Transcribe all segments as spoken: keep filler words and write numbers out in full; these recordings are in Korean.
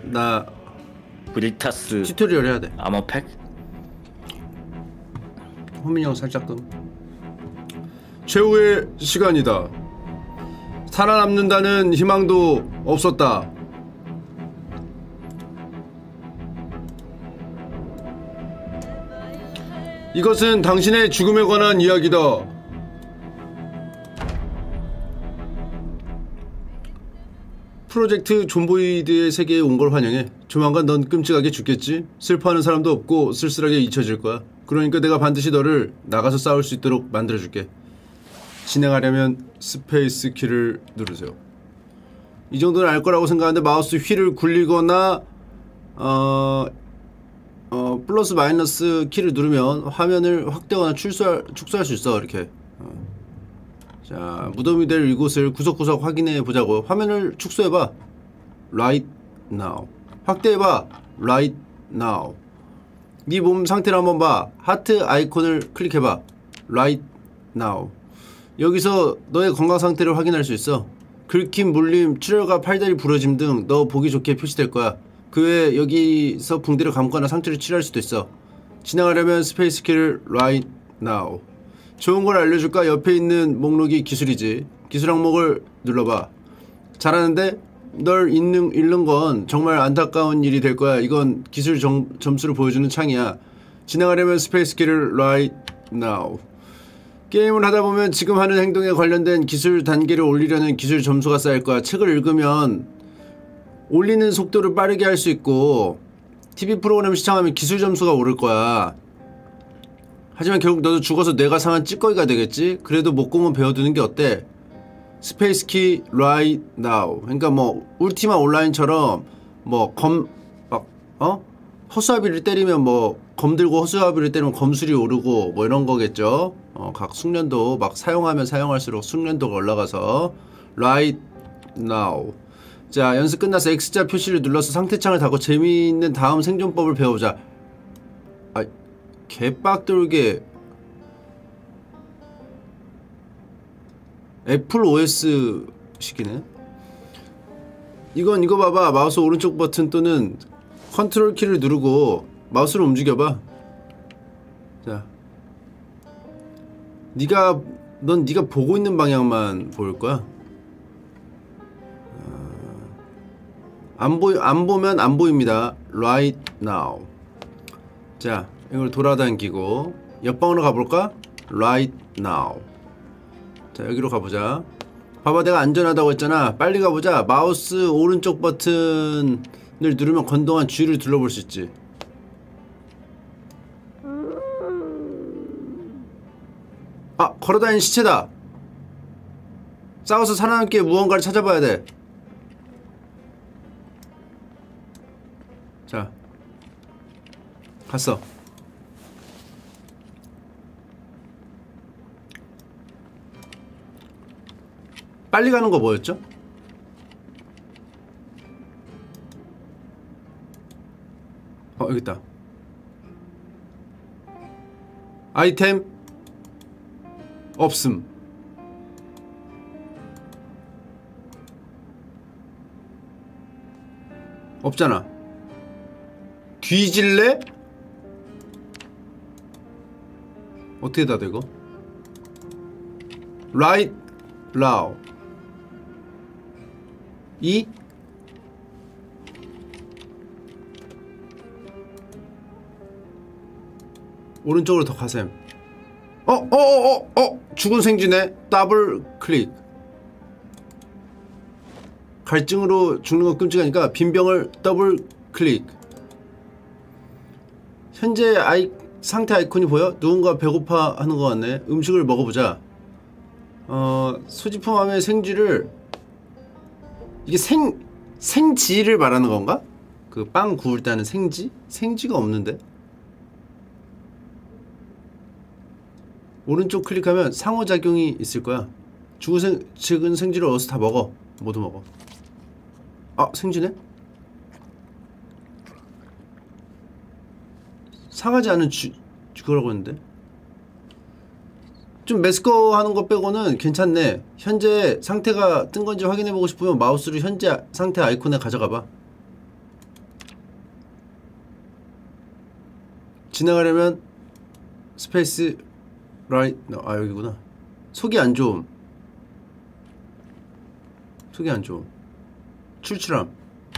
나 브리타스 튜토리얼 해야 돼. 아머팩? 호민이 형 살짝 끔. 최후의 시간이다. 살아남는다는 희망도 없었다. 이것은 당신의 죽음에 관한 이야기다. 프로젝트 존보이드의 세계에 온 걸 환영해. 조만간 넌 끔찍하게 죽겠지? 슬퍼하는 사람도 없고 쓸쓸하게 잊혀질 거야. 그러니까 내가 반드시 너를 나가서 싸울 수 있도록 만들어줄게. 진행하려면 스페이스 키를 누르세요. 이 정도는 알 거라고 생각하는데 마우스 휠을 굴리거나 어... 어... 플러스 마이너스 키를 누르면 화면을 확대하거나 축소할, 축소할 수 있어. 이렇게 어. 자, 무덤이 될 이곳을 구석구석 확인해 보자고. 화면을 축소해봐. Right now. 확대해봐. Right now. 네 몸 상태를 한번 봐. 하트 아이콘을 클릭해봐. Right now. 여기서 너의 건강 상태를 확인할 수 있어. 긁힘, 물림, 출혈과 팔다리 부러짐 등 너 보기 좋게 표시될 거야. 그 외에 여기서 붕대를 감거나 상처를 치료할 수도 있어. 진행하려면 스페이스 키를 Right now. 좋은 걸 알려줄까? 옆에 있는 목록이 기술이지. 기술 항목을 눌러봐. 잘하는데? 널 잃는, 잃는 건 정말 안타까운 일이 될 거야. 이건 기술 정, 점수를 보여주는 창이야. 진행하려면 스페이스 키를 Right now. 게임을 하다보면 지금 하는 행동에 관련된 기술 단계를 올리려는 기술 점수가 쌓일 거야. 책을 읽으면 올리는 속도를 빠르게 할 수 있고 티비 프로그램 시청하면 기술 점수가 오를 거야. 하지만 결국 너도 죽어서 뇌가 상한 찌꺼기가 되겠지? 그래도 목공은 배워두는 게 어때? 스페이스 키 right now. 그러니까 뭐 울티마 온라인처럼 뭐 검 막 어? 허수아비를 때리면 뭐 검 들고 허수아비를 때리면 검술이 오르고 뭐 이런 거겠죠? 어, 각 숙련도 막 사용하면 사용할수록 숙련도가 올라가서 right now. 자, 연습 끝나서 X자 표시를 눌러서 상태창을 닫고 재미있는 다음 생존법을 배워보자. 아, 개빡돌게. 애플 오에스 식이네. 이건 이거 봐봐. 마우스 오른쪽 버튼 또는 컨트롤 키를 누르고 마우스를 움직여봐. 자, 네가 넌 네가 보고 있는 방향만 보일 거야. 안 보이 안 보면 안 보입니다. Right now. 자, 이걸 돌아다니고 옆방으로 가볼까? Right now. 자, 여기로 가보자. 봐봐, 내가 안전하다고 했잖아. 빨리 가보자. 마우스 오른쪽 버튼을 누르면 건동한 주위를 둘러볼 수 있지. 아, 걸어다니는 시체다. 싸워서 살아남기 위해 무언가를 찾아봐야 돼. 자, 갔어. 빨리 가는 거 뭐였죠? 어, 여기 있다. 아이템 없음. 없잖아. 뒤질래? 어떻게 닫아 이거? Right now. 이? 오른쪽으로 더 가셈. 어? 어? 어? 어? 어? 죽은 생쥐네? 더블 클릭. 갈증으로 죽는 거 끔찍하니까 빈병을 더블 클릭. 현재 아이, 상태 아이콘이 보여? 누군가 배고파 하는 것 같네. 음식을 먹어보자. 어, 소지품 화면의 생쥐를 이게 생, 생지를 말하는 건가? 그 빵 구울 때 하는 생지? 생지가 없는데? 오른쪽 클릭하면 상호작용이 있을 거야. 죽은 생, 죽은 생쥐를 어디서 다 먹어. 모두 먹어. 아, 생쥐네? 상하지 않은 주, 그러고 했는데? 좀 메스꺼 하는 거 빼고는 괜찮네. 현재 상태가 뜬 건지 확인해보고 싶으면 마우스를 현재 상태 아이콘에 가져가봐. 지나가려면 스페이스 라이트. 아 여기구나. 속이 안 좋음. 속이 안 좋음. 출출함.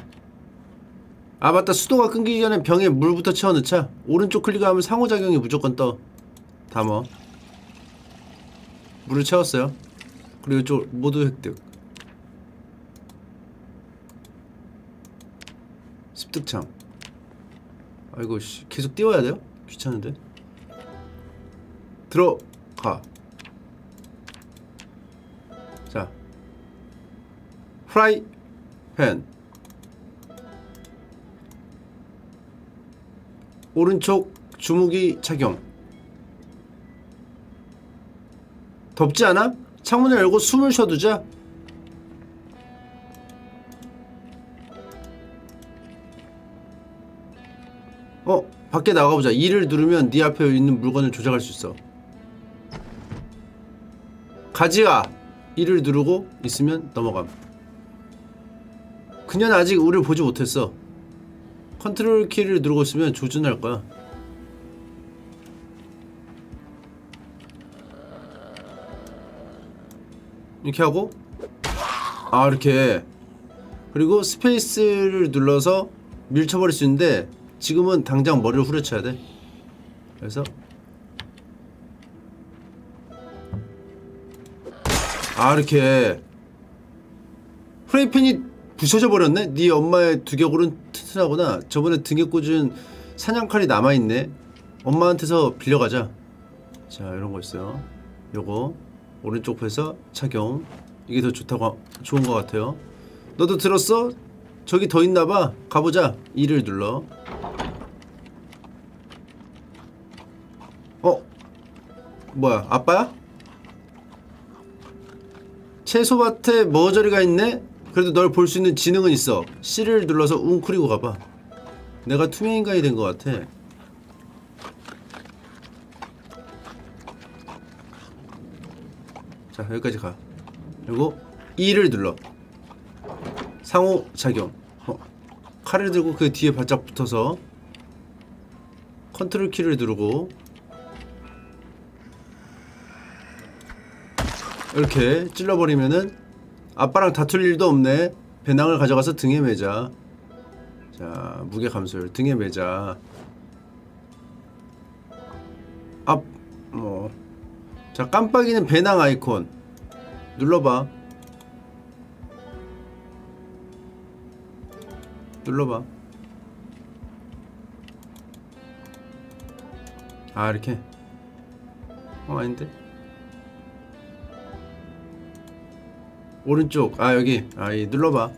아 맞다, 수도가 끊기기 전에 병에 물부터 채워넣자. 오른쪽 클릭하면 상호작용이 무조건 떠. 담어. 물을 채웠어요. 그리고 이쪽 모두 획득. 습득창. 아이고 씨, 계속 띄워야 돼요? 귀찮은데. 들어가. 자, 프라이 팬. 오른쪽 주무기 착용. 덥지 않아? 창문을 열고 숨을 쉬어두자. 어? 밖에 나가보자. 이를 누르면 네 앞에 있는 물건을 조작할 수 있어. 가지야! 이를 누르고 있으면 넘어감. 그녀는 아직 우리를 보지 못했어. 컨트롤 키를 누르고 있으면 조준할 거야. 이렇게 하고, 아 이렇게. 그리고 스페이스를 눌러서 밀쳐버릴 수 있는데 지금은 당장 머리를 후려쳐야 돼. 그래서 아 이렇게. 프라이팬이 부서져 버렸네? 네 엄마의 두개골은 튼튼하구나. 저번에 등에 꽂은 사냥칼이 남아있네. 엄마한테서 빌려가자. 자 이런거 있어요. 요거 오른쪽 해서 착용. 이게 더 좋다고, 좋은 것 같아요. 너도 들었어? 저기 더 있나봐. 가보자. 이를 눌러. 어? 뭐야 아빠야? 채소밭에 머저리가 있네? 그래도 널 볼 수 있는 지능은 있어. C를 눌러서 웅크리고 가봐. 내가 투명인간이 된 것 같아. 자 여기까지 가. 그리고 E를 눌러. 상호작용. 어. 칼을 들고 그 뒤에 바짝 붙어서 컨트롤 키를 누르고 이렇게 찔러버리면은 아빠랑 다툴 일도 없네. 배낭을 가져가서 등에 매자. 자 무게 감소율 등에 매자. 앞 뭐. 자 깜빡이는 배낭 아이콘 눌러봐. 눌러봐. 아 이렇게. 어 아닌데. 오른쪽. 아 여기. 아 이 눌러봐.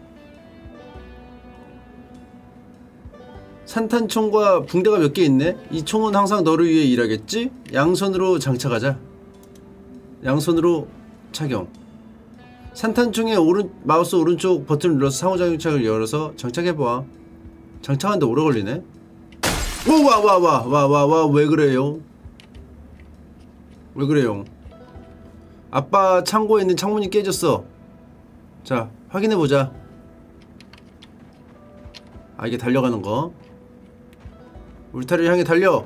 산탄총과 붕대가 몇 개 있네. 이 총은 항상 너를 위해 일하겠지? 양손으로 장착하자. 양손으로 착용. 산탄총의 오른 마우스 오른쪽 버튼을 눌러서 상호작용창을 열어서 장착해봐. 장착하는데 오래 걸리네. 오 와 와 와 와 와 와 왜 그래요? 왜 그래요? 아빠 창고에 있는 창문이 깨졌어. 자 확인해보자. 아 이게 달려가는거. 울타리를 향해 달려.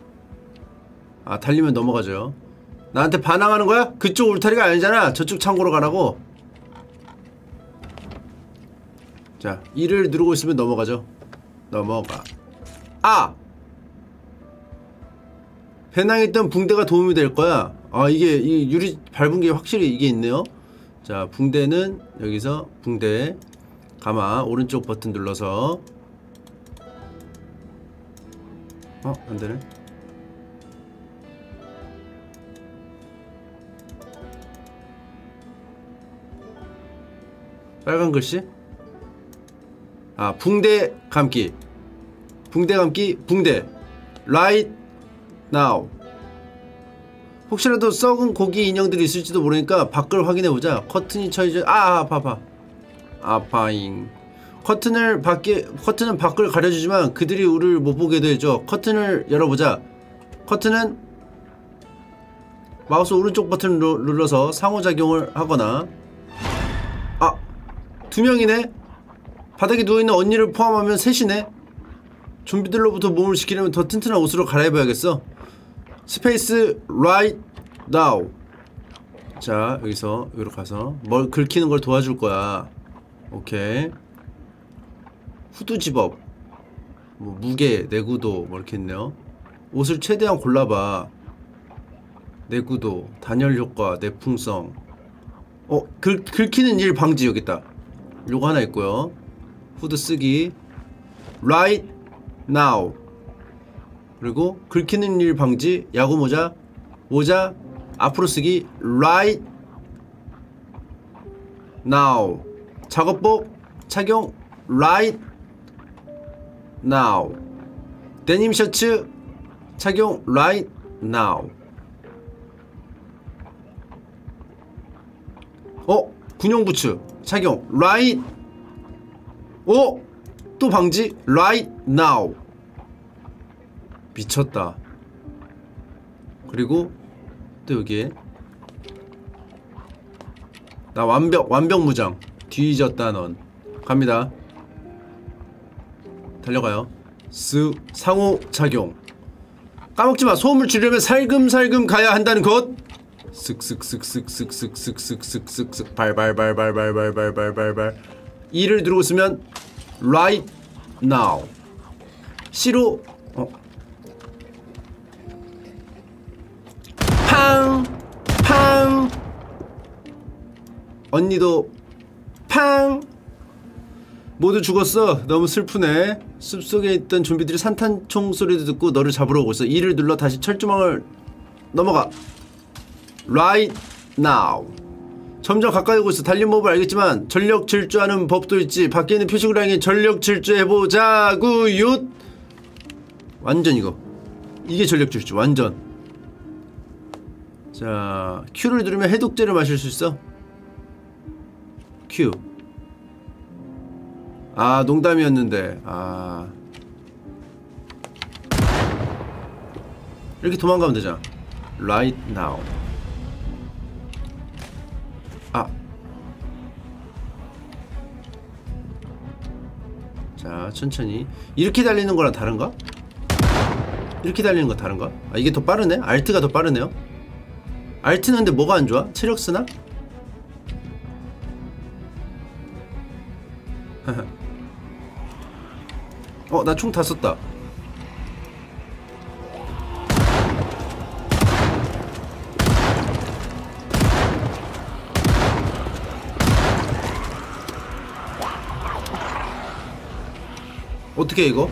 아 달리면 넘어가죠. 나한테 반항하는 거야? 그쪽 울타리가 아니잖아. 저쪽 창고로 가라고. 자 이를 누르고 있으면 넘어가죠. 넘어가. 아! 배낭에 있던 붕대가 도움이 될 거야. 아 이게 이 유리 밟은 게 확실히 이게 있네요. 자 붕대는 여기서 붕대 가마 오른쪽 버튼 눌러서. 어 안되네. 빨간 글씨? 아 붕대 감기. 붕대 감기 붕대 right now. 혹시라도 썩은 고기 인형들이 있을지도 모르니까 밖을 확인해보자. 커튼이 쳐있죠. 아 아파 아파 아파잉. 커튼을 밖에 커튼은 밖을 가려주지만 그들이 우리를 못보게 해줘. 커튼을 열어보자. 커튼은 마우스 오른쪽 버튼을 눌러서 상호작용을 하거나. 아! 두 명이네? 바닥에 누워있는 언니를 포함하면 셋이네? 좀비들로부터 몸을 지키려면 더 튼튼한 옷으로 갈아입어야겠어. 스페이스 right now. 자, 여기서 여기로 가서 뭘 긁히는 걸 도와줄 거야. 오케이. 후드 집업, 뭐 무게, 내구도 뭐 이렇게 있네요. 옷을 최대한 골라봐. 내구도, 단열 효과, 내풍성. 어, 긁, 긁히는 일 방지 여기 있다. 요거 하나 있고요. 후드 쓰기 right now. 그리고 긁히는 일 방지, 야구 모자, 모자 앞으로 쓰기 right now. 작업복 착용 right now. 데님 셔츠 착용 right now. 어? 군용 부츠 착용 right. 어? 또 방지 right now. 미쳤다. 그리고 또 여기에 나 완벽 완벽 무장. 뒤졌다 넌. 갑니다. 달려가요. 쓱 상호 착용. 까먹지마. 소음을 줄이려면 살금살금 가야 한다는 것. 쓱쓱쓱쓱쓱쓱쓱쓱쓱쓱쓱 발발발발발발발발발. 이를 누르고 쓰면 right now. C로 어 팡! 팡! 언니도 팡! 모두 죽었어. 너무 슬프네. 숲속에 있던 좀비들이 산탄총 소리도 듣고 너를 잡으러 오고 있어. 이를 눌러 다시 철조망을 넘어가. Right now. 점점 가까이 오고 있어. 달린 법을 알겠지만 전력 질주하는 법도 있지. 밖에 있는 표식을 향해 전력 질주해보자구요. 완전 이거. 이게 전력 질주. 완전. 자, Q를 누르면 해독제를 마실 수 있어. Q. 아, 농담이었는데. 아, 이렇게 도망가면 되잖아. Right now. 아, 자, 천천히. 이렇게 달리는 거랑 다른가? 이렇게 달리는 거 다른가? 아, 이게 더 빠르네? 알트가 더 빠르네요. 알트는 근데 뭐가 안 좋아? 체력 쓰나? 어, 나 총 다 썼다. 어떻게 해, 이거?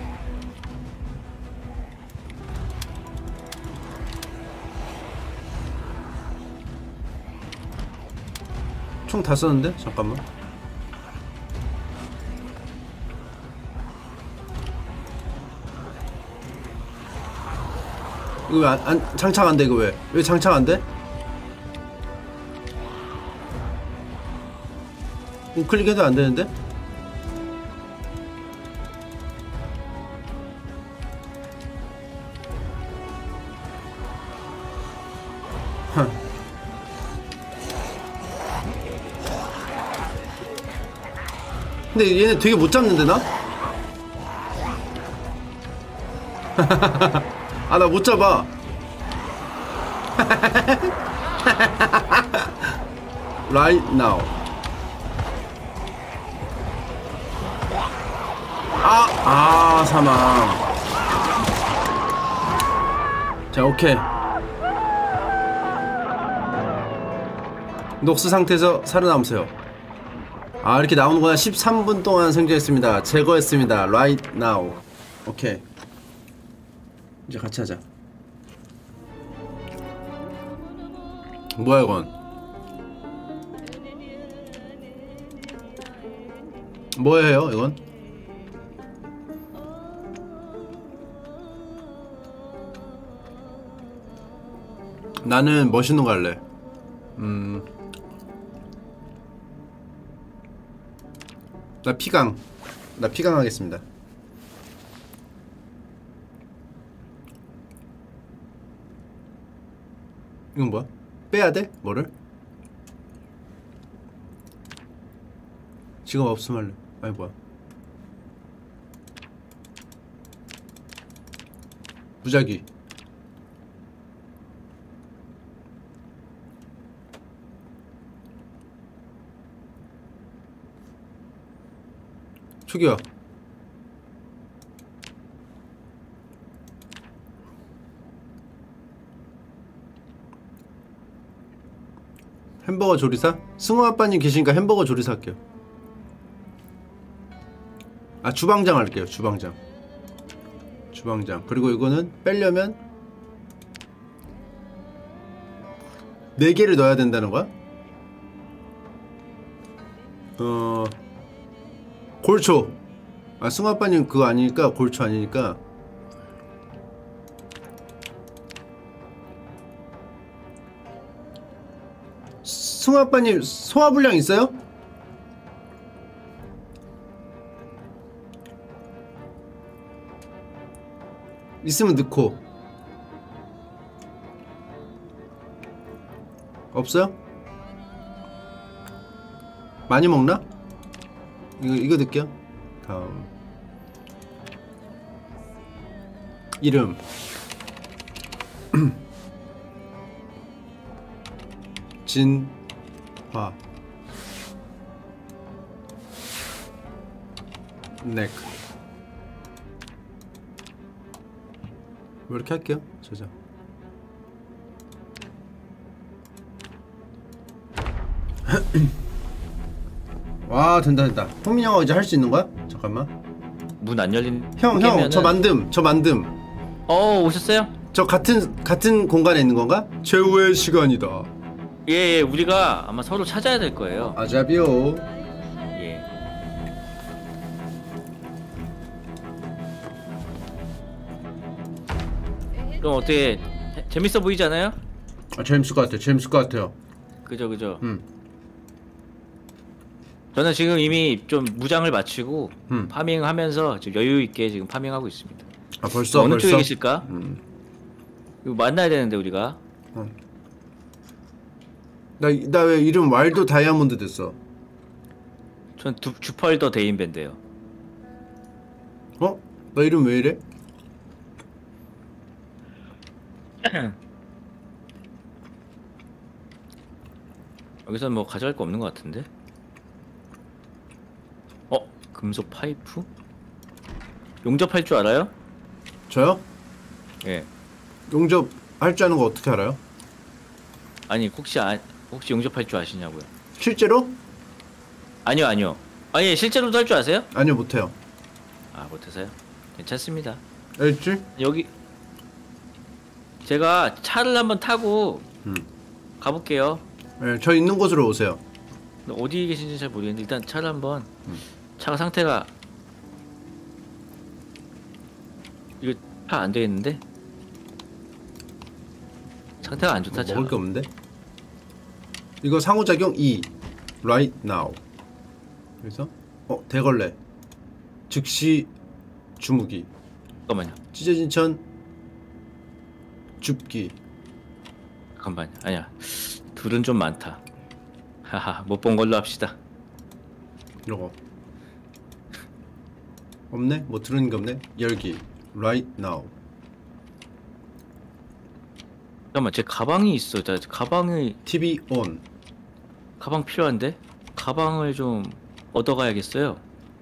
총 다 썼는데? 잠깐만. 이거 왜 안, 안, 장착 안 돼, 이거 왜? 왜 장착 안 돼? 우클릭해도 안 되는데? 근데 얘네 되게 못 잡는데, 나? 아, 나 못 잡아. Right now. 아, 아, 사망. 자, 오케이. 녹스 상태에서 살아남으세요. 아, 이렇게 나오는구나. 십삼 분 동안 생존했습니다. 제거했습니다. Right now. 오케이. 이제 같이 하자. 뭐야 이건? 뭐예요 이건? 나는 멋있는 거 할래. 음, 나 피강. 나 피강 하겠습니다. 이건 뭐야? 빼야 돼? 뭐를? 지금 없으면 할래. 아니 뭐야? 무작위. 저기야. 햄버거 조리사? 승우 아빠님 계시니까 햄버거 조리사 할게요. 아 주방장 할게요. 주방장. 주방장. 그리고 이거는 빼려면 네 개를 넣어야 된다는 거야? 어... 골초. 아 승우 아빠님 그거 아니니까 골초 아니니까 승우 아빠님 소화불량 있어요? 있으면 넣고. 없어요? 많이 먹나? 이거 이거 넣을게요. 다음 이름 진화 넥. 뭐 이렇게 할게요. 저장. 와 된다 된다. 홍민 형아 이제 할 수 있는 거야? 잠깐만. 문 안 열린. 형 형 저 만듦 저 만듦. 어 오셨어요? 저 같은 같은 공간에 있는 건가? 최후의 시간이다. 예, 예 우리가 아마 서로 찾아야 될 거예요. 아자비오. 예. 그럼 어떻게 재- 재밌어 보이지 않아요? 아 재밌을 것 같아요. 재밌을 것 같아요. 그죠 그죠. 음. 저는 지금 이미 좀 무장을 마치고 음. 파밍하면서 지금 여유 있게 지금 파밍하고 있습니다. 아 벌써 어느 벌써. 쪽에 계실까? 음. 이거 만나야 되는데 우리가. 어. 나나 왜 이름 와일드 다이아몬드 됐어? 전 두, 주펄더 데인밴드예요. 어? 나 이름 왜 이래? 여기서 뭐 가져갈 거 없는 것 같은데? 어? 금속 파이프? 용접할 줄 알아요? 저요? 예. 용접 할 줄 아는 거 어떻게 알아요? 아니 혹시 아, 혹시 용접할 줄 아시냐고요? 실제로? 아니요 아니요. 아예 실제로도 할 줄 아세요? 아니요 못해요. 아 못해서요? 괜찮습니다. 알지? 여기 제가 차를 한번 타고 음. 가볼게요. 네, 저 있는 곳으로 오세요. 근데 어디 계신지 잘 모르겠는데 일단 차를 한번 음. 차가 상태가 이거 차 안 되겠는데? 상태가 안 좋다. 뭐 차가. 먹을 게 없는데? 이거 상호작용 이 right now. 그래서 어 대걸레 즉시 주무기 잠깐만요. 찢어진 천 줍기. 잠깐만요. 아니야. 둘은 좀 많다. 하하 못 본 걸로 합시다. 이러고 없네? 뭐 들은 게 없네? 열기 right now. 잠깐만 제 가방이 있어. 자, 가방이 티비 on. 가방 필요한데? 가방을 좀 얻어가야겠어요.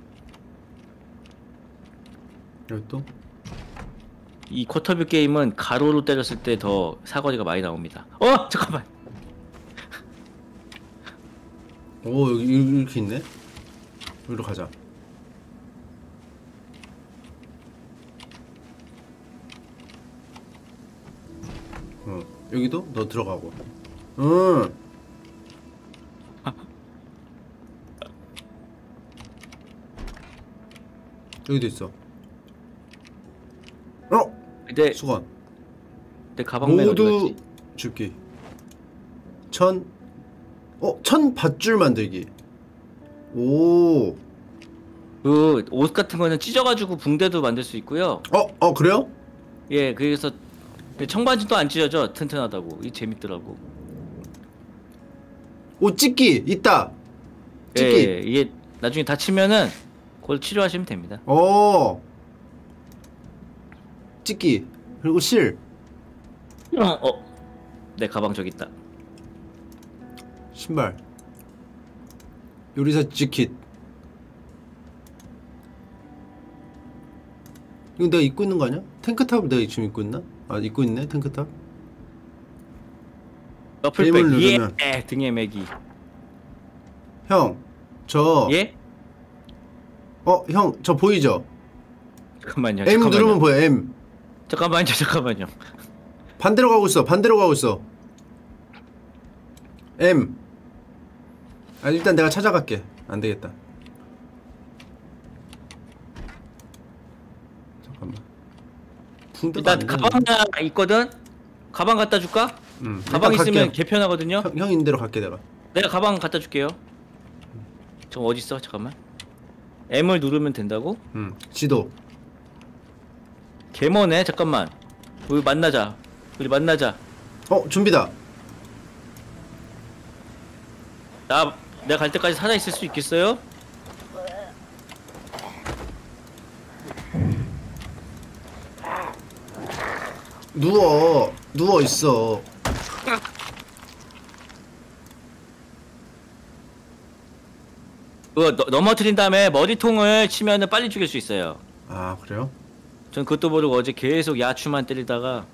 여기 또 이 쿼터뷰 게임은 가로로 때렸을 때 더 사거리가 많이 나옵니다. 어! 잠깐만! 오 여기 이렇게 있네? 여기로 가자. 어 여기도 너 들어가고. 응. 여기도 있어. 어? 내, 수건. 내 가방맨 어디 모두 갔지? 줍기. 천. 어? 천 밧줄 만들기. 오. 그 옷 같은 거는 찢어가지고 붕대도 만들 수 있고요. 어? 어 그래요? 예, 그래서 청바지도 안 찢어져. 튼튼하다고. 이 재밌더라고. 오 찢기 있다. 예, 찢기. 예, 이게 나중에 다치면은 그걸 치료하시면 됩니다. 어. 찢기. 그리고 실. 어, 어. 내 가방 저기 있다. 신발. 요리사 지킷. 이거 내가 입고 있는 거 아니야? 탱크탑을 내가 지금 입고 있나? 아 입고 있네 탱크탑. 러플백 게임을 예 누르면. 등에 매기. 형, 저. 예? 어, 형, 저 보이죠? 잠깐만요. M 잠깐만요. 누르면 보여. M. 잠깐만요. 잠깐만요. 반대로 가고 있어. 반대로 가고 있어. M. 아 일단 내가 찾아갈게. 안 되겠다. 잠깐만. 붕대가 일단 안 가방 되네. 하나 있거든. 가방 갖다 줄까? 음, 가방 일단 있으면 갈게. 개편하거든요. 형, 형 있는 대로 갈게 내가. 내가 가방 갖다 줄게요. 저 어디 있어? 잠깐만. M을 누르면 된다고? 음, 지도. 개머네. 잠깐만. 우리 만나자. 우리 만나자. 어, 준비다. 나 내가 갈 때까지 살아 있을 수 있겠어요? 누워. 누워 있어. 그거 너, 넘어뜨린 다음에 머리통을 치면은 빨리 죽일 수 있어요. 아, 그래요? 전 그것도 모르고 어제 계속 야추만 때리다가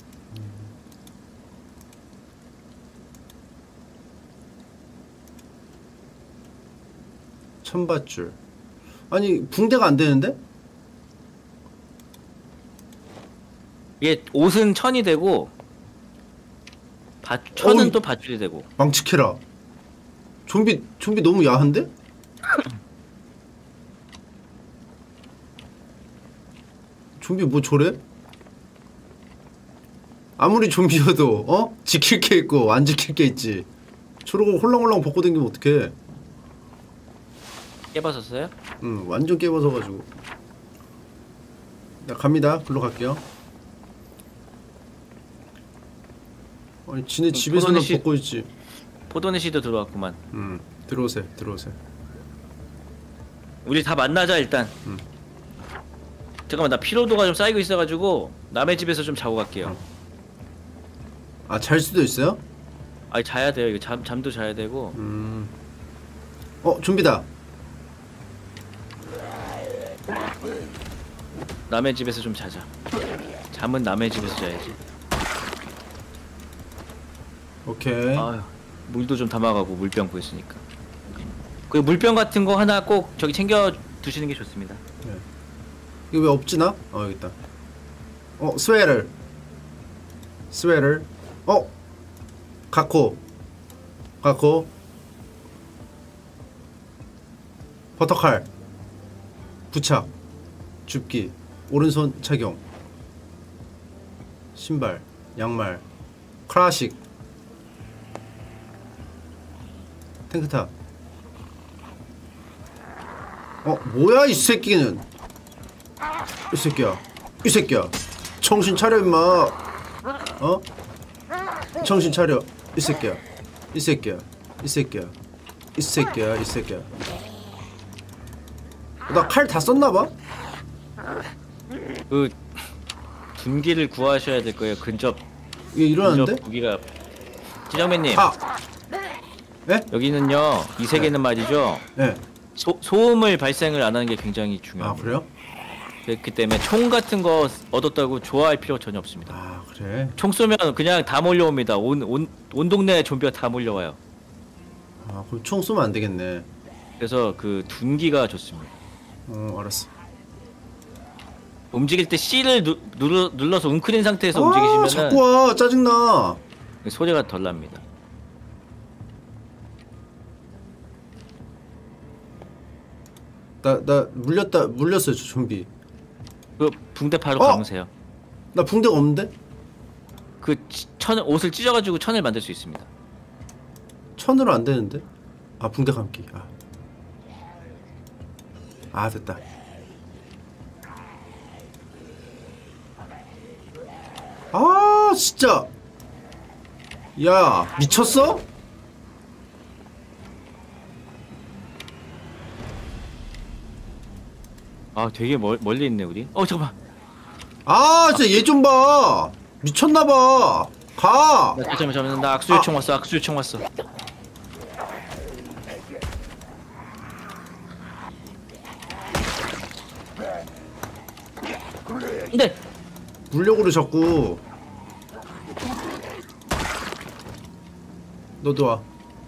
천밧줄. 아니, 붕대가 안 되는데? 이게 옷은 천이 되고 바, 천은 어이. 또 밧줄이 되고. 망치케라. 좀비, 좀비 너무 야한데? 좀비 뭐 저래? 아무리 좀비여도 어? 지킬 게 있고 안 지킬 게 있지. 저러고 홀랑홀랑 벗고 다니면 어떡해. 깨봤었어요? 응, 완전 깨벗어가지고. 나 갑니다. 글로 갈게요. 아니 지네 응, 집에서는 포도네시- 벗고 있지. 포도네시도 들어왔구만. 음, 들어오세요, 들어오세요. 우리 다 만나자 일단. 음. 잠깐만 나 피로도가 좀 쌓이고 있어가지고 남의 집에서 좀 자고 갈게요. 아, 잘 수도 있어요? 아니 자야 돼요. 이거 잠 잠도 자야 되고. 음. 어, 좀비다. 남의 집에서 좀 자자. 잠은 남의 집에서 자야지. 오케이. 아유, 물도 좀 담아가고 물병 구했으니까. 그 물병 같은 거 하나 꼭 저기 챙겨 두시는 게 좋습니다. 네. 이거 왜 없지나? 어, 여기 있다. 어, 스웨터. 스웨터. 어, 가코. 가코. 버터칼. 부착. 줍기. 오른손 착용. 신발. 양말. 클래식. 탱크탑. 어, 뭐야 이 새끼는. 이 새끼야. 이 새끼야. 정신 차려 임마. 어? 정신 차려. 이 새끼야. 이 새끼야. 이 새끼야. 이 새끼야. 이 새끼야. 나 칼 다 썼나봐? 그 분기를 구하셔야 될 거예요. 근접 이게 일어났는데? 근접 무기가. 지정맨님 아! 예? 여기는요 이 세계는 말이죠. 예. 소, 소음을 발생을 안 하는 게 굉장히 아, 중요합니다. 그래요? 그렇기 때문에 총 같은 거 얻었다고 좋아할 필요 전혀 없습니다. 아, 그래? 총 쏘면 그냥 다 몰려옵니다. 온, 온, 온 동네 좀비가 다 몰려와요. 아, 그럼 총 쏘면 안 되겠네. 그래서 그 둔기가 좋습니다. 어, 알았어. 움직일 때 C를 누, 눌러, 눌러서 웅크린 상태에서 아, 움직이시면 자꾸 와. 짜증나. 소리가 덜 납니다. 나, 나 물렸다. 물렸어요, 저 좀비. 그 붕대 바로 어! 감으세요. 나 붕대가 없는데? 그 치- 천 옷을 찢어가지고 천을 만들 수 있습니다. 천으로 안 되는데? 아, 붕대 감기. 아. 아, 됐다. 아, 진짜. 야, 미쳤어? 아 되게 멀, 멀리 있네 우리. 어 잠깐만. 아 진짜 얘 좀 봐. 미쳤나봐. 가. 나 잠깐만 잠깐만 나 악수 요청 왔어 악수 요청 왔어. 근데 물력으로 자꾸. 너도 와.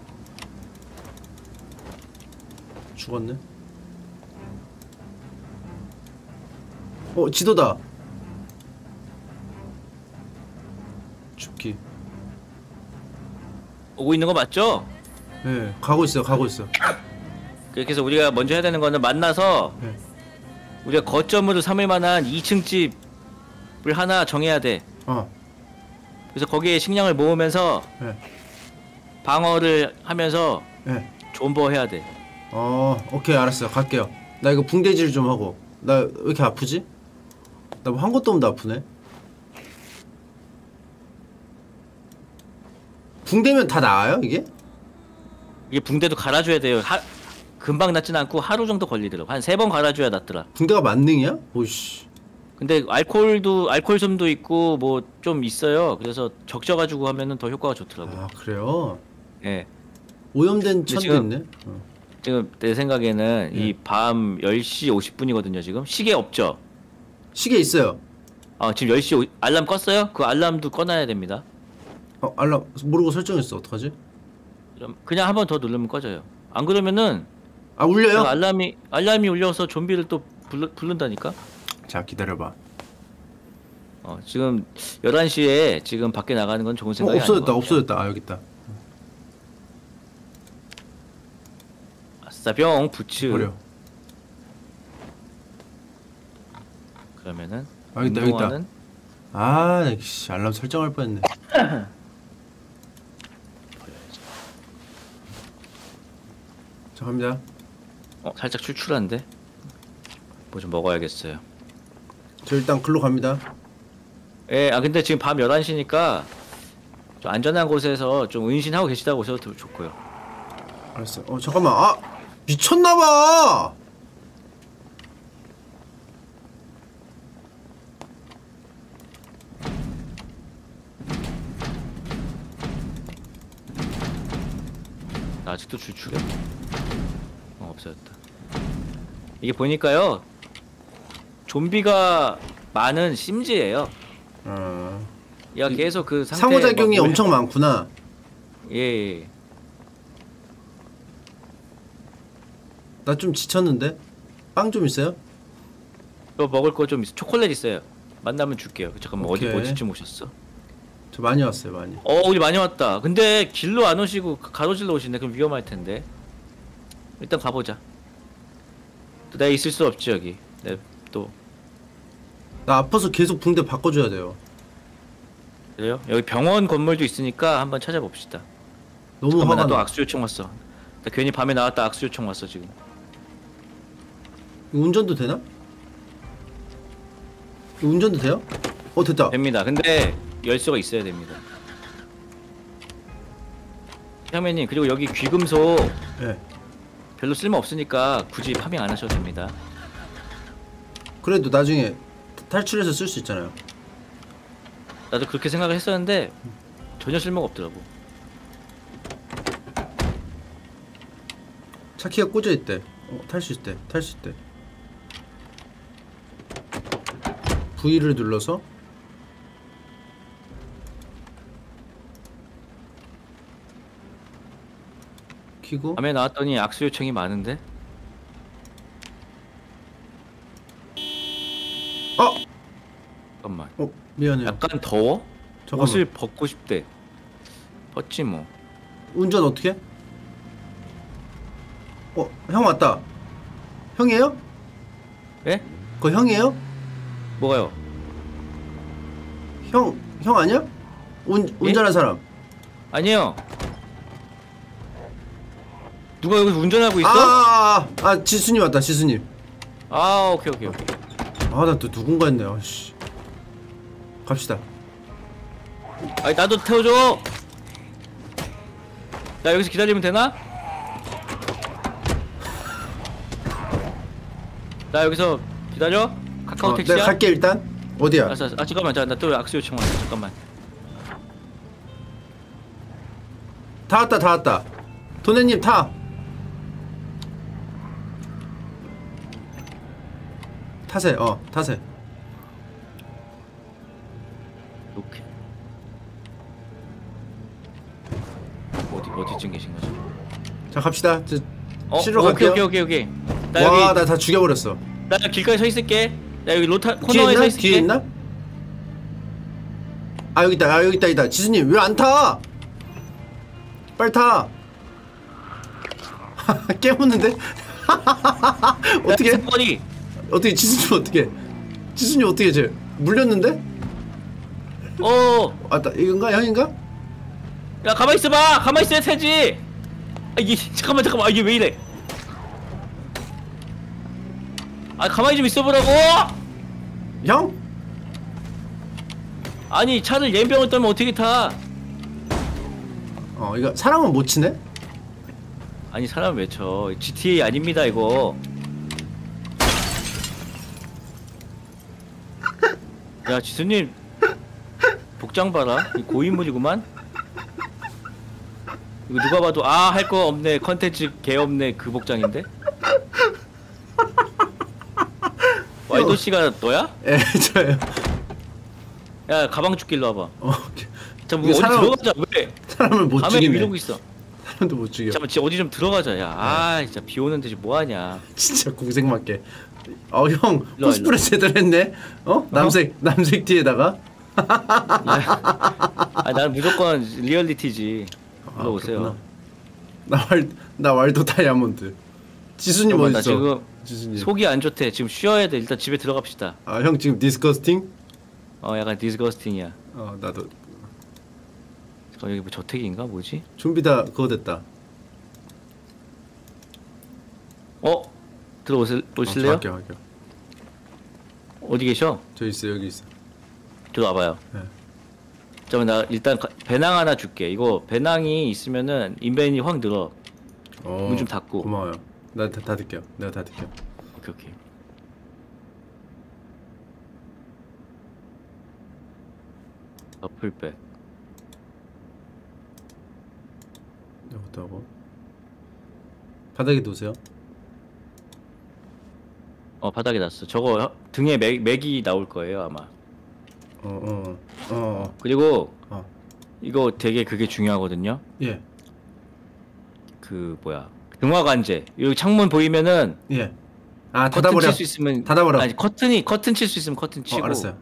죽었네. 어 지도다. 죽기. 오고 있는 거 맞죠? 예 네, 가고 있어요 가고 있어. 그렇게 해서 우리가 먼저 해야 되는 거는 만나서 네. 우리가 거점으로 삼을 만한 이 층 집을 하나 정해야 돼. 어. 그래서 거기에 식량을 모으면서 네. 방어를 하면서 네. 존버해야 돼. 어 오케이 알았어요 갈게요. 나 이거 붕대질 좀 하고. 나 왜 이렇게 아프지? 나 뭐 한 것도 없는데 아프네. 붕대면 다 나아요 이게? 이게 붕대도 갈아줘야 돼요. 하, 금방 낫진 않고 하루 정도 걸리더라고. 한 세 번 갈아줘야 낫더라. 붕대가 만능이야? 오이씨. 근데 알코올도 알코올솜도 있고 뭐 좀 있어요. 그래서 적셔가지고 하면은 더 효과가 좋더라고. 아 그래요? 예. 오염된 천도 지금- 있네. 어. 지금 내 생각에는 예. 이 밤 열 시 오십 분이거든요. 지금 시계 없죠. 시계 있어요. 아 지금 열 시 오, 알람 껐어요? 그 알람도 꺼놔야 됩니다. 어 알람 모르고 설정했어. 어떡하지? 그럼 그냥 한 번 더 누르면 꺼져요. 안 그러면은 아 울려요? 내가 알람이 알람이 울려서 좀비를 또 부르, 부른다니까. 자 기다려봐. 어 지금 열한 시에 지금 밖에 나가는 건 좋은 어, 생각이 아닌 없어졌다 것 같아요. 없어졌다. 아 여기 있다. 아싸 병 부츠. 버려. 그러면은 아, 여기 있다, 여기 있다. 운동화는 아 씨, 알람 설정할 뻔했네. 자 갑니다. 어 살짝 출출한데 뭐 좀 먹어야겠어요. 저 일단 글로 갑니다. 예, 아 근데 지금 밤 열한 시니까 좀 안전한 곳에서 좀 은신하고 계시다고 오셔도 좋고요. 알았어. 어 잠깐만. 아 미쳤나봐. 나 아직도 출출해. 어, 없어졌다. 이게 보니까요 좀비가 많은 심지예요. 어. 얘가 계속 그 상태 상호작용이 막 엄청 많구나. 예, 예. 나 좀 지쳤는데. 빵 좀 있어요? 또 먹을 거 좀 있어. 초콜릿 있어요. 만나면 줄게요. 잠깐만 어디 오케이. 어디쯤 오셨어? 저 많이 왔어요 많이. 어 우리 많이 왔다. 근데 길로 안 오시고 가로질러 오시네. 그럼 위험할 텐데. 일단 가보자. 또 내가 있을 수 없지 여기. 네, 또 나 아파서 계속 붕대 바꿔줘야 돼요. 그래요? 여기 병원 건물도 있으니까 한번 찾아봅시다. 너무 잠깐만 화가 나또 나. 악수 요청 왔어. 나 괜히 밤에 나왔다 악수 요청 왔어 지금. 이거 운전도 되나? 이거 운전도 돼요? 어 됐다. 됩니다. 근데 열쇠가 있어야 됩니다. 향매님 그리고 여기 귀금속 예. 별로 쓸모 없으니까 굳이 파밍 안 하셔도 됩니다. 그래도 나중에 탈출해서 쓸 수 있잖아요. 나도 그렇게 생각을 했었는데 전혀 쓸모가 없더라고. 차 키가 꽂혀 있대. 어, 탈 수 있대. 탈 수 있대. V를 눌러서 키고. 밤에 나왔더니 악수 요청이 많은데? 어, 잠깐만. 어 미안해요. 약간 더워? 잠깐만. 옷을 벗고 싶대. 벗지 뭐. 운전 어떻게? 해? 어, 형 왔다. 형이에요? 예? 그거 형이에요? 뭐가요? 형, 형 아니야? 운, 운전한 사람. 아니요. 누가 여기서 운전하고 있어? 아, 아, 아, 아, 지수님 왔다, 지수님. 아, 오케이 오케이 오케이. 아, 나 또 누군가 했네. 아, 씨. 갑시다. 아니 나도 태워줘. 나 여기서 기다리면 되나? 나 여기서 기다려? 카카오 어, 택시야? 내가 갈게 일단. 어디야? 알았어, 알았어. 아 잠깐만, 나또 악수 요청 왔어. 잠깐만. 다 왔다 다 왔다. 도네님 타. 타세. 어 타세. 오케이. 어디 어디쯤 계신 거죠? 자 갑시다. 저 어, 실로 오케이, 갈게요. 오케이 오케이 오케이. 나 와, 여기 나 다 죽여버렸어. 나 길가에 서 있을게. 나 여기 로타 뒤에 코너에 서 있나? 있을게. 뒤에 있나? 아 여기 있다. 아 여기 있다. 있다. 지수님 왜 안 타? 빨리 타. 깨묻는데? 어떻게? 사건이 어떻게 지수님 어떻게? 지수님 어떻게 쟤 물렸는데? 어. 아, 나 이건가 형인가? 야 가만 있어봐. 가만 있어야 되지. 아 이게 잠깐만 잠깐만. 아, 이게 왜 이래? 아 가만히 좀 있어보라고. 형? 아니 차를 연병을 떨면 어떻게 타? 어 이거 사람은 못 치네? 아니 사람 왜 쳐? 지티에이 아닙니다 이거. 야 지수님 복장 봐라. 이 고인물이구만. 이거 누가 봐도 아 할 거 없네. 컨텐츠 개 없네. 그 복장인데. 와이도 씨가 너야? 예 저요. 야 가방 줄게 일로 와봐. 어 자 뭐 이거 어디 사람- 들어가자. 왜? 사람을 못 밤에 죽이네. 이러고 있어. 사람도 못 죽여. 잠깐만 진짜 어디 좀 들어가자. 야 아 진짜 비 오는데 지금 뭐하냐. 진짜 공생 맞게. 어 형 일로 와, 코스프레 제대로 했네. 어? 남색 남색 티에다가. 아 나는 무조건 리얼리티지. 일로 오세요. 나왈나 왈도 다이아몬드. 지수님 잠깐만, 어디 나 있어? 지금 지수님. 속이 안 좋대. 지금 쉬어야 돼. 일단 집에 들어갑시다. 아 형 지금 디스커스팅? 어 약간 디스거스팅이야. 어 나도 잠깐 여기 뭐 저택인가 뭐지? 준비 다 그거 됐다. 어 들어오실 어, 오실래요? 할게요 할게요. 어디 계셔? 저 있어 여기 있어. 들어와봐요. 네. 잠깐만 나 일단 가- 배낭 하나 줄게. 이거 배낭이 있으면은 인벤이 확 늘어. 어, 문 좀 닫고. 고마워요. 나 다 닫을게요. 내가 닫을게요. 오케이 오케이. 더플백. 이것도 하고. 바닥에 놓으세요. 어 바닥에 놨어. 저거 혀- 등에 맥, 맥이 나올 거예요 아마. 어어어 어, 어, 그리고 어. 어. 이거 되게 그게 중요하거든요. 예. 그 뭐야 등화관제. 여기 창문 보이면은 예. 아 커튼 닫아버려. 칠 수 있으면 닫아버려. 아니 커튼이 커튼 칠 수 있으면 커튼 치고. 어 알았어요.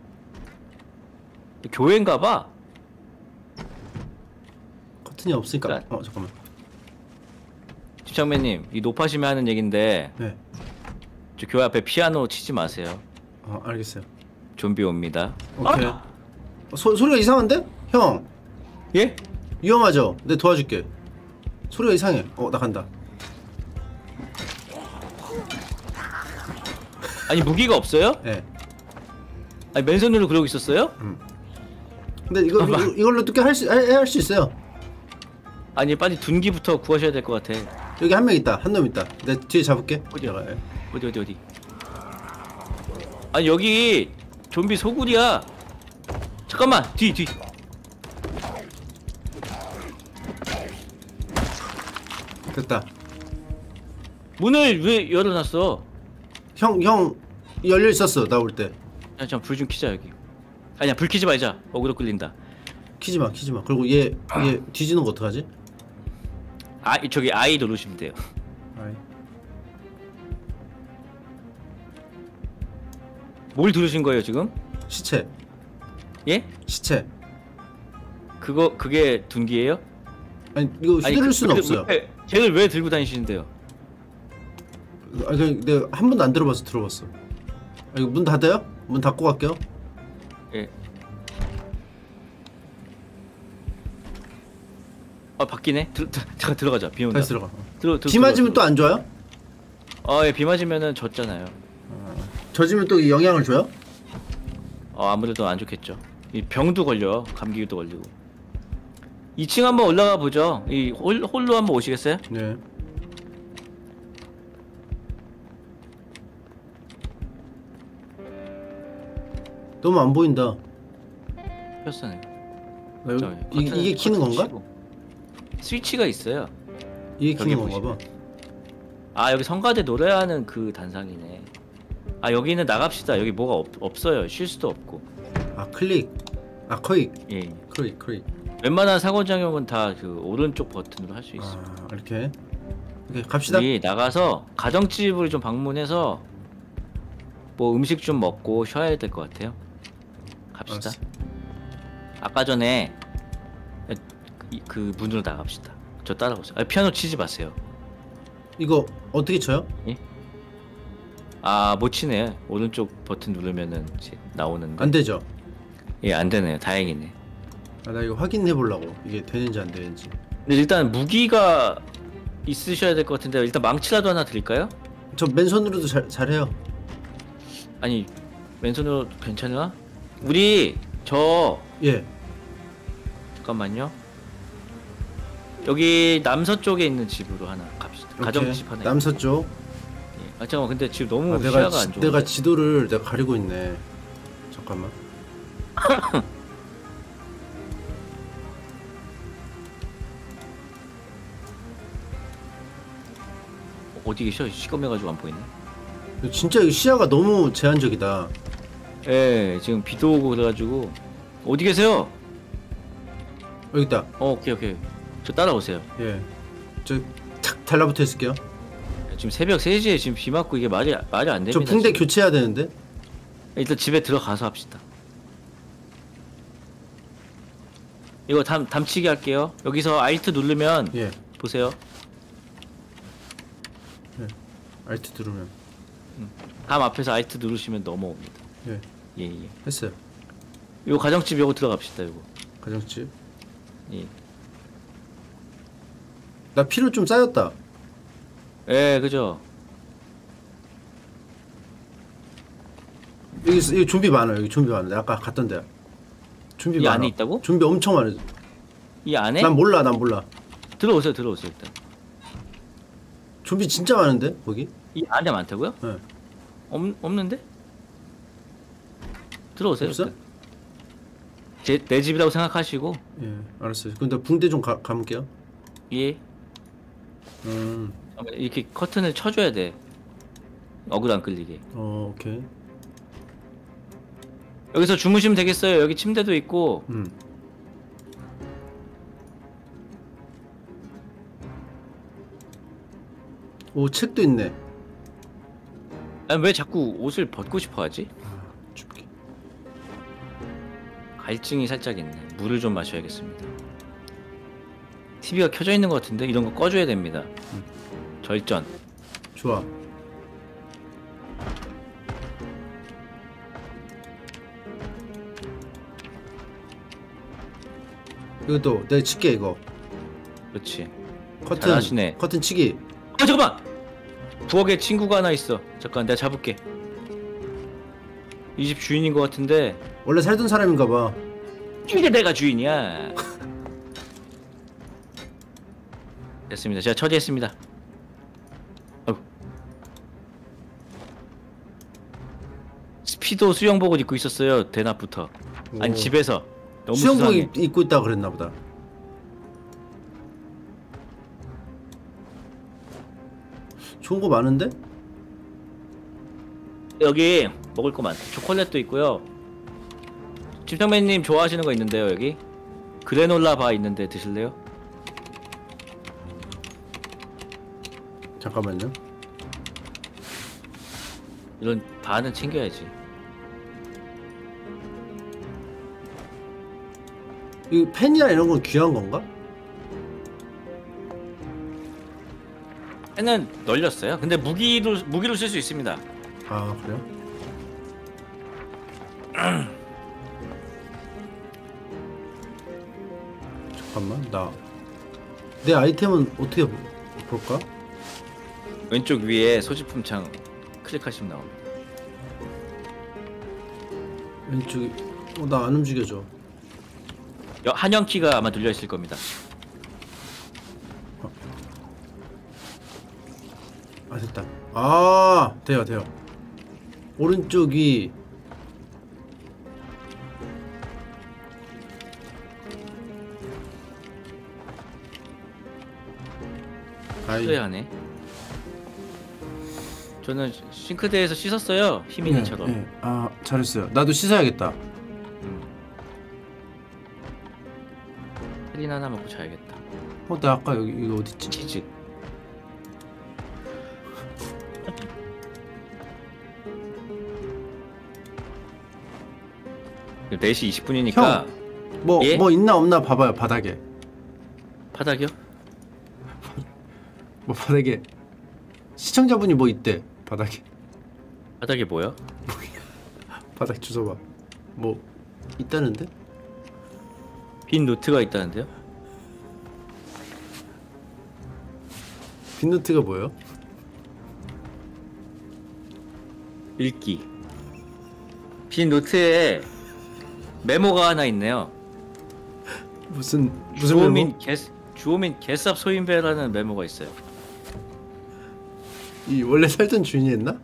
교회인가봐. 커튼이 없으니까. 그러니까- 어 잠깐만. 집장맨님 이 높아시면 하는 얘긴데 네. 저 교회 앞에 피아노 치지 마세요. 어 알겠어요. 좀비 옵니다. 오케이. 아! 어, 소 소리가 이상한데? 형 예? 위험하죠? 내 도와줄게. 소리가 이상해. 어 나 간다. 아니 무기가 없어요? 예. 아니 맨손으로 그러고 있었어요? 근데 이거 잠깐만. 이- 이걸로 어떻게 할수 할 수 있어요. 아니 빨리 둔기부터 구하셔야 될 것 같아. 여기 한 명 있다. 한 놈 있다. 내 뒤에 잡을게. 어디야? 내가, 예. 어디 어디 어디? 아니 여기 좀비 소굴이야. 잠깐만 뒤 뒤. 됐다. 문을 왜 열어놨어? 형 형 열려 있었어. 나 올 때. 야 잠깐 불 좀 켜자 여기. 아니야 불 켜지 말자. 어그로 끌린다. 키지 마, 키지 마. 그리고 얘 얘 뒤지는 거 어떡하지? 아 저기 아이 누르시면 돼요. 아이. 뭘 누르신 거예요 지금? 시체. 예? 시체. 그거 그게 둔기예요? 아니 이거 아니, 휘두를 그- 수는 그- 없어요. 왜, 쟤를 왜 들고 다니시는데요? 아니 그냥 내가 한 번도 안 들어봐서 들어봤어. 아, 이거 문 닫아요? 문 닫고 갈게요. 예. 아 바뀌네. 들, 들, 잠깐 들어가자. 비 온다. 다시 들어가. 들어, 들어, 비 맞으면 또 안 좋아요? 어, 예, 비 맞으면은 졌잖아요. 젖으면 또 영향을 줘요? 어, 아무래도 안 좋겠죠. 이 병도 걸려. 감기도 걸리고. 이 층 한번 올라가 보죠. 이 홀, 홀로 한번 오시겠어요? 네. 너무 안 보인다. 폈어 내가. 나 여기, 저, 이, 커튼, 이게 키는 커튼 건가? 치고. 스위치가 있어요. 이게 키는 여기 건가 봐. 아 여기 성가대 노래하는 그 단상이네. 아 여기는 나갑시다. 여기 뭐가 없, 없어요. 쉴 수도 없고. 아 클릭. 아 클릭. 예. 클릭 클릭. 웬만한 상호작용은 다 그 오른쪽 버튼으로 할 수 있어. 아 이렇게. 오케이 갑시다. 우리 나가서 가정집을 좀 방문해서 뭐 음식 좀 먹고 쉬어야 될 것 같아요. 갑시다. 알았어. 아까 전에 그, 그 문으로 나갑시다. 저 따라오세요. 아, 피아노 치지 마세요. 이거 어떻게 쳐요? 아 못 치네. 오른쪽 버튼 누르면은 이제 나오는데. 안 되죠? 예, 안 되네요. 다행이네. 아, 나 이거 확인해 보려고 이게 되는지 안 되는지. 근데 일단 무기가 있으셔야 될 것 같은데 일단 망치라도 하나 드릴까요? 저 맨손으로도 잘 잘해요. 아니 왼손으로 괜찮나? 우리 저 예. 잠깐만요. 여기 남서쪽에 있는 집으로 하나 갑시다. 이렇게. 가정집 하나. 남서쪽. 예. 아 잠깐만 근데 지금 너무 아, 내가 시야가 지, 안 좋아. 내가 지도를 내가 가리고 있네. 잠깐만. 어디 계셔? 시꺼매가지고 안 보이네. 진짜 이 시야가 너무 제한적이다. 예, 지금 비도 오고 그래가지고 어디 계세요? 여기 있다. 어, 오케이 오케이. 저 따라오세요. 예. 저탁 달라붙어 있을게요. 지금 새벽 세 시에 지금 비 맞고 이게 말이 말이 안 됩니다. 저 붕대 지금. 교체해야 되는데. 일단 집에 들어가서 합시다. 이거 담 담치기 할게요. 여기서 알트 누르면 예. 보세요. 알트 누르면. 담 앞에서 알트 누르시면 넘어옵니다. 예. 예 예. 했어요. 요 가정집 요거 들어갑시다. 요거. 가정집. 예. 나 피로 좀 쌓였다. 예, 그죠. 여기 있- 여기 좀비 많아. 여기 좀비 많아. 내가 아까 갔던 데야. 좀비 이 많아. 안에 있다고? 좀비 엄청 많아. 이 안에 난 몰라. 난 몰라. 들어오세요. 들어오세요 일단. 좀비 진짜 많은데 거기? 이 안에 많다고요? 예. 없 없는데? 들어오세요. 없어? 일단. 제 내 집이라고 생각하시고 예. 알았어요. 그럼 나 붕대 좀 가, 감을게요. 예. 음. 이렇게 커튼을 쳐줘야 돼. 어글 안 끌리게. 어, 오케이. 여기서 주무시면 되겠어요. 여기 침대도 있고. 음. 오, 책도 있네. 아니, 왜 자꾸 옷을 벗고 싶어하지? 아, 춥게. 갈증이 살짝 있네. 물을 좀 마셔야겠습니다. 티비가 켜져 있는 것 같은데 이런 거 꺼줘야 됩니다. 음. 절전. 좋아. 이것도 내가 칠게 이거. 그렇지. 커튼. 잘하시네. 커튼 치기. 아 잠깐만. 부엌에 친구가 하나 있어. 잠깐 내가 잡을게. 이 집 주인인 것 같은데 원래 살던 사람인가 봐. 이게 내가 주인이야. 됐습니다. 제가 처리했습니다. 아이고. 스피도 수영복을 입고 있었어요. 대낮부터. 아니 오. 집에서. 너무 수영복 수상해. 입- 입고 있다 그랬나 보다. 좋은 거 많은데? 여기 먹을 거 많다. 초콜릿도 있고요. 집장맨님 좋아하시는 거 있는데요. 여기 그래놀라 바 있는데 드실래요? 잠깐만요. 이런 바는 챙겨야지. 이 펜이나 이런 건 귀한 건가? 펜은 널렸어요. 근데 무기로 무기로 쓸 수 있습니다. 아 그래요? 잠깐만 나 내 아이템은 어떻게 보- 볼까? 왼쪽 위에 소지품 창 클릭하시면 나옵니다. 왼쪽이 어, 나 안 움직여져. 여- 한영 키가 아마 눌려 있을 겁니다. 아 됐다. 아 돼요 돼요. 오른쪽이 아이. 후회하네. 저는 싱크대에서 씻었어요. 희민이처럼. 예, 예. 아 잘했어요. 나도 씻어야겠다. 음. 헬린 하나 먹고 자야겠다. 어, 나 아까 여기 이거 어딨지? 치즈. 네 시 이십 분이니까 뭐 뭐 예? 있나 없나 봐봐요 바닥에. 바닥이요? 뭐 바닥에 시청자분이 뭐 있대 바닥에. 바닥이 뭐야? 바닥 주워봐. 뭐 있다는데? 빈 노트가 있다는데요? 빈노트가 뭐예요? 읽기. 빈 노트에 메모가 하나 있네요. 무슨 무슨 주호민 메모? 개 주호민 개쌉 소인배라는 메모가 있어요. 이 원래 살던 주인이 했나?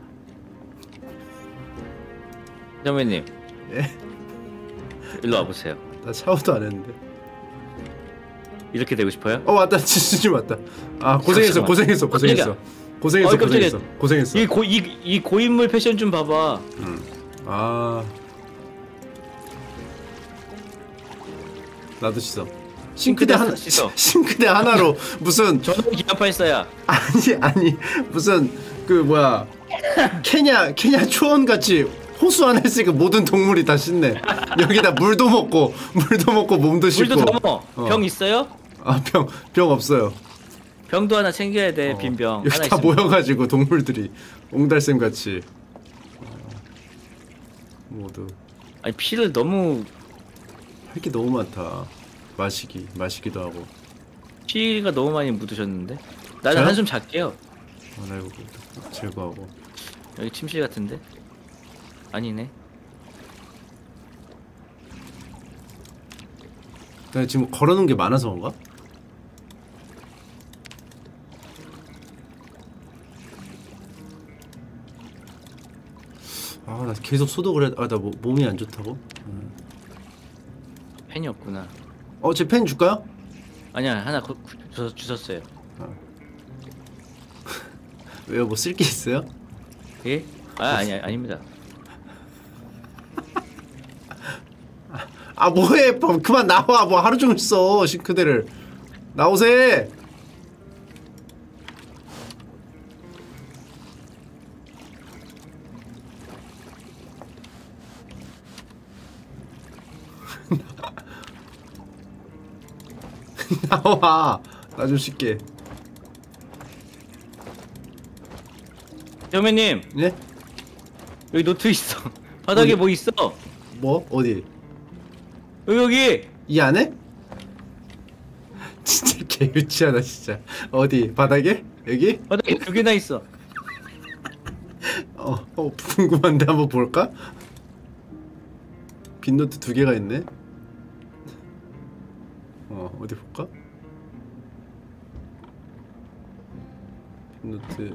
선배님 예. 일로 와보세요. 나 샤워도 안 했는데. 이렇게 되고 싶어요? 어 맞다 지수님 맞다. 아 고생했어 잠깐만. 고생했어 고생했어 고생했어 어이, 깜짝이야. 고생했어 고생했어. 이 고 이 이 고인물 패션 좀 봐봐. 아 나도 씻어. 싱크대 싱크대 하나 씻어. 싱크대 하나로 무슨 저는 기아팔사야. 아니 아니 무슨 그 뭐야 케냐 케냐 초원 같이 호수 안에 있으니까 모든 동물이 다 씻네. 여기다 물도 먹고 물도 먹고 몸도 씻고. 물도 더 먹어. 어. 병 있어요? 아병 병 없어요. 병도 하나 챙겨야 돼. 빈 병. 여기 하나 다 있으면. 모여가지고 동물들이 옹달샘 같이 어, 모두 아니 피를 너무 할 게 너무 많다. 마시기 마시기도 하고. 피가 너무 많이 묻으셨는데. 나는 저요? 한숨 잘게요. 어, 나 이거 제거하고. 여기 침실 같은데? 아니네. 내가 지금 걸어놓은 게 많아서 그런가? 아 나 계속 소독을 해. 아나 뭐, 몸이 안 좋다고? 음. 펜이 없구나. 어 제 펜 줄까요? 아니야 하나 구, 구, 주, 주셨어요. 왜요? 뭐 쓸 게 있어요? 예? 아 아니 아닙니다. 아 뭐해? 뭐, 그만 나와. 뭐 하루 종일 써 싱크대를. 나오세. 나와. 나 좀 쉴게. 여매님 예? 여기 노트 있어. 바닥에 어디? 뭐 있어? 뭐? 어디? 여기 여기. 이 안에? 진짜 개유치하다 진짜. 어디? 바닥에? 여기? 바닥에 두 개나 있어. 어, 어 궁금한데 한번 볼까? 빈노트 두 개가 있네. 어 어디 볼까? 빈노트.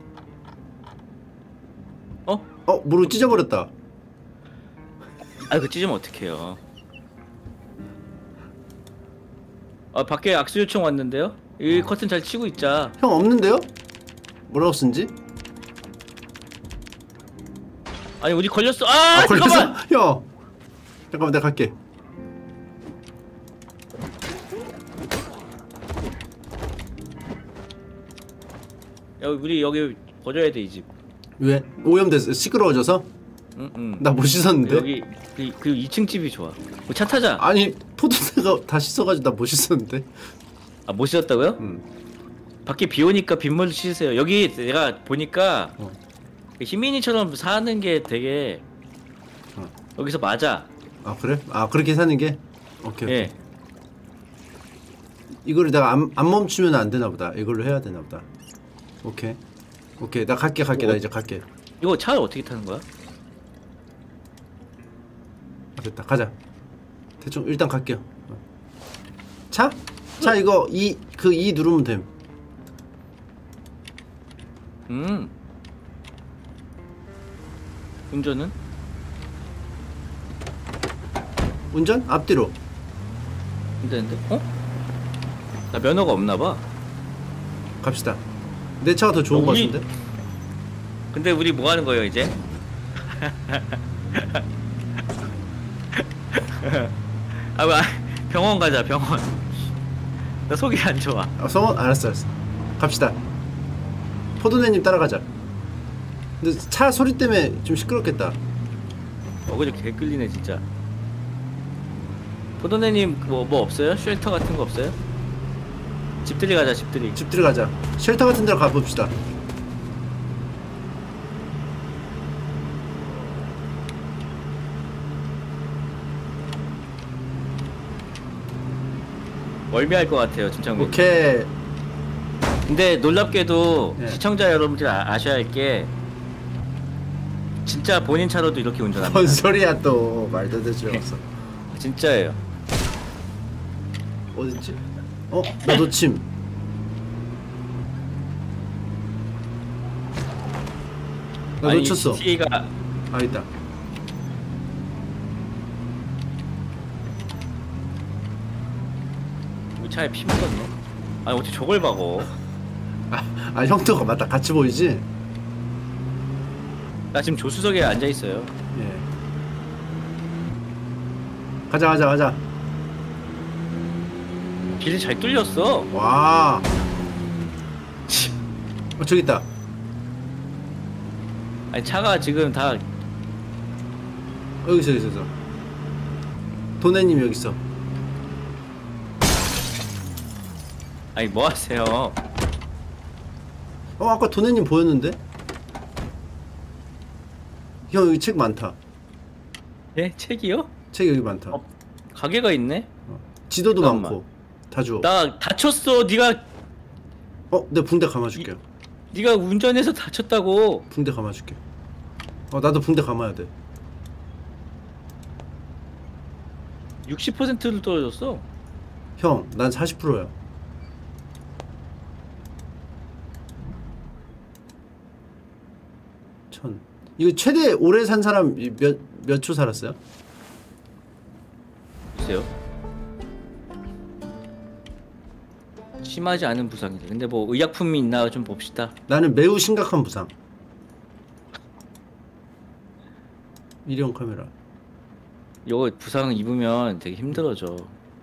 어? 어 모르고 찢어버렸다. 아 이거 찢으면 어떡해요. 아 밖에 악수 요청 왔는데요? 이 어. 커튼 잘 치고 있자. 형 없는데요? 뭐라고 쓴지? 아니 어디 걸렸어? 아, 아 걸렸어? 잠깐만. 형 잠깐만 내가 갈게. 야 우리 여기 버려야 돼 이 집. 왜? 오염됐어? 시끄러워져서? 응응. 나 못 씻었는데? 여기 그, 그 이 층 집이 좋아. 뭐 차 타자. 아니 포도새가 다 씻어가지고 나 못 씻었는데? 아 못 씻었다고요? 응. 밖에 비 오니까 빗물 씻으세요. 여기 내가 보니까 어. 희민이처럼 사는 게 되게 어. 여기서 맞아. 아 그래? 아 그렇게 사는 게? 오케이 오케이. 예. 이거를 내가 안, 안 멈추면 안 되나 보다. 이걸로 해야 되나 보다. 오케이 오케이 나 갈게 갈게 어. 나 이제 갈게. 이거 차를 어떻게 타는 거야? 아, 됐다 가자. 대충 일단 갈게요. 어. 차? 차 이거 이 그 이 누르면 됨. 음. 운전은? 운전? 앞뒤로. 안 되는데? 어? 나 면허가 없나 봐. 갑시다. 내 차가 더 좋은 거 우리- 같은데? 근데 우리 뭐 하는 거예요 이제? 아, 뭐, 아, 병원 가자 병원. 나 속이 안 좋아. 아, 성원 알았어 알았어. 갑시다. 포도네님 따라가자. 근데 차 소리 때문에 좀 시끄럽겠다. 어그저 개 끌리네 진짜. 포도네님 뭐 뭐 없어요? 쉘터 같은 거 없어요? 집들이 가자 집들이. 집 들어가자. 쉘터 같은 데로 가봅시다. 멀미할 것 같아요 진창민. 오케이. 근데 놀랍게도 네. 시청자 여러분들 아, 아셔야 할 게 진짜 본인 차로도 이렇게 운전합니다. 뭔 소리야 또. 말도 되지 없어. 진짜예요. 어딨지? 어? 나 놓침. 나 아니, 놓쳤어. 지티에이가 아 있다. 우리 차에 피 묻었네. 아니 어떻게 저걸 박어? 아, 아 형도가 맞다. 같이 보이지? 나 지금 조수석에 앉아 있어요. 예. 가자 가자 가자. 길이 잘 뚫렸어. 와. 어 저기 있다. 아니 차가 지금 다 어, 여기 있어 여기 있어. 도네님 여기 있어. 아니 뭐 하세요? 어 아까 도네님 보였는데? 형 여기 책 많다. 예? 책이요? 책 여기 많다. 어, 가게가 있네? 지도도 잠깐만. 많고. 다 주워. 나 다쳤어. 네가 어, 내 붕대 감아줄게요. 네가 운전해서 다쳤다고. 붕대 감아줄게. 어, 나도 붕대 감아야 돼. 육십 퍼센트를 떨어졌어. 형, 난 사십 퍼센트야. 천. 이거 최대 오래 산 사람 몇, 몇 초 살았어요? 글쎄요. 심하지 않은 부상이래. 근데 뭐 의약품이 있나 좀 봅시다. 나는 매우 심각한 부상. 일회용 카메라. 이거 부상 입으면 되게 힘들어져.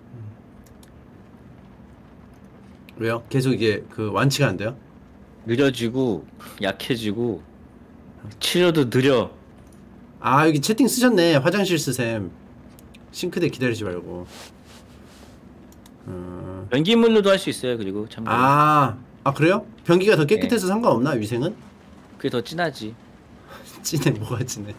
왜요? 계속 이게 그 완치가 안 돼요? 느려지고 약해지고 치료도 느려. 아, 여기 채팅 쓰셨네. 화장실 쓰셈. 싱크대 기다리지 말고. 어... 변기물로도 할 수 있어요. 그리고 참 아, 아 그래요? 변기가 더 깨끗해서 상관없나? 위생은? 그게 더 진하지. 찐해, 뭐가 찐해.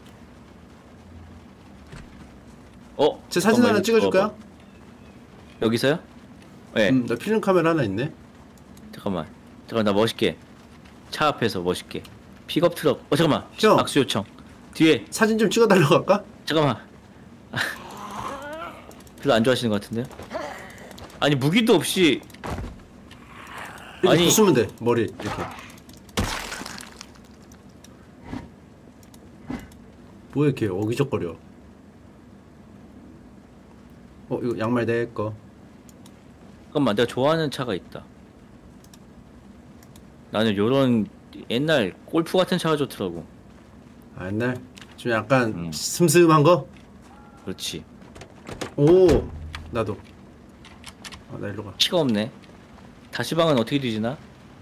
어? 제 사진 잠깐만, 하나 이거 찍어줄까요? 봐봐. 여기서요? 네. 음, 나 필름 카메라 하나 있네. 잠깐만. 잠깐만 나 멋있게. 차 앞에서 멋있게. 픽업 트럭. 어 잠깐만. 형. 악수 요청. 뒤에. 사진 좀 찍어달라고 할까? 잠깐만. 별로 안 좋아하시는 것 같은데요? 아니 무기도 없이. 이렇게 아니. 부수면 돼, 머리 이렇게. 뭐야 이렇게 어기적거려. 어 이거 양말 내 거. 잠깐만 내가 좋아하는 차가 있다. 나는 요런 옛날 골프 같은 차가 좋더라고. 아 옛날 좀 약간 음. 슴슴한 거? 그렇지. 오 나도. 아, 나 일로 가. 키가 없네. 다시방은 어떻게 뒤지나?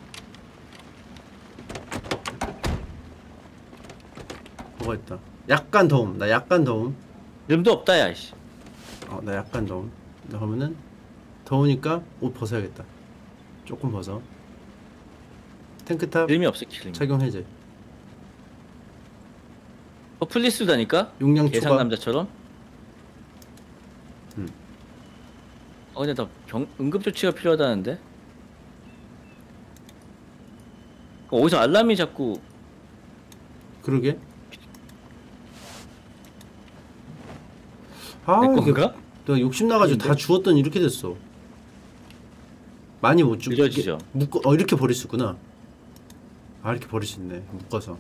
뭐가 있다. 약간 더움. 나 약간 더움. 이름도 없다 야씨. 어 나 약간 더움. 나 그러면은 더우니까 옷 벗어야겠다. 조금 벗어. 탱크탑 이름이 없어 키름이. 착용 해제. 어 플리스다니까? 용량 예상 초과. 남자처럼. 음. 어 근데 나 병, 응급조치가 필요하다는데? 어, 어디서 알람이 자꾸. 그러게. 아 내 이게 건가? 내가 욕심 나가지고 아닌데? 다 주웠더니 이렇게 됐어. 많이 못 주고. 느려지죠. 이게 묶어 어 이렇게 버릴 수 있구나. 아 이렇게 버릴 수 있네. 묶어서.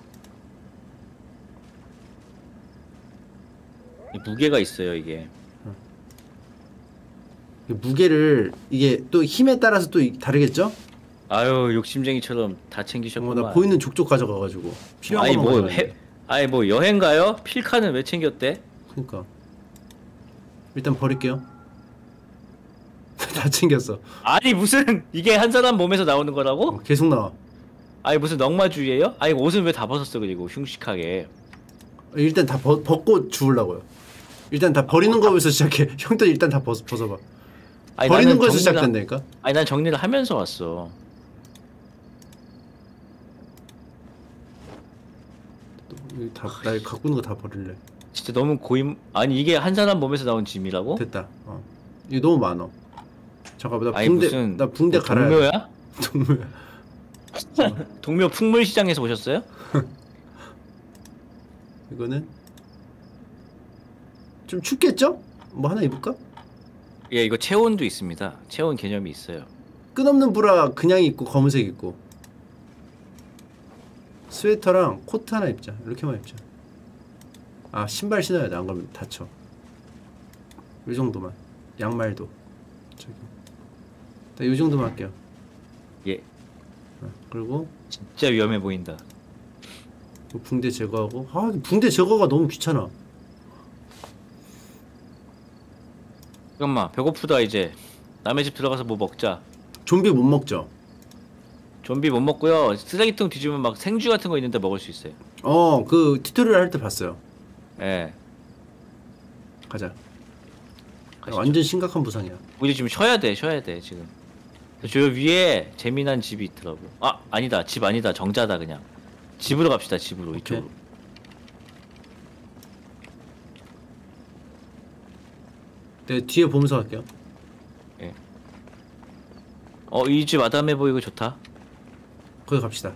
이 무게가 있어요 이게. 이 무게를 이게 또 힘에 따라서 또 이- 다르겠죠? 아유 욕심쟁이처럼 다 어, 챙기셨구만. 나 보이는 족족 가져가가지고 필요한 아니 것만 뭐 가져가야 해, 아니 뭐 여행 가요? 필카는 왜 챙겼대? 그니까 일단 버릴게요. 다 챙겼어. 아니 무슨 이게 한 사람 몸에서 나오는 거라고? 어, 계속 나와. 아니 무슨 넉마주의예요? 아니 옷은 왜 다 벗었어 그리고 흉식하게. 일단 다 벗, 벗고 주우려고요. 일단 다 버리는 거에서 시작해. 형도 일단 다 벗, 벗어봐. 아니, 버리는 나는 거에서 정리를- 시작된다니까. 아니 난 정리를 하면서 왔어. 다날 갖고 있는 거 다 버릴래. 진짜 너무 고임. 아니 이게 한 사람 몸에서 나온 짐이라고? 됐다. 어. 이거 너무 많어. 잠깐만 나 아니 붕대 무슨 나 붕대 뭐 갈아야 돼. 동묘야? 동묘야. 동묘 풍물시장에서 오셨어요? 이거는 좀 춥겠죠? 뭐 하나 입을까? 예 이거 체온도 있습니다. 체온 개념이 있어요. 끝없는 브라 그냥 입고 검은색 입고 스웨터랑 코트 하나 입자. 이렇게만 입자. 아 신발 신어야 돼. 안 그러면 다쳐. 이 정도만. 양말도 저기. 이 정도만 할게요. 예 어, 그리고 진짜 위험해 보인다. 붕대 제거하고. 아 붕대 제거가 너무 귀찮아. 잠깐만 배고프다 이제. 남의 집 들어가서 뭐 먹자. 좀비 못 먹죠? 좀비 못 먹고요. 쓰레기통 뒤지면 막 생쥐 같은 거 있는데 먹을 수 있어요. 어 그 튜토리얼 할 때 봤어요. 예. 가자. 가시죠. 완전 심각한 부상이야. 우리 지금 쉬어야 돼, 쉬어야 돼 지금. 저 위에 재미난 집이 있더라고. 아 아니다, 집 아니다, 정자다 그냥. 집으로 갑시다, 집으로 이쪽으로. 네 뒤에 보면서 갈게요. 예. 어 이 집 아담해 보이고 좋다. 거기 갑시다.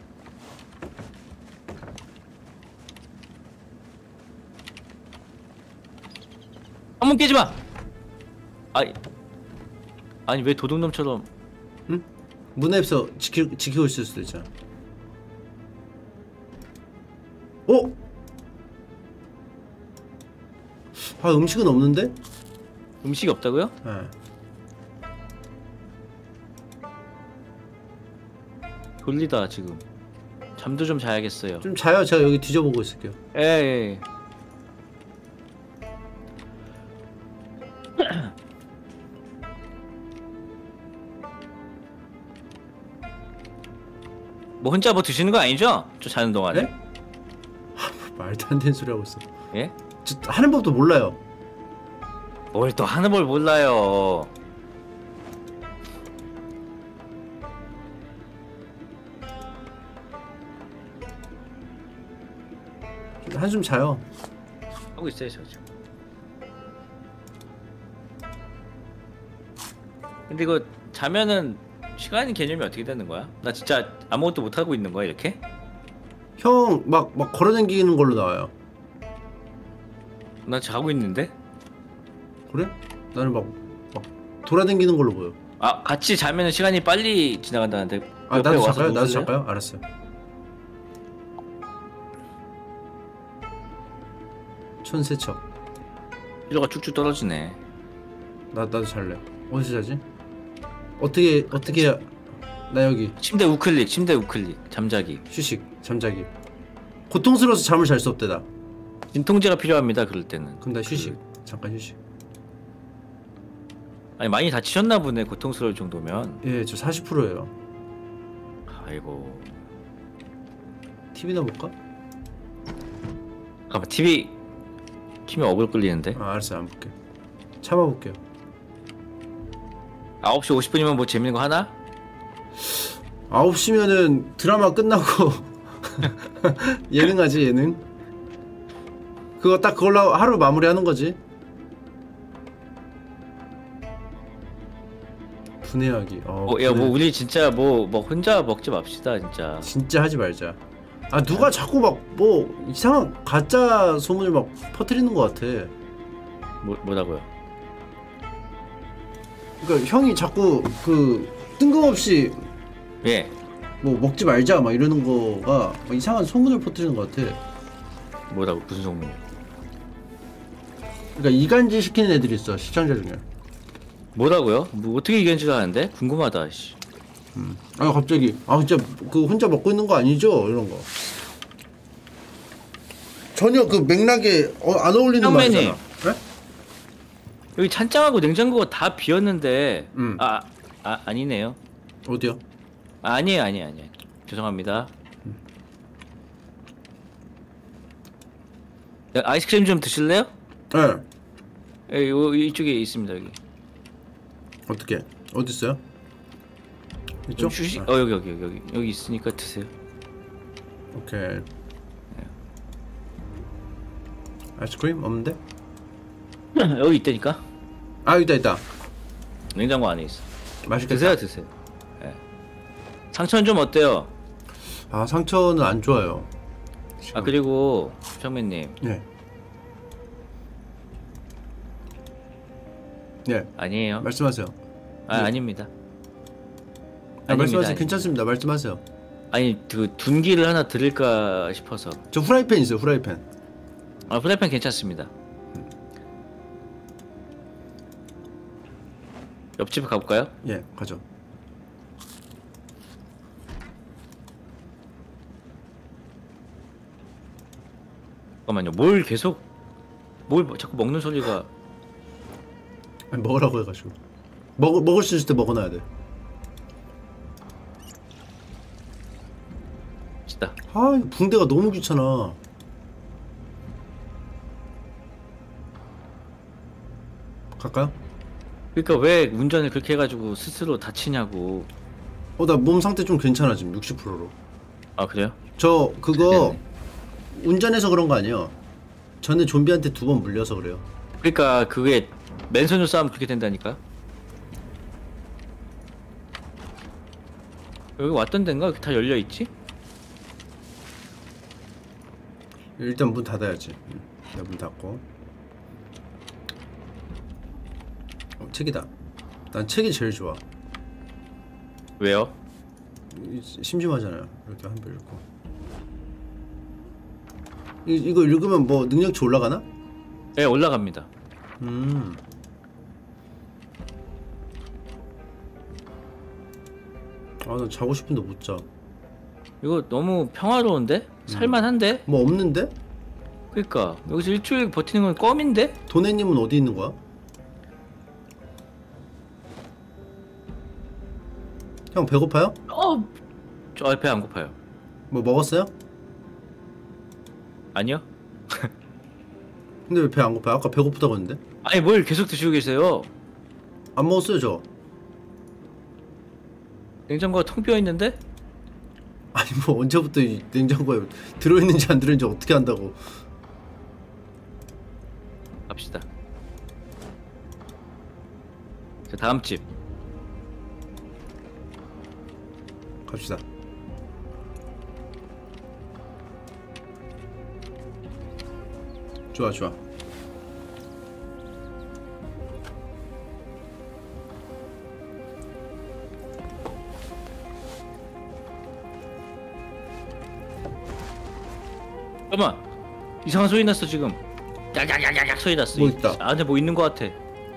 한문 깨지 마. 아니 아니 왜 도둑놈처럼. 응? 문에서 지키, 지키고 있을 수도 있잖아. 어? 아 음식은 없는데? 음식이 없다고요? 네. 졸리다 지금. 잠도 좀 자야겠어요. 좀 자요. 제가 여기 뒤져보고 있을게요. 예. 예. 뭐 혼자 뭐 드시는 거 아니죠? 저 자는 동안에? 네? 말도 안 되는 소리 하고 있어. 예? 저 하는 법도 몰라요. 뭘 또 하는 걸 몰라요. 한숨 자요. 하고 있어요 저 지금. 근데 이거 자면은 시간 개념이 어떻게 되는 거야? 나 진짜 아무것도 못 하고 있는 거야 이렇게? 형 막 막 걸어다니는 걸로 나와요. 나 자고 있는데? 그래? 나는 막 막 돌아다니는 걸로 보여. 아 같이 자면은 시간이 빨리 지나간다는데. 아 옆에 나도 와서 잘까요? 나도 누우실래요? 잘까요? 알았어요. 촌세척. 피로가 쭉쭉 떨어지네. 나 나도 잘래. 어디서 자지? 어떻게 어떻게 해야... 나 여기 침대 우클릭, 침대 우클릭, 잠자기. 휴식 잠자기. 고통스러워서 잠을 잘 수 없대다. 진통제가 필요합니다. 그럴 때는. 그럼 나 휴식. 잠깐 휴식. 아니 많이 다치셨나 보네. 고통스러울 정도면. 예, 저 사십 퍼센트예요. 아이고. 티비나 볼까? 잠깐만 티비 키면 어글 끌리는데. 아, 알았어요. 안 볼게. 참아볼게요. 아홉 시 오십 분이면 뭐 재밌는 거 하나? 아홉 시면은 드라마 끝나고 예능 하지, 예능. 그거 딱 그걸로 하루 마무리하는 거지. 분해하기. 어, 어, 야, 분해. 뭐 우리 진짜 뭐, 뭐 혼자 먹지 맙시다, 진짜. 진짜 하지 말자. 아, 누가 자꾸 막 뭐 이상한 가짜 소문을 막 퍼뜨리는 것 같아. 뭐, 뭐라고요? 그러니까 형이 자꾸 그 뜬금없이 예. 뭐 먹지 말자 막 이러는 거가 막 이상한 소문을 퍼뜨리는 것 같아. 뭐라고, 무슨 소문이요? 그러니까 이간질 시키는 애들이 있어, 시청자 중에. 뭐라고요? 뭐 어떻게 이견질 하는데? 궁금하다, 씨. 음. 아 갑자기 아 진짜 그 혼자 먹고 있는 거 아니죠? 이런 거. 전혀 그 맥락에 어, 안 어울리는 형맨님. 말이잖아. 네? 여기 찬장하고 냉장고가 다 비었는데 음. 아, 아 아니네요. 어디요? 아, 아니에요 아니에요 아니에요. 죄송합니다. 야, 아이스크림 좀 드실래요? 네. 여기, 요- 이쪽에 있습니다 여기. 어떻게? 어디 있어요? 이쪽? 휴식. 아, 어 여기 여기 여기 여기 있으니까 드세요. 오케이. 아이스크림 없는데? 여기 있다니까. 아 있다 있다. 냉장고 안에 있어. 맛있겠다. 드세요 드세요. 예. 상처는 좀 어때요? 아 상처는 안 좋아요. 아 그리고 정맨님 예. 예. 아니에요. 말씀하세요. 아 예. 아닙니다. 아, 아닙니다, 말씀하세요. 아닙니다. 괜찮습니다. 말씀하세요. 아니 그 둔기를 하나 드릴까 싶어서. 저 후라이팬 있어요. 후라이팬. 아 프라이팬 괜찮습니다. 옆집 가볼까요? 예, 가죠. 잠깐만요. 뭘 계속 뭘 자꾸 먹는 소리가. 아니, 먹으라고 해가지고. 먹 먹을 수 있을 때 먹어놔야 돼. 진짜. 아, 이거 붕대가 너무 귀찮아. 갈까요? 그러니까 왜 운전을 그렇게 해가지고 스스로 다치냐고. 어, 나 몸 상태 좀 괜찮아 지금 육십 퍼센트로. 아 그래요? 저 그거 네네. 운전해서 그런 거 아니에요. 전에 좀비한테 두 번 물려서 그래요. 그러니까 그게 맨손으로 싸우면 그렇게 된다니까. 여기 왔던 데인가? 다 열려 있지? 일단 문 닫아야지. 응. 내가 문 닫고. 어, 책이다. 난 책이 제일 좋아. 왜요? 이- 심심하잖아요. 이렇게 한 번 읽고. 이, 이거 읽으면 뭐 능력치 올라가나? 네 올라갑니다. 음. 아, 나 자고 싶은데 못 자. 이거 너무 평화로운데? 살만한데? 뭐 없는데? 그러니까 여기서 일주일 버티는 건 껌인데? 도네님은 어디 있는 거야? 형 배고파요? 어, 저 배 안 고파요. 뭐 먹었어요? 아니요? 근데 왜 배 안 고파요? 아까 배고프다고 했는데? 아니 뭘 계속 드시고 계세요? 안 먹었어요 저. 냉장고가 텅 비어 있는데? 아니 뭐 언제부터 이 냉장고에 들어있는지 안 들어있는지 어떻게 안다고. 갑시다. 자 다음 집. 갑시다. 좋아 좋아. 잠깐만 이상한 소리 났어 지금. 약약약약 소리 났어. 뭐 이- 있다. 안에 뭐 있는 거 같아.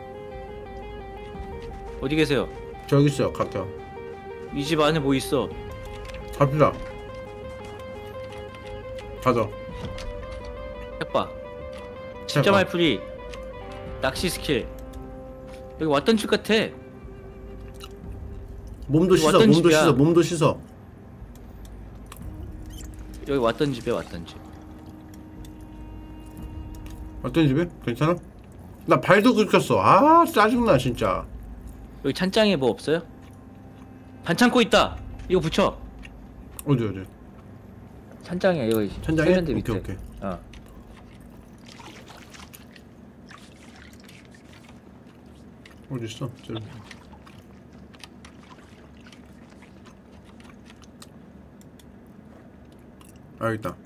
어디 계세요? 저기 있어요. 갈게요. 이 집 안에 뭐 있어? 갑시다. 가자. 해봐. 진짜 말풀이 낚시 스킬. 여기 왔던 집 같아. 몸도 씻어. 왔던 몸도 집이야. 씻어. 몸도 씻어. 여기 왔던 집에 왔던 집. 어떤 집에? 괜찮아? 나 발도 긁혔어. 아 짜증나 진짜. 여기 찬장에 뭐 없어요? 반창고 있다. 이거 붙여. 어디 어디? 찬장에 이거 천장에? 세면대 오케이 밑에. 오케이. 어. 어디 있어? 저기. 아 여기 있다.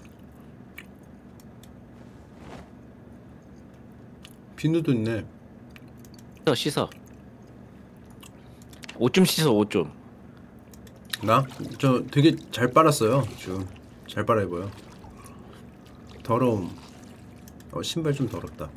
비누도 있네. 씻어 씻어. 옷 좀 씻어 옷 좀. 나? 저 되게 잘 빨았어요 지금. 잘 빨아 입어요. 더러움. 어 신발 좀 더럽다.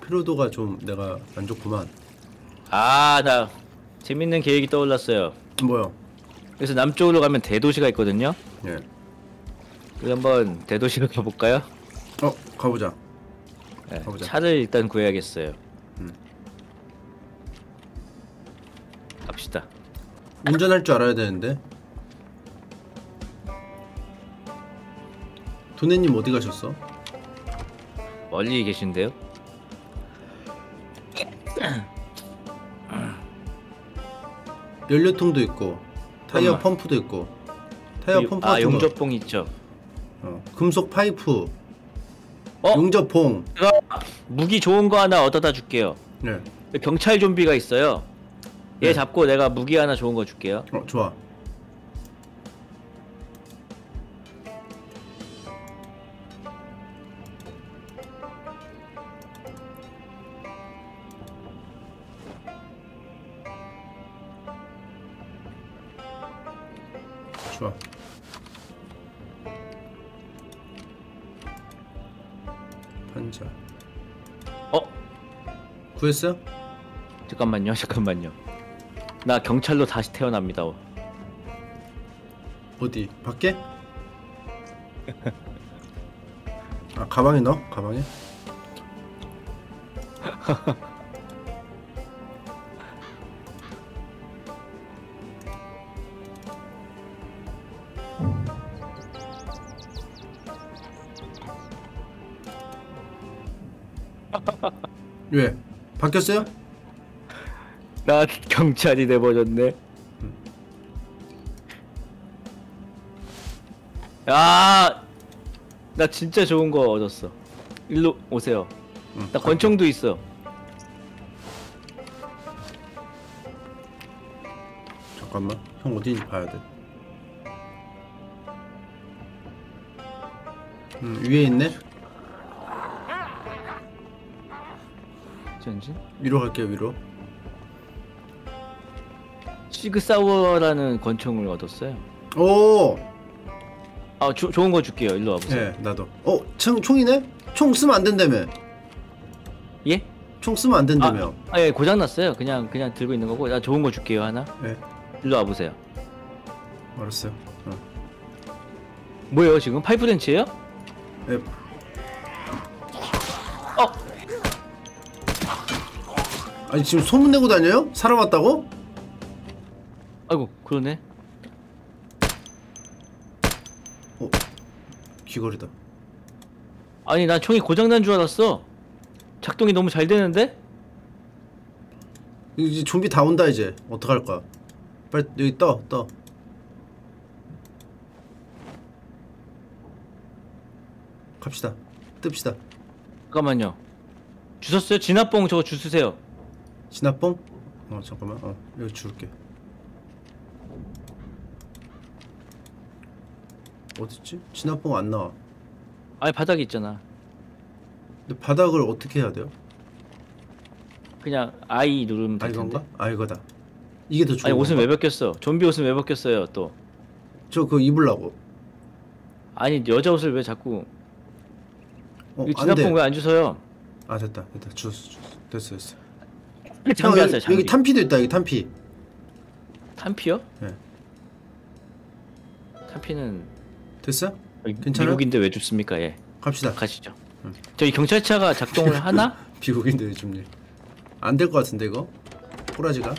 피로도가 좀 내가 안 좋구만. 아, 나 재밌는 계획이 떠올랐어요. 뭐요? 그래서 남쪽으로 가면 대도시가 있거든요. 예. 우리 한번 대도시로 가볼까요? 어, 가보자. 네, 가보자. 차를 일단 구해야겠어요. 음. 갑시다. 운전할 줄 알아야 되는데. 도네님 어디 가셨어? 멀리 계신데요? 연료통도 있고 타이어 잠깐만. 펌프도 있고 타이어 이- 펌프 아, 같은 거. 용접봉 있죠. 어, 금속 파이프, 어? 용접봉. 제가 무기 좋은 거 하나 얻어다 줄게요. 네. 경찰 좀비가 있어요. 얘 네. 잡고 내가 무기 하나 좋은 거 줄게요. 어, 좋아. 좋아. 판자. 어? 구했어요? 잠깐만요, 잠깐만요. 나 경찰로 다시 태어납니다. 어디? 밖에? 아, 가방에 넣어? 가방에? 왜? 바뀌었어요? 나 경찰이 돼버렸네. 야, 나 진짜 좋은 거 얻었어. 일로 오세요. 응, 나 권총도 있어. 잠깐만. 형 어디인지 봐야 돼. 음, 위에 있네? 전지? 위로 갈게요, 위로. 시그사워라는 권총을 얻었어요. 오! 아, 조, 좋은 거 줄게요. 일로 와보세요. 네, 나도. 어, 총, 총이네? 총 쓰면 안 된다며. 예? 총 쓰면 안 된다며. 아, 예, 고장 났어요. 그냥 그냥 들고 있는 거고. 나 좋은 거 줄게요 하나. 네, 일로 와보세요. 알았어요. 어. 뭐예요 지금? 파이프렌치예요? 네. 어? 아니, 지금 소문 내고 다녀요? 사람 왔다고? 아이고 그러네. 어, 귀걸이다. 아니 난 총이 고장 난 줄 알았어. 작동이 너무 잘 되는데? 이제 좀비 다 온다, 이제. 어떡할 거야? 빨리, 여기 떠, 떠. 갑시다. 뜹시다. 잠깐만요. 주셨어요? 진압봉 저거 주스세요. 진압봉? 어, 잠깐만. 어, 여기 줄게. 어딨지? 진압봉 안 나와. 아니 바닥에 있잖아. 근데 바닥을 어떻게 해야 돼요? 그냥 I 누르면 아, 될 텐데. 이건가? 아, 이거다. 이게 더 좋은 아니 옷은 건가? 왜 벗겼어? 좀비 옷은 왜 벗겼어요 또? 저 그거 입으려고. 아니 여자 옷을 왜 자꾸? 어, 이거 안 돼. 진압봉 왜 안 주서요? 아, 됐다. 됐다. 주웠어, 주웠어. 됐어, 됐어. 장비 형, 하세요. 여기, 장비. 여기 탄피도 있다. 여기 탄피. 탄피요? 예. 탄피는 됐어? 여기 괜찮아요? 미국인데 왜 줍습니까? 예. 갑시다. 가시죠. 응. 저희 경찰차가 작동을 하나? 비국인들 좀 일. 안될 것 같은데 이거? 꼬라지가?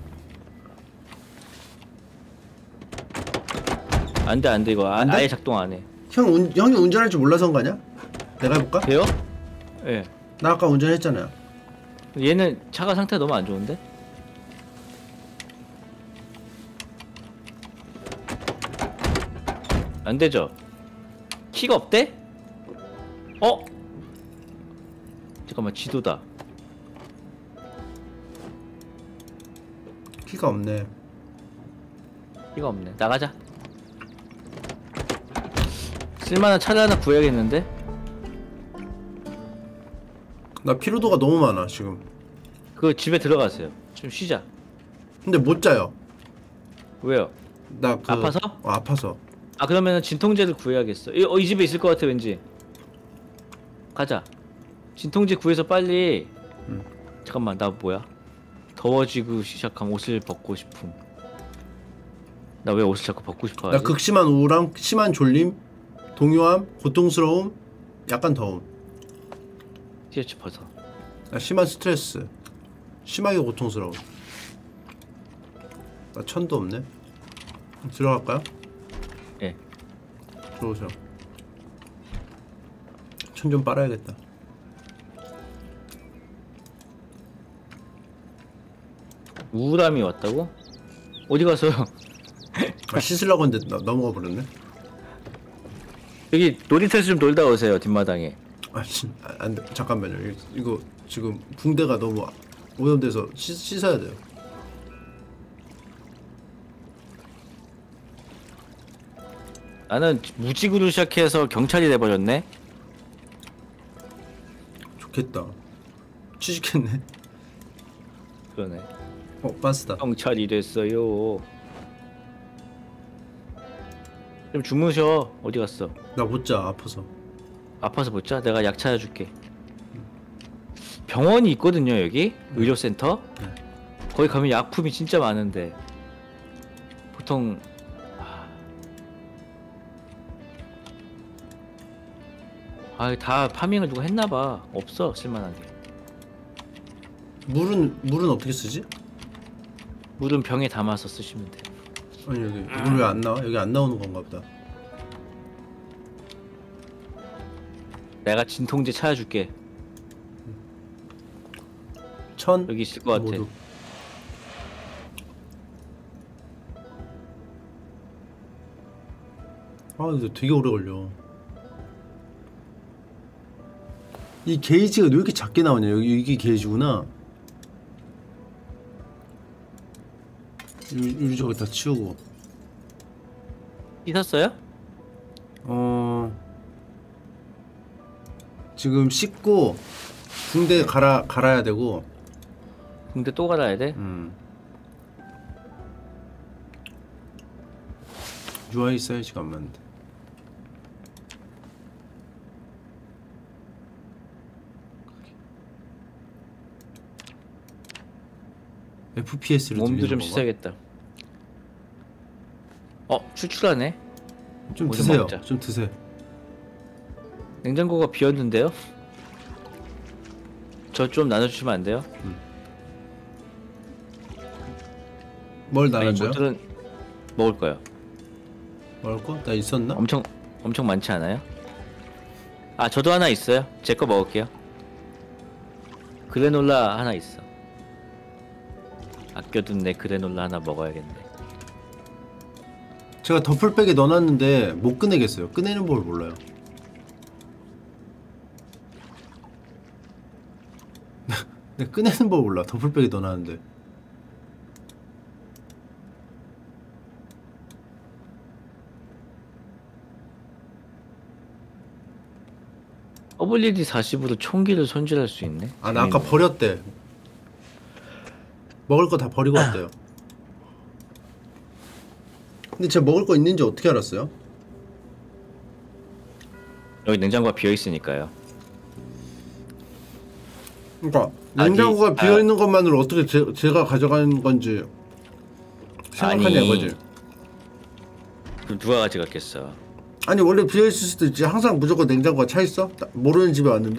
안돼 안돼 이거 아, 안 돼? 아예 작동 안 해. 형 운, 형이 운전할 줄 몰라서인 거 아니야? 내가 해볼까? 돼요? 예. 나 아까 운전했잖아요. 얘는 차가 상태가 너무 안 좋은데? 안 되죠? 키가 없대? 어? 잠깐만 지도다. 키가 없네. 키가 없네. 나가자. 쓸만한 차를 하나 구해야겠는데? 나 피로도가 너무 많아 지금. 그 집에 들어가세요. 좀 쉬자. 근데 못 자요. 왜요? 나 그... 아파서? 어, 아파서. 아 그러면은 진통제를 구해야겠어. 이, 어, 이 집에 있을 것 같아 왠지. 가자. 진통제 구해서 빨리 음. 잠깐만 나 뭐야? 더워지고 시작한 옷을 벗고 싶음. 나 왜 옷을 자꾸 벗고 싶어 나 하지? 극심한 우울함, 심한 졸림, 동요함, 고통스러움, 약간 더움. 티셔츠 벗어. 나 심한 스트레스, 심하게 고통스러움. 나 천도 없네. 들어갈까요? 예. 들어오세요. 천 좀 빨아야겠다. 우울함이 왔다고? 어디 가서요? 아, 씻으려고 했는데 나, 넘어가 버렸네. 여기 놀이터에서 좀 놀다 오세요 뒷마당에. 아, 진, 아, 안 돼. 잠깐만요. 이거, 이거 지금 붕대가 너무 오염돼서 씻, 씻어야 돼요. 나는 무직으로 시작해서 경찰이 돼버렸네. 좋겠다. 취직했네. 그러네. 어, 반스다. 경찰이 됐어요. 좀 주무셔. 어디 갔어? 나 못 자, 아파서. 아파서 못 자? 내가 약 찾아줄게. 병원이 있거든요 여기? 의료센터? 네. 거기 가면 약품이 진짜 많은데 보통 아 다 파밍을 누가 했나봐. 없어 쓸만한 게. 물은, 물은 어떻게 쓰지? 물은 병에 담아서 쓰시면 돼. 아니, 여기, 이걸 왜 안 나와? 여기 안 나오는 건가 보다. 내가 진통제 찾아줄게. 천? 여기 있을 것 같아. 모두. 아, 이거 되게 오래 걸려. 이 게이지가 왜 이렇게 작게 나오냐? 여기 이게 게이지구나. 유, 유리 저기 다 치우고. 씻었어요? 어 지금 씻고 붕대 갈아 갈아야 되고. 근데 또 갈아야 돼? 음. 유아이 사이즈가 안 맞는데. 에프피에스를 몸도 좀 씻어야겠다. 어 출출하네. 좀 뭐 좀 드세요. 먹자. 좀 드세요. 냉장고가 비었는데요? 저 좀 나눠주시면 안 돼요? 뭘 아니 나눠줘요? 뭐들은 먹을 거요. 먹을 거? 나 있었나? 엄청 엄청 많지 않아요? 아 저도 하나 있어요. 제 거 먹을게요. 그래놀라 하나 있어. 아껴둔 내 그래놀라 하나 먹어야겠네. 제가 더플백에 넣어놨는데 못 꺼내겠어요. 꺼내는 법을 몰라요. 내가 꺼내는 법을 몰라. 더플백에 넣어놨는데. 더블유디 사십으로 총기를 손질할 수 있네. 아, 나 아까 버렸대. 먹을 거 다 버리고 왔대요. 근데 제가 먹을 거 있는지 어떻게 알았어요? 여기 냉장고가 비어 있으니까요. 그러니까 아니, 냉장고가 아. 비어 있는 것만으로 어떻게 제, 제가 가져간 건지 생각하냐 아니. 이거지. 그럼 누가 가져갔겠어? 아니 원래 비어 있을 수도 있지. 항상 무조건 냉장고가 차 있어? 나- 모르는 집에 왔는데.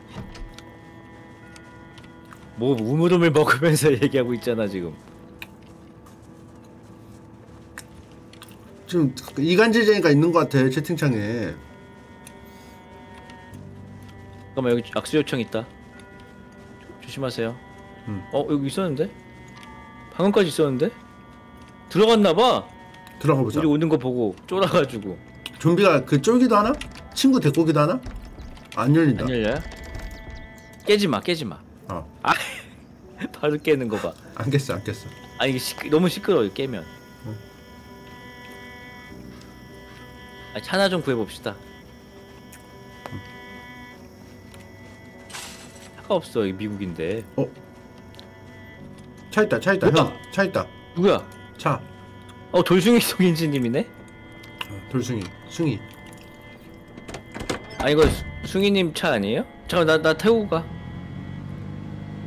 뭐 우물우물 먹으면서 얘기하고 있잖아 지금. 지금 이간질쟁이가 있는 것 같아 채팅창에. 잠깐만 여기 악수 요청 있다. 조심하세요. 음. 어 여기 있었는데? 방금까지 있었는데? 들어갔나봐. 들어가 보자. 우리 오는 거 보고 쫄아가지고. 좀비가 그 쫄기도 하나? 친구 데리고 오기도 하나? 안 열린다. 안 열려요? 깨지마 깨지마. 어, 아 바로 깨는 거 봐. 안 깼어, 안 깼어. 아니 이게 시끄, 너무 시끄러워 깨면. 응. 아 차나 좀 구해봅시다. 차가 없어 이 미국인데. 어? 차 있다, 차 있다, 뭐야? 형. 차 있다. 누구야? 차. 어 돌숭이 송인지님이네? 어, 돌숭이, 숭이. 아 이거 수- 숭이님 차 아니에요? 잠깐 나 나 태우고 가.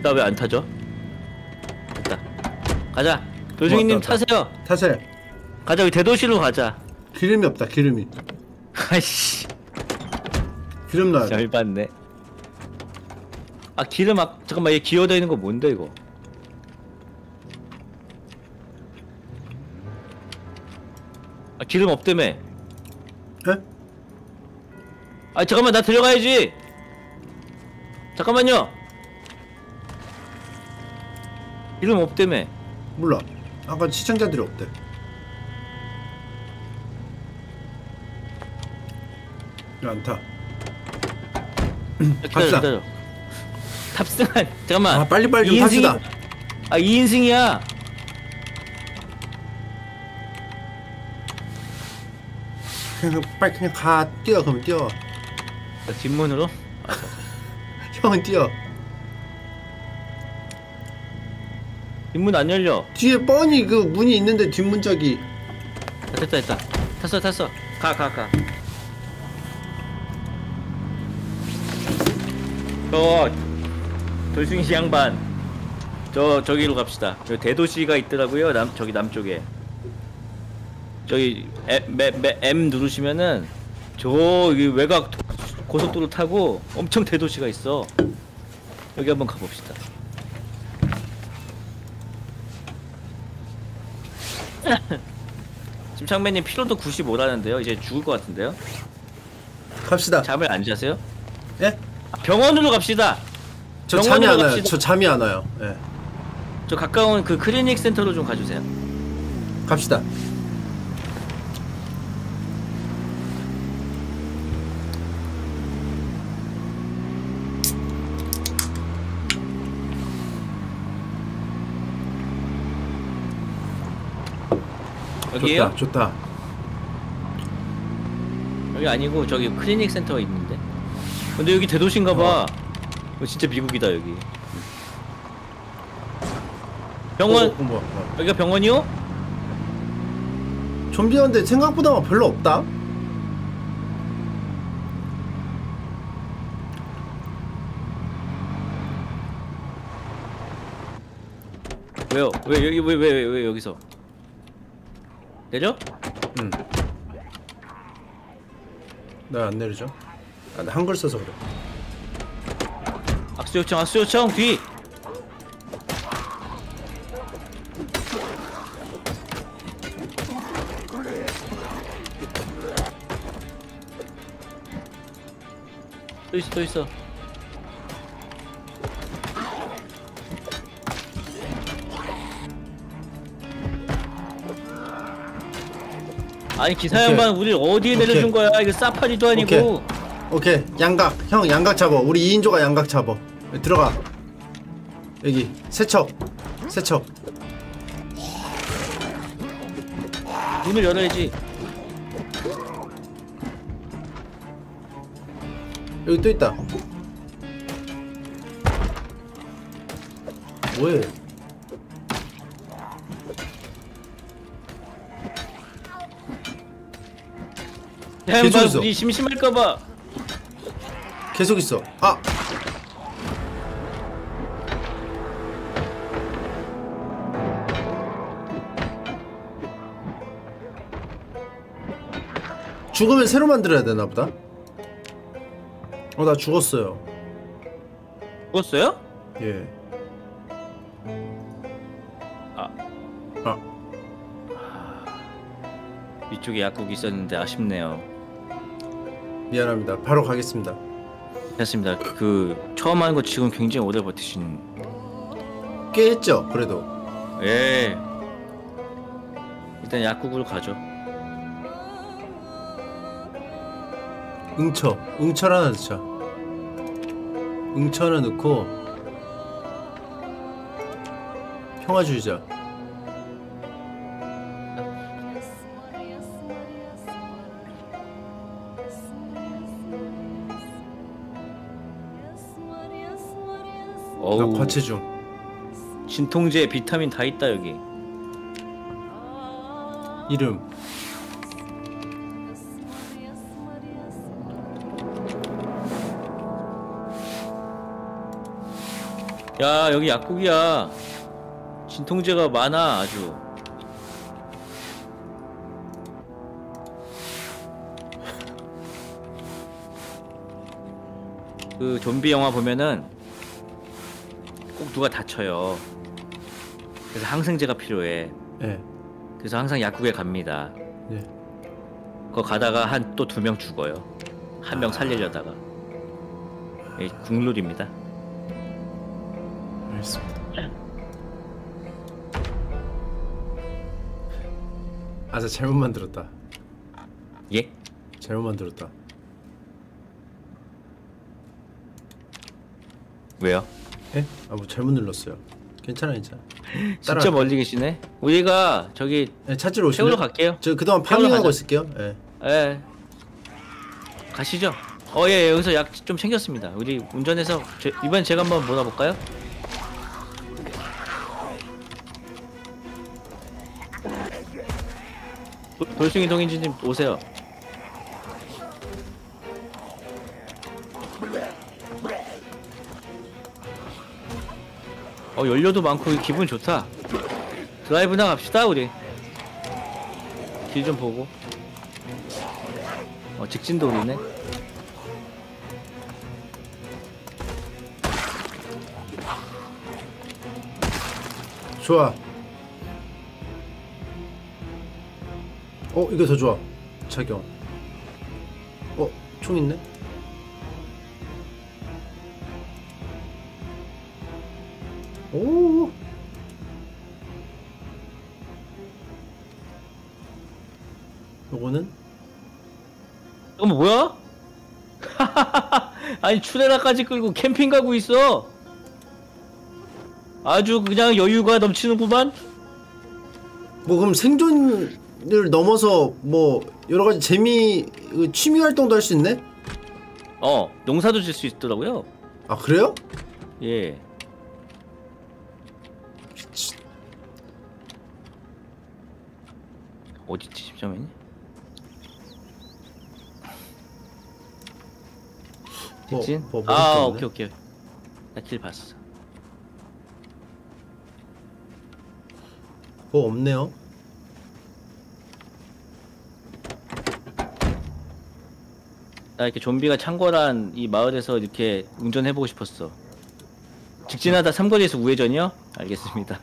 나 왜 안 타죠? 됐다. 가자. 돌싱이님 왔다, 왔다. 타세요. 타세요. 가자. 우리 대도시로 가자. 기름이 없다. 기름이. 아이씨. 기름 넣어야 돼. 열받네. 아 기름 아 잠깐만 얘 기어다 있는 거 뭔데 이거? 아 기름 없다며. 에? 아 잠깐만 나 들어가야지. 잠깐만요. 기름 없다며. 몰라. 아까 시청자들이 없대. 안 타. 기다려 갑시다. 기다려. 탑승한 잠깐만. 아 빨리 빨리 좀 이인승이- 탑시다. 아 이인승이야. 그냥 빨리 그냥 가 뛰어. 그러면 뛰어. 뒷문으로? 형은 뛰어. 뒷문 안 열려. 뒤에 뻔히 그 문이 있는데 뒷문 저기. 아, 됐다 됐다. 탔어 탔어. 가 가 가. 저 돌싱이 양반. 저 저기로 갑시다. 여기 대도시가 있더라고요. 남 저기 남쪽에. 저기 M, M, M 누르시면은 저기 외곽 고속도로 타고 엄청 대도시가 있어. 여기 한번 가봅시다. 지금 창맨님 피로도 구십오라는데요. 이제 죽을 것 같은데요. 갑시다. 잠을 안 자세요? 예? 아, 병원으로 갑시다. 저 잠이 병원으로 안 와요. 갑시다. 저 잠이 안 와요. 예. 저 가까운 그 클리닉 센터로 좀 가주세요. 갑시다. 여기에요? 좋다. 좋다. 여기 아니고 저기 클리닉 센터가 있는데. 근데 여기 대도시인가봐. 어. 이거 진짜 미국이다 여기. 병원. 어, 어, 뭐야, 뭐야. 여기가 병원이요? 좀비였는데 생각보다 별로 없다. 왜요? 왜 여기 왜 왜 왜 왜 여기서? 내려? 응. 나 안 내리죠? 아, 나 한글 써서 그래. 악수 요청 악수 요청 뒤. 또 있어 또 있어. 아니 기사 오케이. 양반 우리 어디에 오케이. 내려준 거야? 이거 사파리도 아니고. 오케이. 오케이. 양각. 형 양각 잡아. 우리 이 인조가 양각 잡아. 여기 들어가. 여기 세척. 세척. 문을 열어야지. 여기 또 있다. 뭐해? 야, 양반 계속 있어. 우리 심심할까봐. 계속 있어. 아. 죽으면 새로 만들어야 되나 보다. 어, 나 죽었어요. 죽었어요? 예. 아. 아. 위쪽에 약국이 있었는데 아쉽네요. 미안합니다. 바로 가겠습니다. 괜찮습니다. 그 처음 하는 거 지금 굉장히 오래 버티신. 꽤 했죠, 그래도. 예. 일단 약국으로 가죠. 응처. 응철 하나 넣자. 응처 하나 넣고 평화주의자. 나 어우. 과체중. 진통제, 비타민 다 있다 여기. 이름. 야, 여기 약국이야. 진통제가 많아, 아주. 그 좀비 영화 보면은 꼭 누가 다쳐요. 그래서 항생제가 필요해. 예. 그래서 항상 약국에 갑니다. 예. 그거 가다가 한 또 두 명 죽어요. 한 명 살리려다가. 이 국룰입니다. 알겠습니다. 아, 저 잘못 만들었다. 예? 잘못 만들었다. 왜요? 예? 아, 뭐 잘못 눌렀어요. 괜찮아, 괜찮아. 진짜 따라갈게요. 멀리 계시네. 우리가 저기 예, 찾으러 오실래요? 세우러 갈게요. 저 그동안 세우러 파밍하고 가자. 있을게요. 예. 예. 가시죠. 어, 예, 여기서 약 좀 챙겼습니다. 우리 운전해서 제, 이번엔 제가 한번 몰아볼까요? 도, 돌싱이 동인지님 오세요. 어, 연료도 많고 기분 좋다. 드라이브나 갑시다 우리. 길 좀 보고. 어, 직진도로네. 좋아. 어, 이거 더 좋아. 착용. 어, 총 있네? 오. 요거는? 이거 뭐야? 아니 추레라까지 끌고 캠핑 가고 있어. 아주 그냥 여유가 넘치는구만. 뭐 그럼 생존을 넘어서 뭐 여러 가지 재미, 그 취미 활동도 할 수 있네? 어, 농사도 질 수 있더라고요. 아, 그래요? 예. 미친. 어딨지 십점이니? 뭐, 직진? 뭐, 뭐 아, 먹을 오케이 게 오케이. 나 길 봤어. 뭐 없네요. 나 이렇게 좀비가 창궐한 이 마을에서 이렇게 운전해보고 싶었어. 직진하다 삼거리에서 우회전이요? 알겠습니다.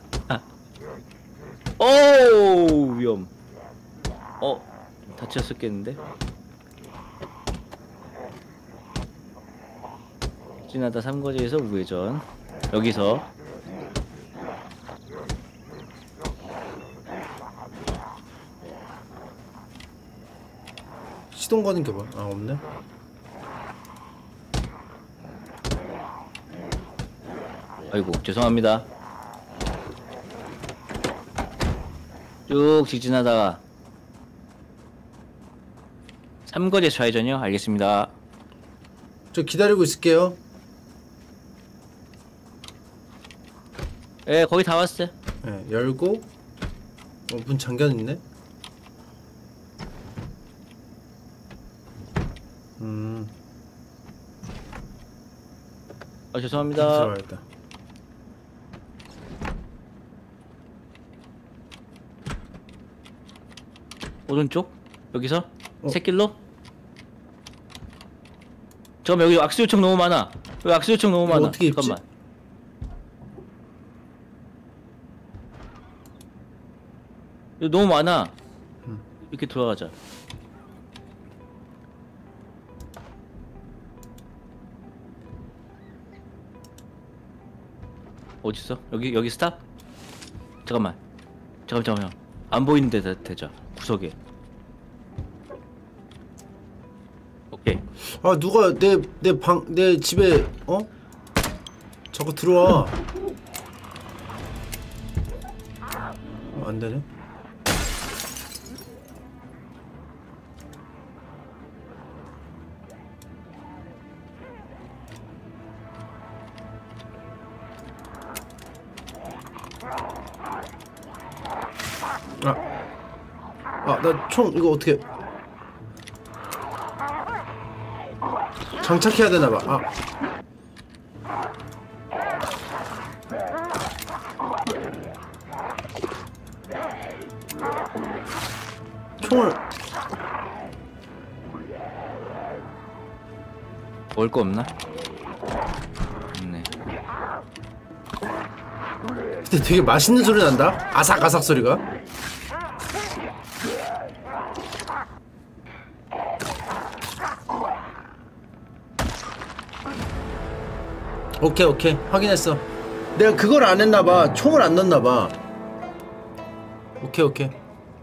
오, 위험. 어, 다쳤었겠는데? 직진하다 삼거리에서 우회전. 여기서 시동 거는 게 뭐야? 아, 없네. 아이고 죄송합니다. 쭉 직진하다가 삼거리에서 좌회전이요? 알겠습니다. 저 기다리고 있을게요. 예, 거의 다 왔어요. 예, 열고. 어, 문 잠겨있네? 음, 아 죄송합니다. 들어가야겠다. 오른쪽? 여기서? 어. 새길로? 잠깐만 여기 악수 요청 너무 많아. 여기 악수 요청 너무 이거 많아. 어떻게 입지? 잠깐만. 이거 너무 많아. 음. 이렇게 돌아가자. 어딨어? 여기 여기 스탑? 잠깐만. 잠깐만 잠깐만. 안 보이는 데 대- 대자. 구석에. 오케이. 아, 누가 내 내 방 내 집에 어? 자꾸 들어와. 어, 안 되네. 아, 아, 나 총 이거 어떻게 장착해야 되나 봐. 아, 총을 먹을 거 없나? 없네. 근데 되게 맛있는 소리 난다? 아삭아삭 소리가? 오케이 오케이 확인했어. 내가 그걸 안 했나봐. 총을 안 넣었나봐. 오케이 오케이.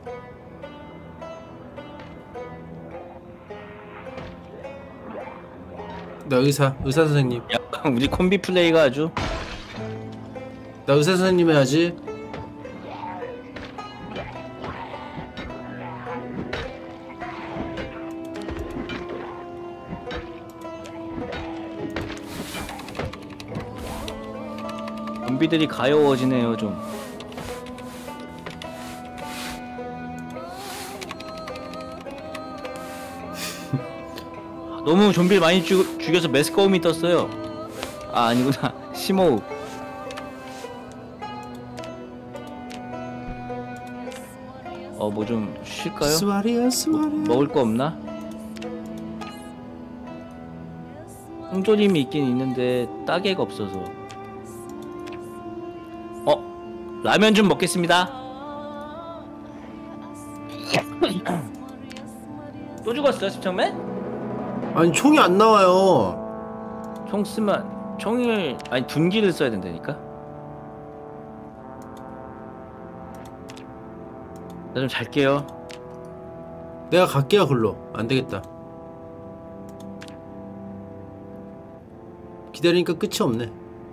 나 의사 의사 선생님. 야, 우리 콤비 플레이가 아주. 나 의사 선생님 해야지. 좀비들이 가여워지네요 좀. 너무 좀비 많이 죽, 죽여서 매스꺼움이 떴어요. 아 아니구나. 심호흡. 어 뭐 좀 쉴까요? 스와리야 스와리야. 먹을 거 없나? 홍조림이 있긴 있는데 따개가 없어서. 어 라면 좀 먹겠습니다. 또 죽었어 십창맨? 아니 총이 안 나와요. 총 쓰면 총을 아니 둔기를 써야 된다니까. 나 좀 잘게요. 내가 갈게요 글로. 안 되겠다. 기다리니까 끝이 없네.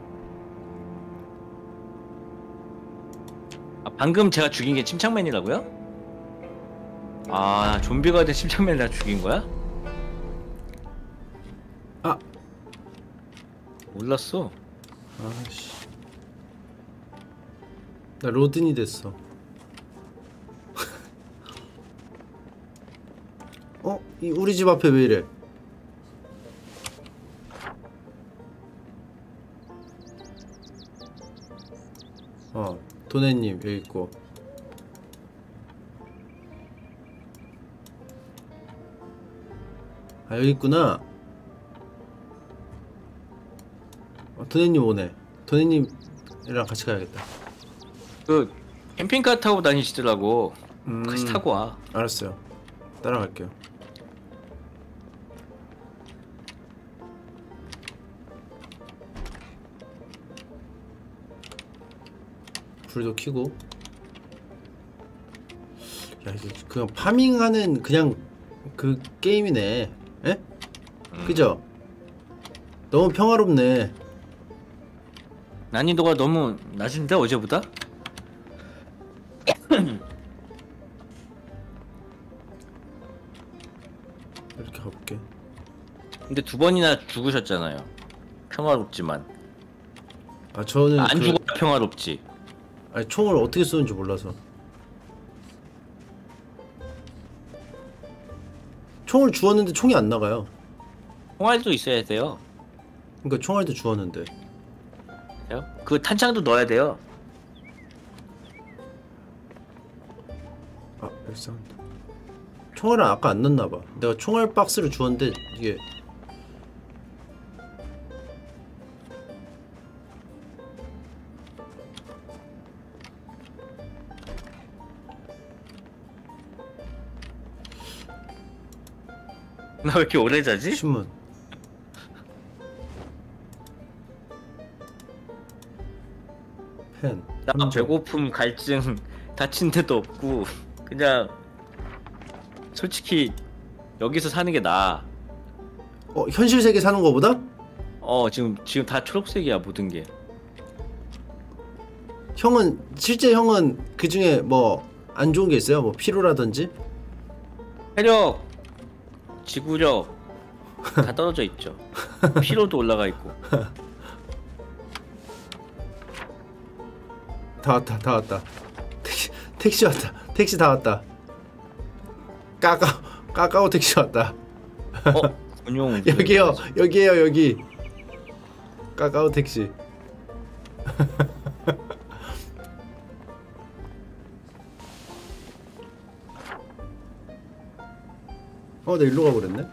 아, 방금 제가 죽인 게 침착맨이라고요? 아 좀비가 된 침착맨을 다 죽인 거야? 아 몰랐어. 아씨. 나 로든이 됐어. 어? 이 우리 집 앞에 왜 이래? 어, 도네님 여기 있고. 아 여기 있구나. 어, 도네님 오네. 도네님이랑 같이 가야겠다. 그 캠핑카 타고 다니시더라고. 음, 같이 타고 와. 알았어요. 따라갈게요. 불도 켜고. 야 이게 그냥 파밍하는 그냥 그 게임이네. 에? 음. 그죠? 너무 평화롭네. 난이도가 너무 낮은데 어제보다? 이렇게 가볼게. 근데 두 번이나 죽으셨잖아요. 평화롭지만. 아 저는 안 그, 죽어야 평화롭지. 아니 총을 어떻게 쏘는지 몰라서. 총을 주웠는데 총이 안 나가요. 총알도 있어야 돼요. 그러니까 총알도 주웠는데. 그래요? 그 탄창도 넣어야 돼요. 아 여기 싸운다. 총알은 아까 안 넣었나봐. 내가 총알 박스를 주웠는데 이게 나 왜 이렇게 오래 자지? 신문. 펜. 나 함정. 배고픔, 갈증, 다친 데도 없고 그냥 솔직히 여기서 사는 게 나아. 어 현실 세계 사는 거보다? 어 지금 지금 다 초록색이야 모든 게. 형은 실제 형은 그 중에 뭐 안 좋은 게 있어요? 뭐 피로라든지? 체력, 지구력 다 떨어져 있죠. 피로도 올라가 있고. 다 왔다 다 왔다. 택시 택시 왔다. 택시 다 왔다. 까까 까까오 택시 왔다. 어? 군용 여기요 여기에요 여기. 까까오 택시. 어, 나 일로 가버렸네.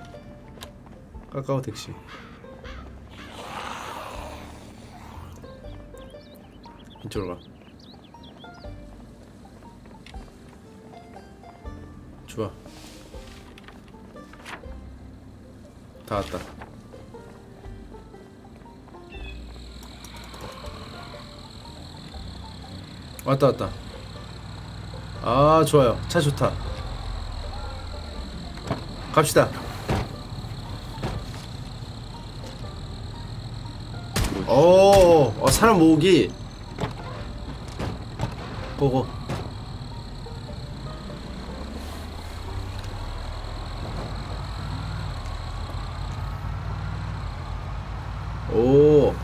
까까오 택시. 이쪽으로 가. 좋아. 다 왔다. 왔다 왔다. 아 좋아요. 차 좋다. 갑시다. 오, 어, 사람 모으기. 고고. 오.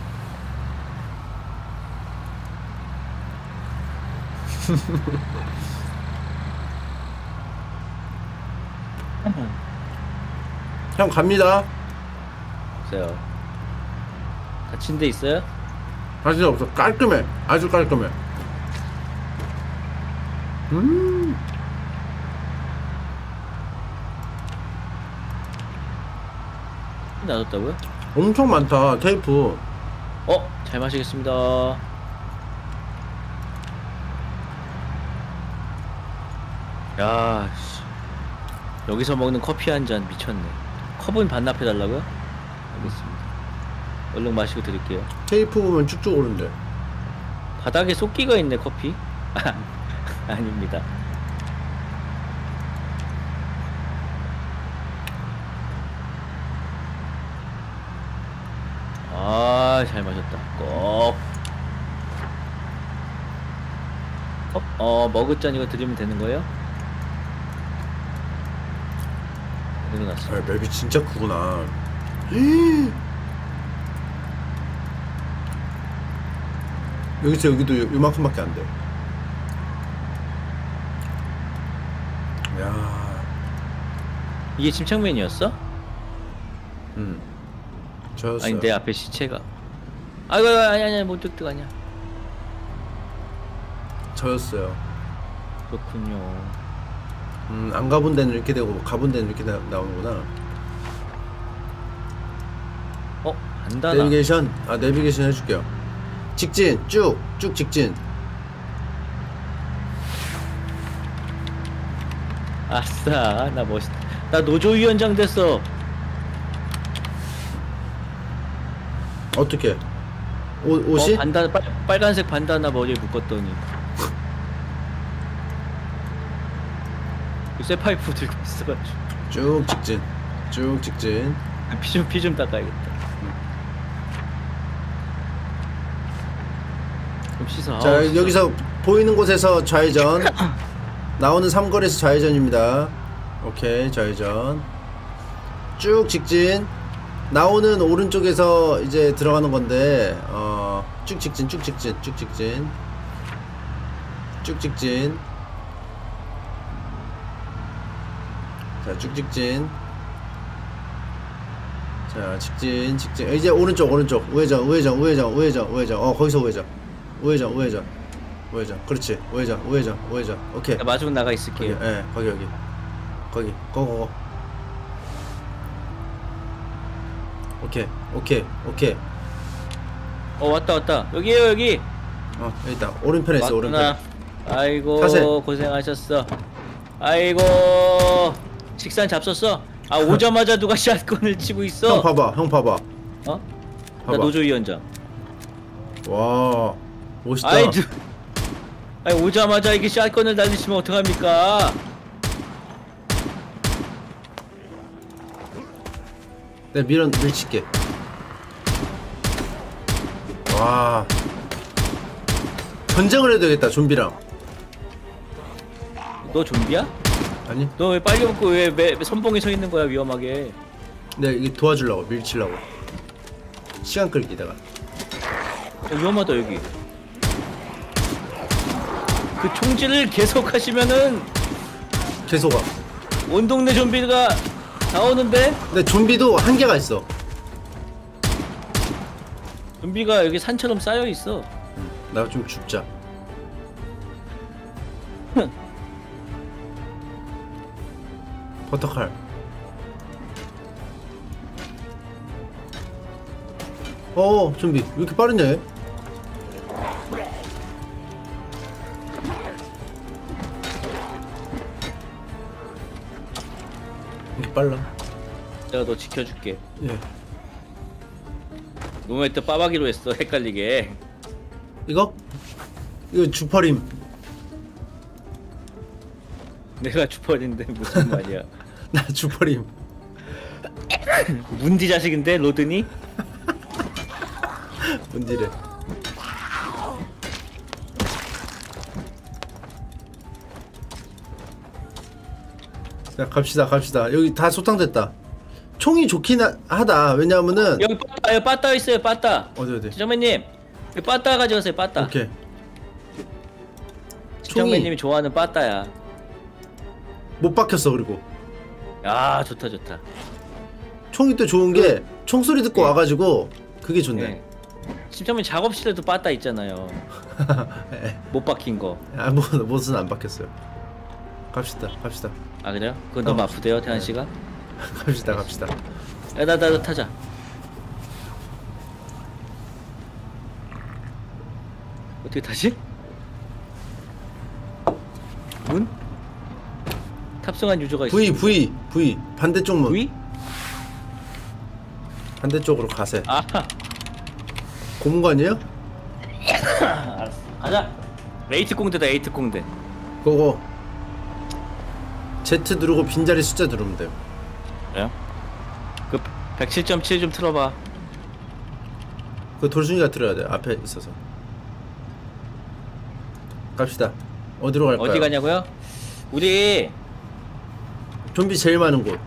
형 갑니다. 있어요. 다친 데 있어요? 다시 없어. 깔끔해. 아주 깔끔해. 음. 놔뒀다고요? 엄청 많다. 테이프. 어? 잘 마시겠습니다. 야, 씨. 여기서 먹는 커피 한 잔 미쳤네. 컵은 반납해달라고요? 알겠습니다. 얼른 마시고 드릴게요. 테이프 보면 쭉쭉 오른대. 바닥에 쏟기가 있네, 커피. 아닙니다. 아, 잘 마셨다. 꼭. 어, 어 머그잔 이거 드리면 되는 거예요? 늘어났어. 아, 맵이 진짜 크구나. 여기서 여기도 요, 요만큼밖에 안 돼. 야, 이게 침착맨이었어? 음, 저였어요. 아니 내 앞에 시체가. 아이고 아니 아니 못 득득 아니야. 저였어요. 그렇군요. 음, 안 가본 데는 이렇게 되고 가본 데는 이렇게 나, 나오는구나. 어? 안다나. 내비게이션, 아 내비게이션 해줄게요. 직진, 쭉, 쭉 직진. 아싸, 나 멋있다. 나 노조위원장 됐어. 어떻게? 옷, 옷이? 어, 반다 빨, 빨간색 반다나 머리에 묶었더니 쇠 파이프 들고 있어가지고 쭉 직진, 쭉 직진. 피 좀 피 좀 닦아야겠다. 좀 씻어. 자, 아우, 씻어. 여기서 보이는 곳에서 좌회전. 나오는 삼거리에서 좌회전입니다. 오케이, 좌회전. 쭉 직진. 나오는 오른쪽에서 이제 들어가는 건데, 어, 쭉 직진, 쭉 직진, 쭉 직진. 쭉 직진. 자, 쭉 직진. 자, 직진, 직진. 이제 오른쪽, 오른쪽. 우회전, 우회전, 우회전, 우회전, 우회전. 어, 거기서 우회전. 우회전, 우회전. 우회전. 그렇지. 우회전, 우회전, 우회전. 오케이. 나 마중 나가 거기, 있을게요. 예, 거기, 여기. 거기. 거기, 거기. 오케이, 오케이, 오케이. 어 왔다 왔다. 여기에요 여기. 어, 여기 있다. 오른편에 있어, 맞구나. 오른편. 아이고 타세. 고생하셨어. 아이고 식사 잡섰어. 아 오자마자 누가 샷건을 치고 있어. 형 봐봐, 형 봐봐. 어? 나 봐봐. 노조위원장. 와, 멋있다. 아이, 누... 아이 오자마자 이게 샷건을 날리시면 어떡합니까? 내가 밀어, 밀칠게. 와. 전쟁을 해도 되겠다, 좀비랑. 너 좀비야? 아니, 너 왜 빨개 먹고 왜, 왜 선봉에 서 있는 거야 위험하게? 내가 이게 도와주려고, 밀치려고. 시간 끌기다가. 어, 위험하다 여기. 그 총질을 계속 하시면은 계속 와. 온 동네 좀비가 나오는데? 근데 좀비도 한계가 있어. 좀비가 여기 산처럼 쌓여 있어. 나 좀 죽자. 버터칼. 어 좀비 왜 이렇게 빠르냐 얘? 이렇게 빨라. 내가 너 지켜줄게. 예. 놈의 또 빠박이로 했어. 헷갈리게. 이거? 이거 주퍼림. 내가 주퍼인데 무슨 말이야. 나 주퍼림. 문디 자식인데 로드니? 뭔지래. 자 갑시다 갑시다. 여기 다 소탕됐다. 총이 좋긴 하, 하다. 왜냐하면은 여기 빠따, 여기 빠따 있어요. 빠따. 어디 어디. 지정맨님, 여기 빠따 가져가세요. 빠따. 오케이. 지정맨님이 좋아하는 빠따야. 못 박혔어. 그리고 아 좋다 좋다. 총이 또 좋은 게 총소리 듣고 네. 와가지고 그게 좋네. 네. 지정맨 작업실에도 빠따 있잖아요. 못 박힌 거. 아, 뭐, 못은 안 박혔어요. 갑시다, 갑시다. 아 그래요? 그건 너무 어. 아프대요, 태한 씨가. 갑시다, 갑시다. 야, 나, 나, 타자. 어떻게 타지? 문? 탑승한 유저가 있어. V, V, V. 반대쪽 문. V? 반대쪽으로 가세. 아, 고문관이에요? 알았어. 가자. 에이트 공대다, 에이트 공대. 그거 Z 누르고 빈자리 숫자 누르면 돼요. 그래요? 그 백칠 점 칠 좀 틀어봐. 그 돌순이가 들어야 돼. 앞에 있어서. 갑시다. 어디로 갈까요? 어디 가냐고요? 우리 좀비 제일 많은 곳.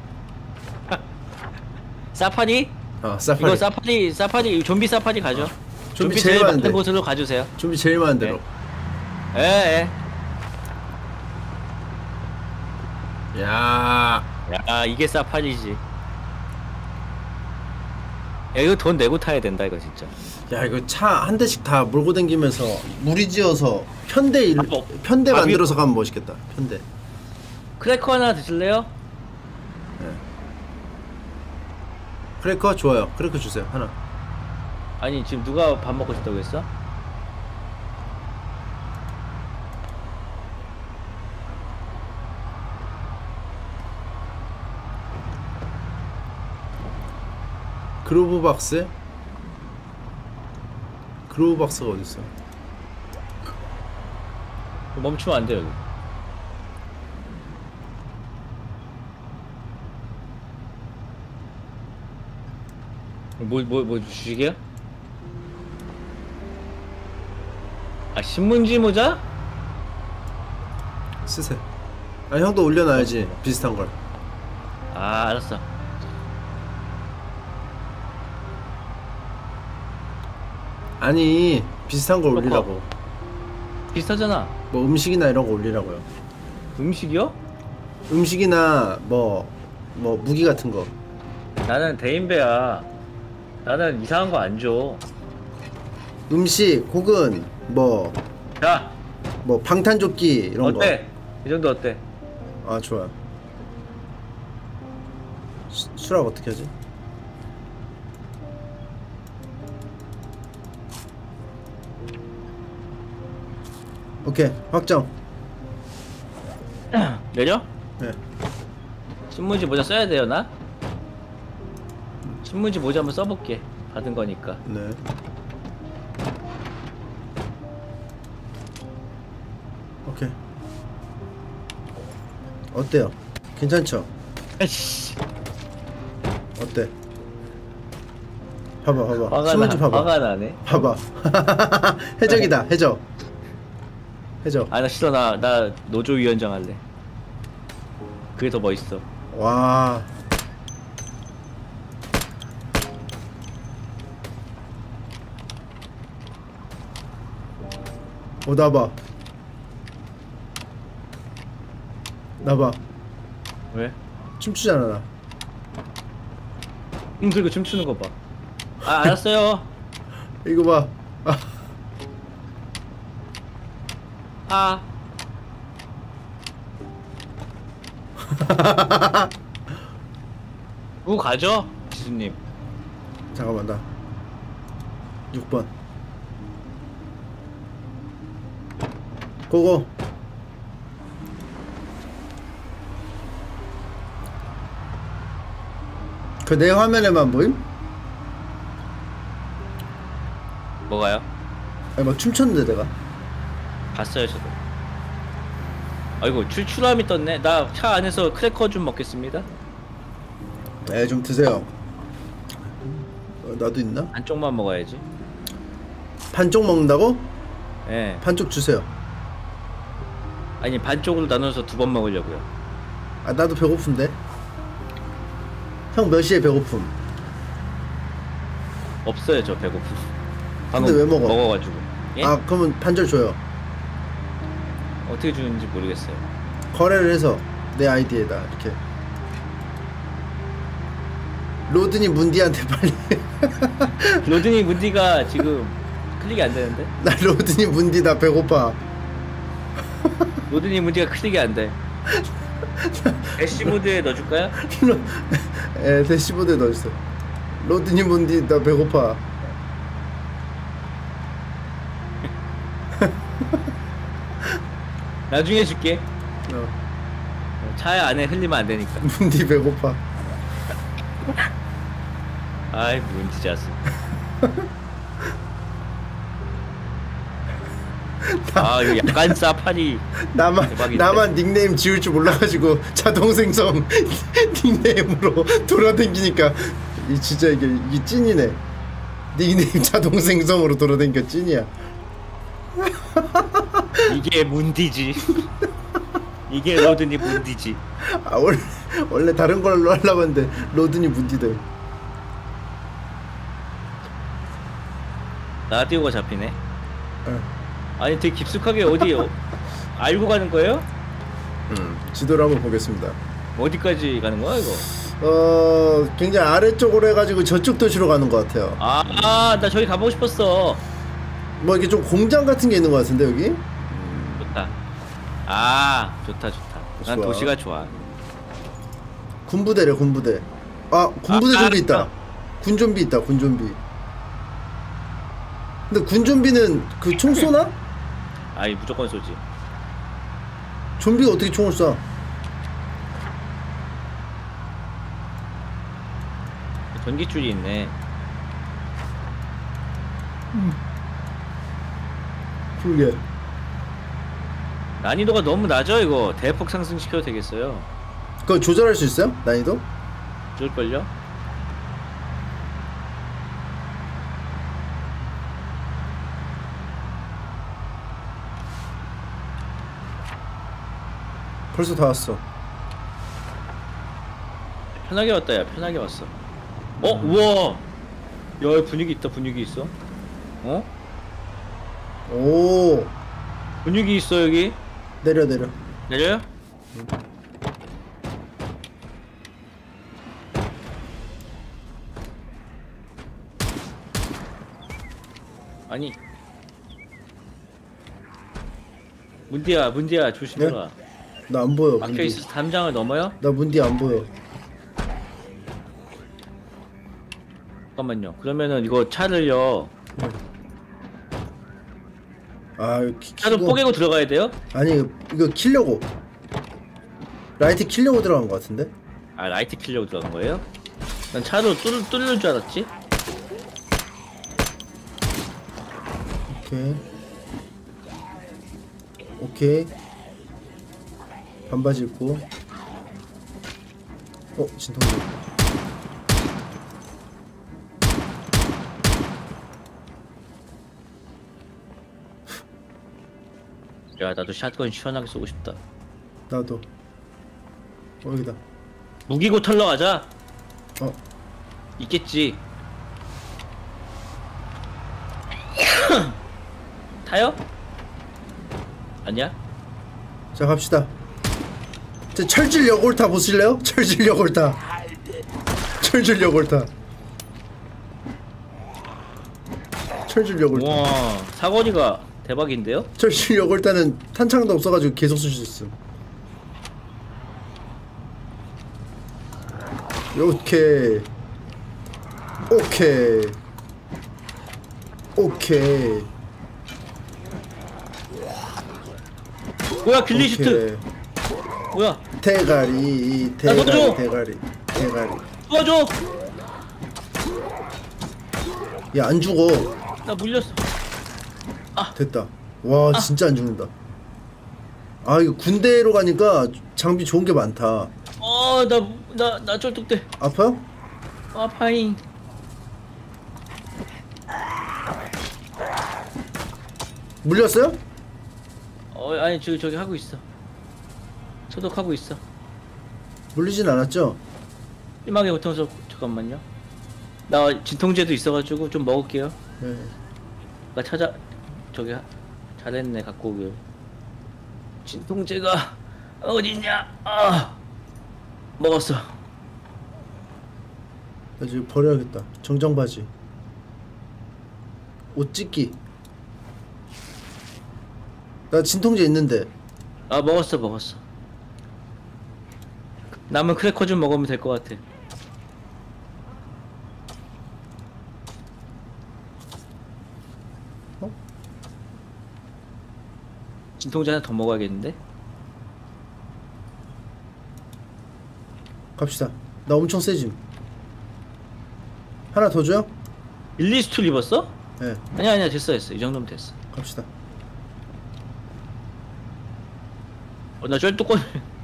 사파리? 아, 사파리. 이거 사파리, 사파리, 좀비 사파리 가죠. 좀비 좀비 제일 제일 많은데. 많은 곳으로 가주세요. 좀비 제일 많은 데로. 예, 예. 야, 야, 이게 사파리지. 야, 이거 돈 내고 타야 된다, 이거 진짜. 야 이거 차 한 대씩 다 몰고 다니면서 무리지어서 편대 일, 아, 뭐. 편대 아, 만들어서 가면 멋있겠다. 편대. 크래커 하나 드실래요? 크래커 좋아요. 크래커 주세요. 하나. 아니, 지금 누가 밥 먹고 싶다고 했어? 그로브 박스? 그로브 박스가 어디 있어? 멈추면 안 돼요, 여기. 뭐, 뭐, 뭐 주식이야? 아, 신문지 모자? 쓰세요. 아 형도 올려놔야지. 비슷한 걸. 아, 알았어. 아니 비슷한 걸 그렇고. 올리라고. 비슷하잖아. 뭐 음식이나 이런 거 올리라고요. 음식이요? 음식이나 뭐 뭐 무기 같은 거. 나는 대인배야. 나는 이상한 거 안 줘. 음식 혹은 뭐 자, 뭐 방탄조끼 이런 어때? 이 정도 어때? 거. 아 좋아. 수, 수락 어떻게 하지? 오케이 확정. 내려? 네. 신문지 모자 써야 돼요, 나? 신문지 모자 한번 써볼게. 받은 거니까. 네. 오케이. 어때요? 괜찮죠? 아이씨, 어때? 봐봐 봐봐. 화가 신문지 나, 봐봐. 화가 나네. 봐봐. 해적이다 해적. 해적. 아, 나 싫어. 나, 나 노조위원장 할래. 그게 더 멋있어. 와. 어 나봐. 나봐. 왜? 춤추잖아 나. 응, 그리고 춤추는 거 봐. 아, 알았어요. 이거 봐. 아. 아. 누구 가죠? 지수님. 잠깐만 나 육 번 고고. 그 내 화면에만 보임? 뭐가요? 아니 막 춤췄는데 내가. 봤어요 저도. 아이고 출출함이 떴네. 나 차 안에서 크래커 좀 먹겠습니다. 네, 좀 드세요. 어, 나도 있나? 한쪽만 먹어야지. 반쪽 먹는다고? 예. 반쪽 주세요. 아니 반쪽으로 나눠서 두 번 먹으려고요. 아 나도 배고픈데. 형 몇 시에 배고픔? 없어요 저 배고픔. 근데 왜 먹어? 먹어가지고. 예? 아 그러면 반절 줘요. 어떻게 주는지 모르겠어요. 거래를 해서 내 아이디에다 이렇게. 로드니 문디한테 빨리. 로드니 문디가 지금 클릭이 안 되는데? 나 로드니 문디 나 배고파. 로드니 문디가 클릭이 안 돼. 대시보드에 넣어줄까요? 에 대시보드에 넣어주세요. 로드니 문디 나 배고파. 나중에 줄게. 어. 차 안에 흘리면 안 되니까. 문디 배고파. 아이 문디 자스. 아 이거 약간 사파리. 나만 대박인데? 나만 닉네임 지을 줄 몰라가지고 자동 생성 닉네임으로 돌아다니니까 이 진짜 이게 이 찐이네. 닉네임 자동 생성으로 돌아다니니까 찐이야. 이게 문디지. 이게 로드니 문디지. 아 원래 원래 다른 걸로 하려고 했는데 로드니 문디들. 라디오가 잡히네. 어. 아니 되게 깊숙하게 어디 어, 알고 가는 거예요? 음, 지도를 한번 보겠습니다. 어디까지 가는 거야 이거? 어 굉장히 아래쪽으로 해가지고 저쪽 도시로 가는 것 같아요. 아, 아, 나 저기 가보고 싶었어. 뭐 이게 좀 공장 같은 게 있는 것 같은데 여기? 좋다. 아, 좋다, 좋다. 난 좋아. 도시가 좋아. 군부대래 군부대. 아 군부대 아, 좀비 있다. 알았어. 군좀비 있다 군좀비. 근데 군좀비는 그 총 쏘나? 아이 무조건 쏘지. 좀비가 어떻게 총을 쏴? 전기줄이 있네. 그러게. 난이도가 너무 낮아 이거. 대폭 상승시켜도 되겠어요. 그거 조절할 수 있어요? 난이도? 좋을걸요? 벌써 다 왔어. 편하게 왔다 야 편하게 왔어. 어? 우와 야 분위기 있다 분위기 있어. 어? 오 분위기 있어 여기. 내려 내려. 내려요? 아니 문디야 문디야 조심해라. 나 안 보여. 막혀있어서 담장을 넘어요? 나 문디 안 보여. 잠깐만요. 그러면은 이거 차를요 아 이거 키, 차를 키고. 뽀개고 들어가야 돼요? 아니 이거, 이거 키려고. 라이트 키려고 들어간 것 같은데? 아 라이트 키려고 들어간 거예요? 난 차로 뚫을, 뚫을 줄 알았지? 오케이. 오케이. 반바지 입고. 어 진통제. 야 나도 샷건 시원하게 쏘고 싶다. 나도. 어 여기다. 무기고 털러 가자. 어 있겠지. 타요? 아니야? 자 갑시다. 저 철질 여골타 보실래요? 철질 여골타. 철질 여골타. 철질 여골타. 우와 사거리가 대박인데요? 철질 여골타는 탄창도 없어가지고 계속 쓸 수 있음. 오케이. 오케이. 오케이. 뭐야 길리슈트. 오케이. 뭐야? 대가리 나 대가리 도와줘! 대가리 대가리. 도와줘. 야 안 죽어. 나 물렸어. 됐다. 와 진짜 안 죽는다. 아 이거 군대로 가니까 장비 좋은 게 많다. 어나 나 나 쩔뚝대. 아파요? 아파잉. 물렸어요? 어 아니 저기 저기 하고 있어. 소독하고 있어. 물리진 않았죠? 심하게 고통서 잠깐만요. 나 진통제도 있어가지고 좀 먹을게요. 네. 나 찾아 저기 하- 잘했네 갖고 오길. 진통제가 어딨냐? 아 먹었어. 나 지금 버려야겠다. 정장 바지. 옷 찢기. 나 진통제 있는데. 아 먹었어 먹었어. 남은 크래커 좀 먹으면 될 것 같아. 어? 진통제 하나 더 먹어야겠는데? 갑시다. 나 엄청 세짐. 하나 더 줘요? 일리스툴 입었어? 네. 아니야 아니야 됐어 됐어 이 정도면 됐어. 갑시다. 어나 쩔뚝거려.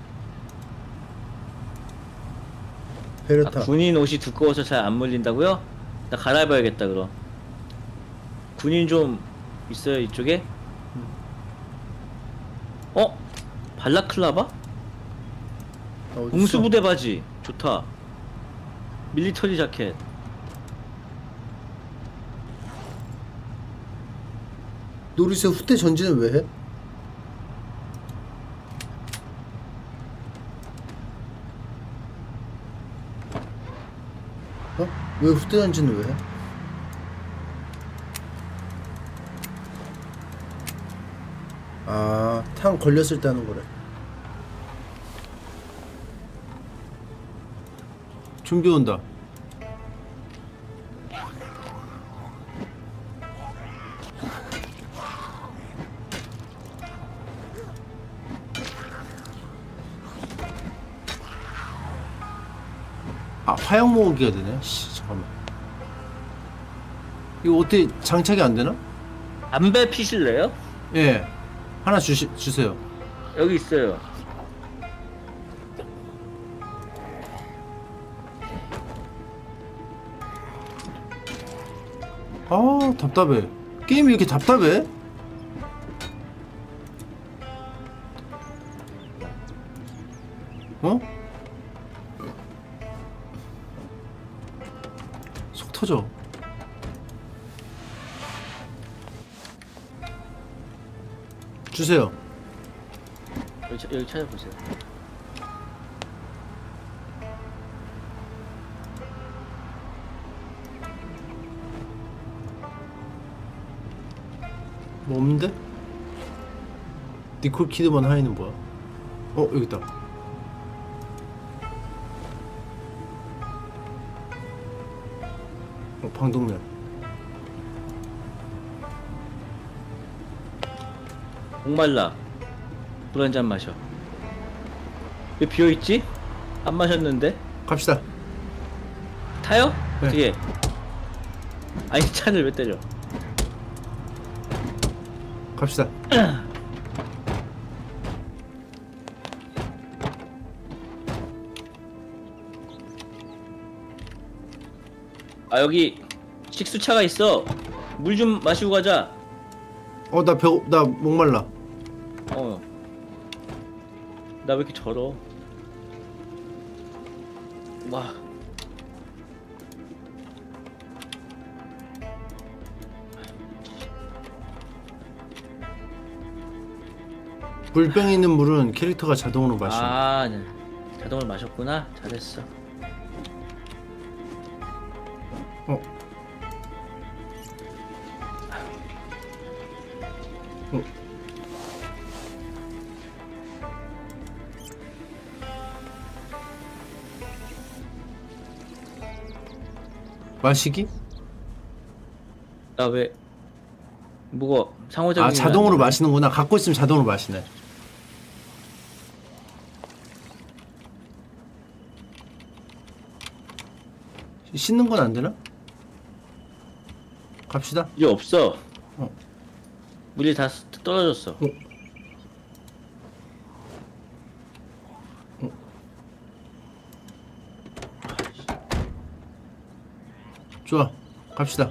아, 베르타. 군인 옷이 두꺼워서 잘 안 물린다고요? 나 갈아입어야겠다 그럼. 군인 좀 있어요 이쪽에? 어? 발라클라바? 아, 어딨어? 공수부대 바지 좋다. 밀리터리 자켓. 노리스 후퇴 전진은 왜 해? 어? 왜 후퇴 전진은 왜 해? 아, 탕 걸렸을 때 하는 거래. 좀비 온다. 아, 화약 모으기가 되네. 씨, 잠깐만. 이거 어떻게 장착이 안 되나? 담배 피실래요? 예. 하나 주시, 주세요. 여기 있어요. 아, 답답해. 게임이 이렇게 답답해? 어? 속 터져. 주세요. 여기, 차- 여기 찾아보세요. 뭐 없는데? 니콜 키드만 하이는 뭐야? 어, 여기 있다. 어, 방독면. 목말라. 물 한 잔 마셔. 왜 비어있지? 안 마셨는데? 갑시다. 타요? 네. 어떻게? 아니 찬을 왜 때려? 갑시다. 아 여기 식수차가 있어. 물 좀 마시고 가자. 어, 나 배고, 나 목말라. 어. 나 왜 이렇게 절어? 와. 물병에 있는 물은 캐릭터가 자동으로 마셔. 아, 네. 자동으로 마셨구나. 잘했어. 어. 어. 마시기? 나 왜 뭐가 상호작용이 아 자동으로 안 되네. 마시는구나. 갖고 있으면 자동으로 마시네. 씻는 건 안 되나? 갑시다. 이제 없어. 어. 물이 다 쓰- 떨어졌어. 어. 어. 좋아. 갑시다.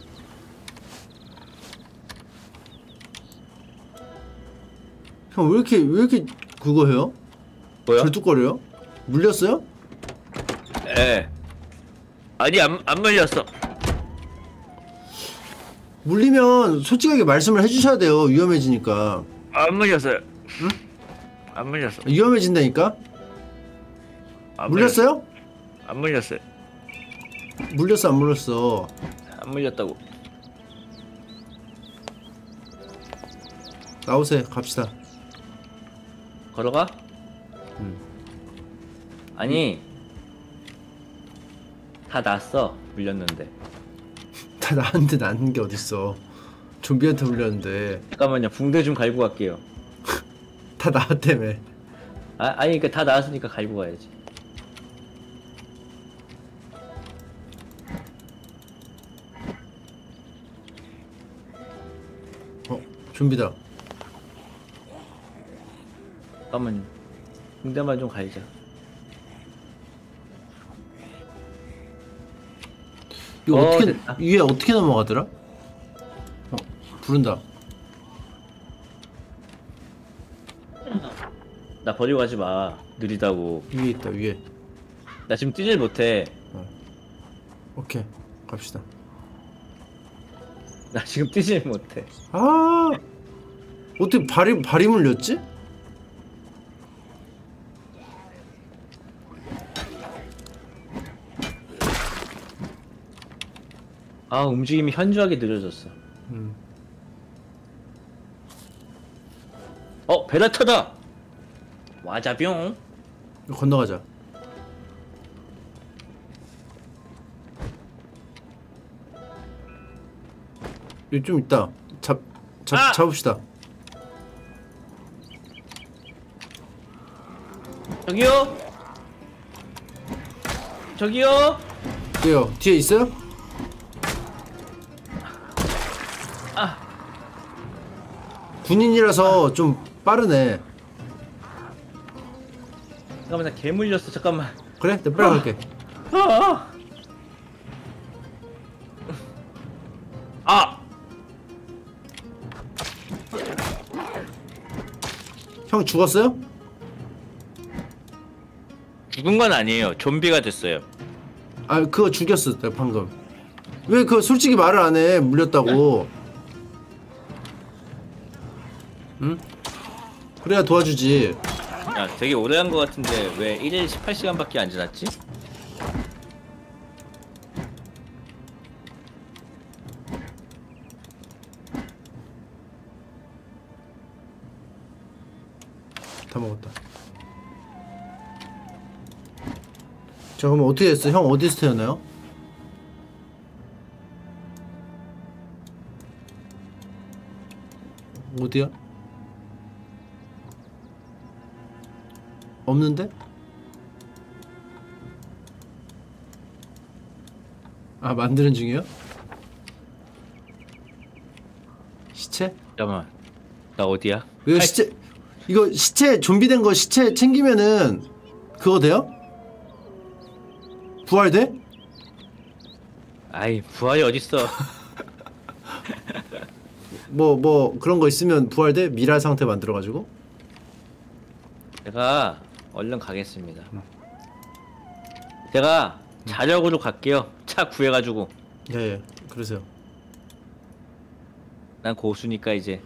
형 왜 이렇게 왜 이렇게 그거 해요? 뭐야? 절뚝거려요? 물렸어요? 예. 아니 안, 안 물렸어. 물리면 솔직하게 말씀을 해주셔야 돼요. 위험해지니까. 안 물렸어요. 응? 안 물렸어. 위험해진다니까? 안 물렸어요? 물렸- 안 물렸어요. 물렸어 안 물렸어? 안 물렸다고. 나오세요. 갑시다. 걸어가? 응. 아니 다 났어. 물렸는데. 다 나한테 낫는 게 어딨어. 좀비한테 물렸는데 잠깐만요. 붕대 좀 갈고 갈게요. 다 나왔다며. 아, 아니 그러니까 다 나왔으니까 갈고 가야지. 어? 좀비다. 잠깐만요. 붕대만 좀 갈자. 이거 어, 어떻게 됐다. 위에 어떻게 넘어가더라? 어 부른다. 나 버리고 가지 마. 느리다고. 위에 있다 위에. 나 지금 뛰질 못해. 오케이 갑시다. 나 지금 뛰질 못해. 아 어떻게 발이 발이 물렸지? 아 움직임이 현저하게 느려졌어. 음. 어 베라타다. 와자병. 건너가자. 여기 좀 있다. 잡, 잡 아! 잡읍시다. 저기요. 저기요. 왜요? 뒤에 있어요? 아 군인이라서 좀 빠르네. 잠깐만 나 개 물렸어. 잠깐만. 그래? 내가 빨리 갈게. 아. 아. 형 죽었어요? 죽은 건 아니에요. 좀비가 됐어요. 아 그거 죽였어 내가 방금. 왜 그 솔직히 말을 안 해? 물렸다고. 응? 그래야 도와주지. 야, 되게 오래 한 거 같은데 왜 일 일 십팔 시간밖에 안 지났지? 다 먹었다. 자 그럼 어떻게 됐어? 형 어디서 태어나요? 어디야? 없는데? 아 만드는 중이에요? 시체? 잠깐만. 나 어디야? 이거 아이, 시체 이거 시체 좀비 된 거 시체 챙기면은 그거 돼요? 부활돼? 아이 부활이 어딨어? 뭐 뭐 그런 거 있으면 부활돼? 미라 상태 만들어가지고? 제가 얼른 가겠습니다. 제가 자력으로 갈게요. 차 구해가지고. 예예 그러세요. 난 고수니까 이제.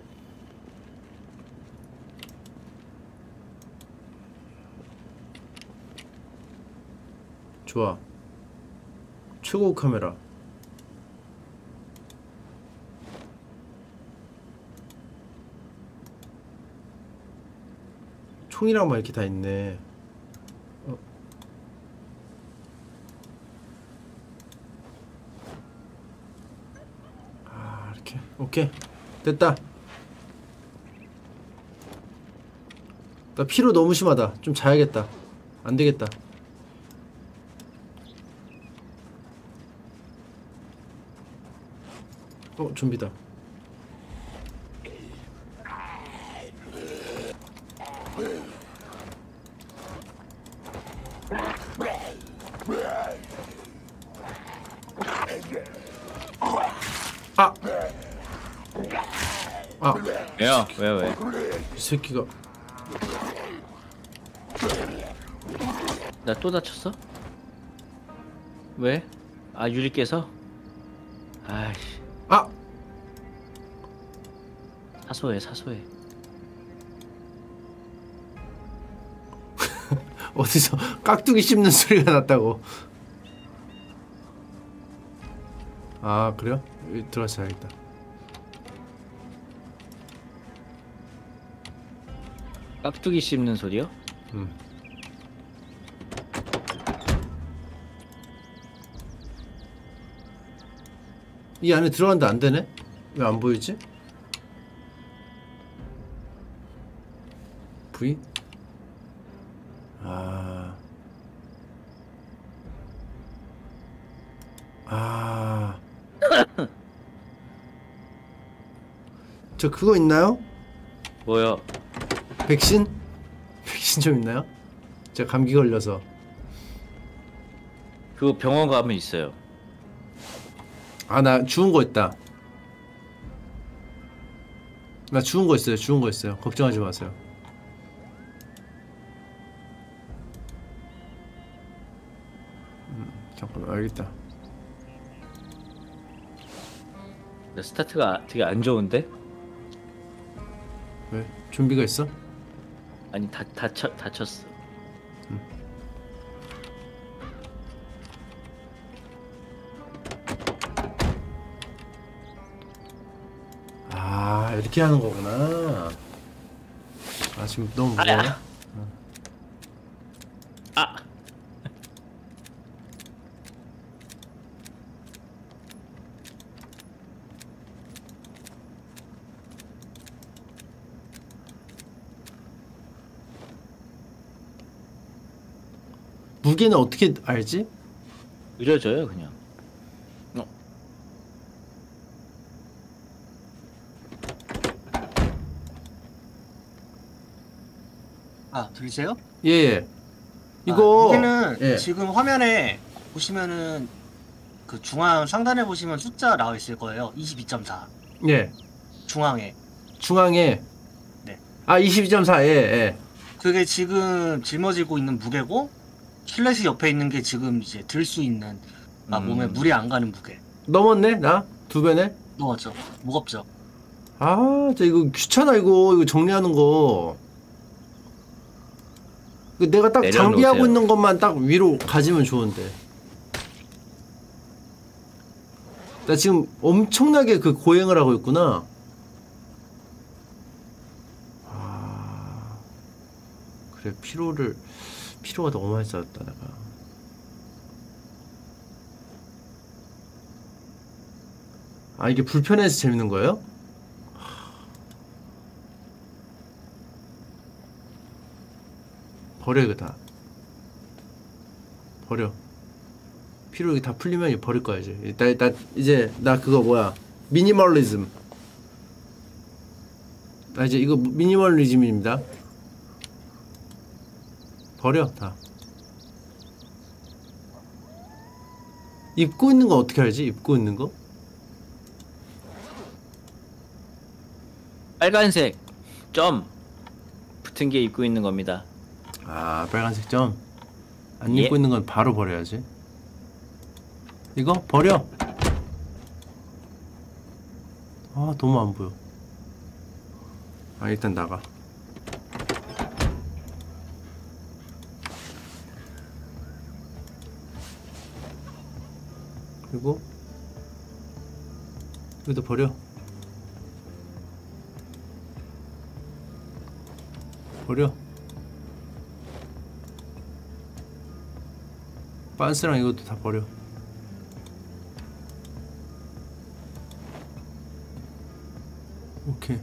좋아. 최고 카메라. 총이랑 막 이렇게 다 있네. 어. 아 이렇게 오케이 됐다. 나 피로 너무 심하다. 좀 자야겠다. 안되겠다. 어 좀비다. 아! 아! 왜요? 왜 왜? 이 새끼가 나 또 다쳤어? 왜? 아 유리 깨서? 아이씨 아! 사소해 사소해. 어디서 깍두기 씹는 소리가 났다고. 아 그래요? 여기 들어가서 자야겠다. 깍두기 씹는 소리요? 음. 이 안에 들어갔는데 안 되네? 왜 안 보이지? V? 아. 아. 저 그거 있나요? 뭐요? 백신? 백신 좀 있나요? 제가 감기 걸려서. 그거 병원 가면 있어요. 아, 나 주운 거 있다. 나 주운 거 있어요. 주운 거 있어요. 걱정하지 마세요. 음, 잠깐만, 알겠다. 나 스타트가 되게 안 좋은데? 왜? 좀비가 있어? 아니 다 다쳐 다쳤어. 아, 이렇게 하는 거구나. 아, 지금 너무 무거워. 아야. 아. 무게는 어떻게 알지? 느려져요 그냥. 어. 아, 들리세요? 예, 예. 이거 아, 여기는 예. 지금 화면에 보시면은 그 중앙 상단에 보시면 숫자 나와 있을 거예요. 이십이 점 사. 예. 중앙에. 중앙에 네. 아, 이십이 점 사. 예, 예. 그게 지금 짊어지고 있는 무게고 실내시 옆에 있는 게 지금 이제 들 수 있는 아, 음. 몸에 물이 안 가는 무게. 넘었네? 나? 두 배네? 무겁죠? 무겁죠? 아, 저 이거 귀찮아 이거. 이거 정리하는 거. 이거 내가 딱 내려놓으세요. 장비하고 있는 것만 딱 위로 가지면 좋은데. 나 지금 엄청나게 그 고행을 하고 있구나. 아, 그래 피로를 피로가 너무 많이 쌓였다 내가. 아, 이게 불편해서 재밌는 거예요? 버려 이거 다. 버려. 피로 이게 다 풀리면 이거 버릴 거야 이제. 나, 나 이제 나 그거 뭐야 미니멀리즘. 나 이제 이거 미니멀리즘입니다. 버려 다. 입고 있는 거 어떻게 알지? 입고 있는 거? 빨간색 점 붙은 게 입고 있는 겁니다. 아, 빨간색 점. 안 예. 입고 있는 건 바로 버려야지. 이거 버려. 아, 너무 안 보여. 아, 일단 나가. 그리고 이것도 버려. 버려. 빤스랑 이것도 다 버려. 오케이.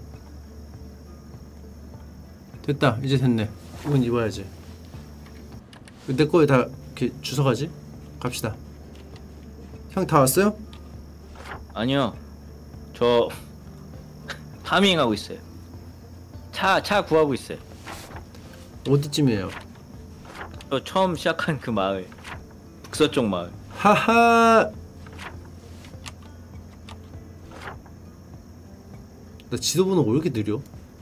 됐다. 이제 됐네. 이건 입어야지. 내 거에 다 이렇게 주워가지? 갑시다. 형 다 왔어요? 아니요. 저 파밍하고 있어요. 차, 차 구하고 있어요. 어디쯤이에요? 저 처음 시작한 그 마을. 북서쪽 마을. 하하. 나 지도 보는 거 왜 이렇게 느려?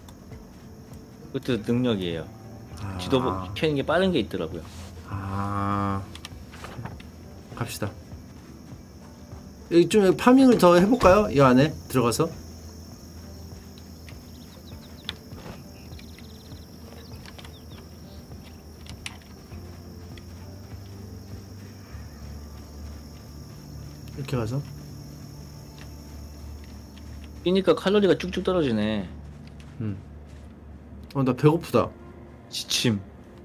그것도 능력이에요. 아... 지도 켜는 게 빠른 게 있더라고요. 아, 갑시다. 여기 좀 파밍을 더 해볼까요? 이 안에 들어가서. 이렇게 가서. 뛰니까 칼로리가 쭉쭉 떨어지네. 음. 어, 나 배고프다. 지침.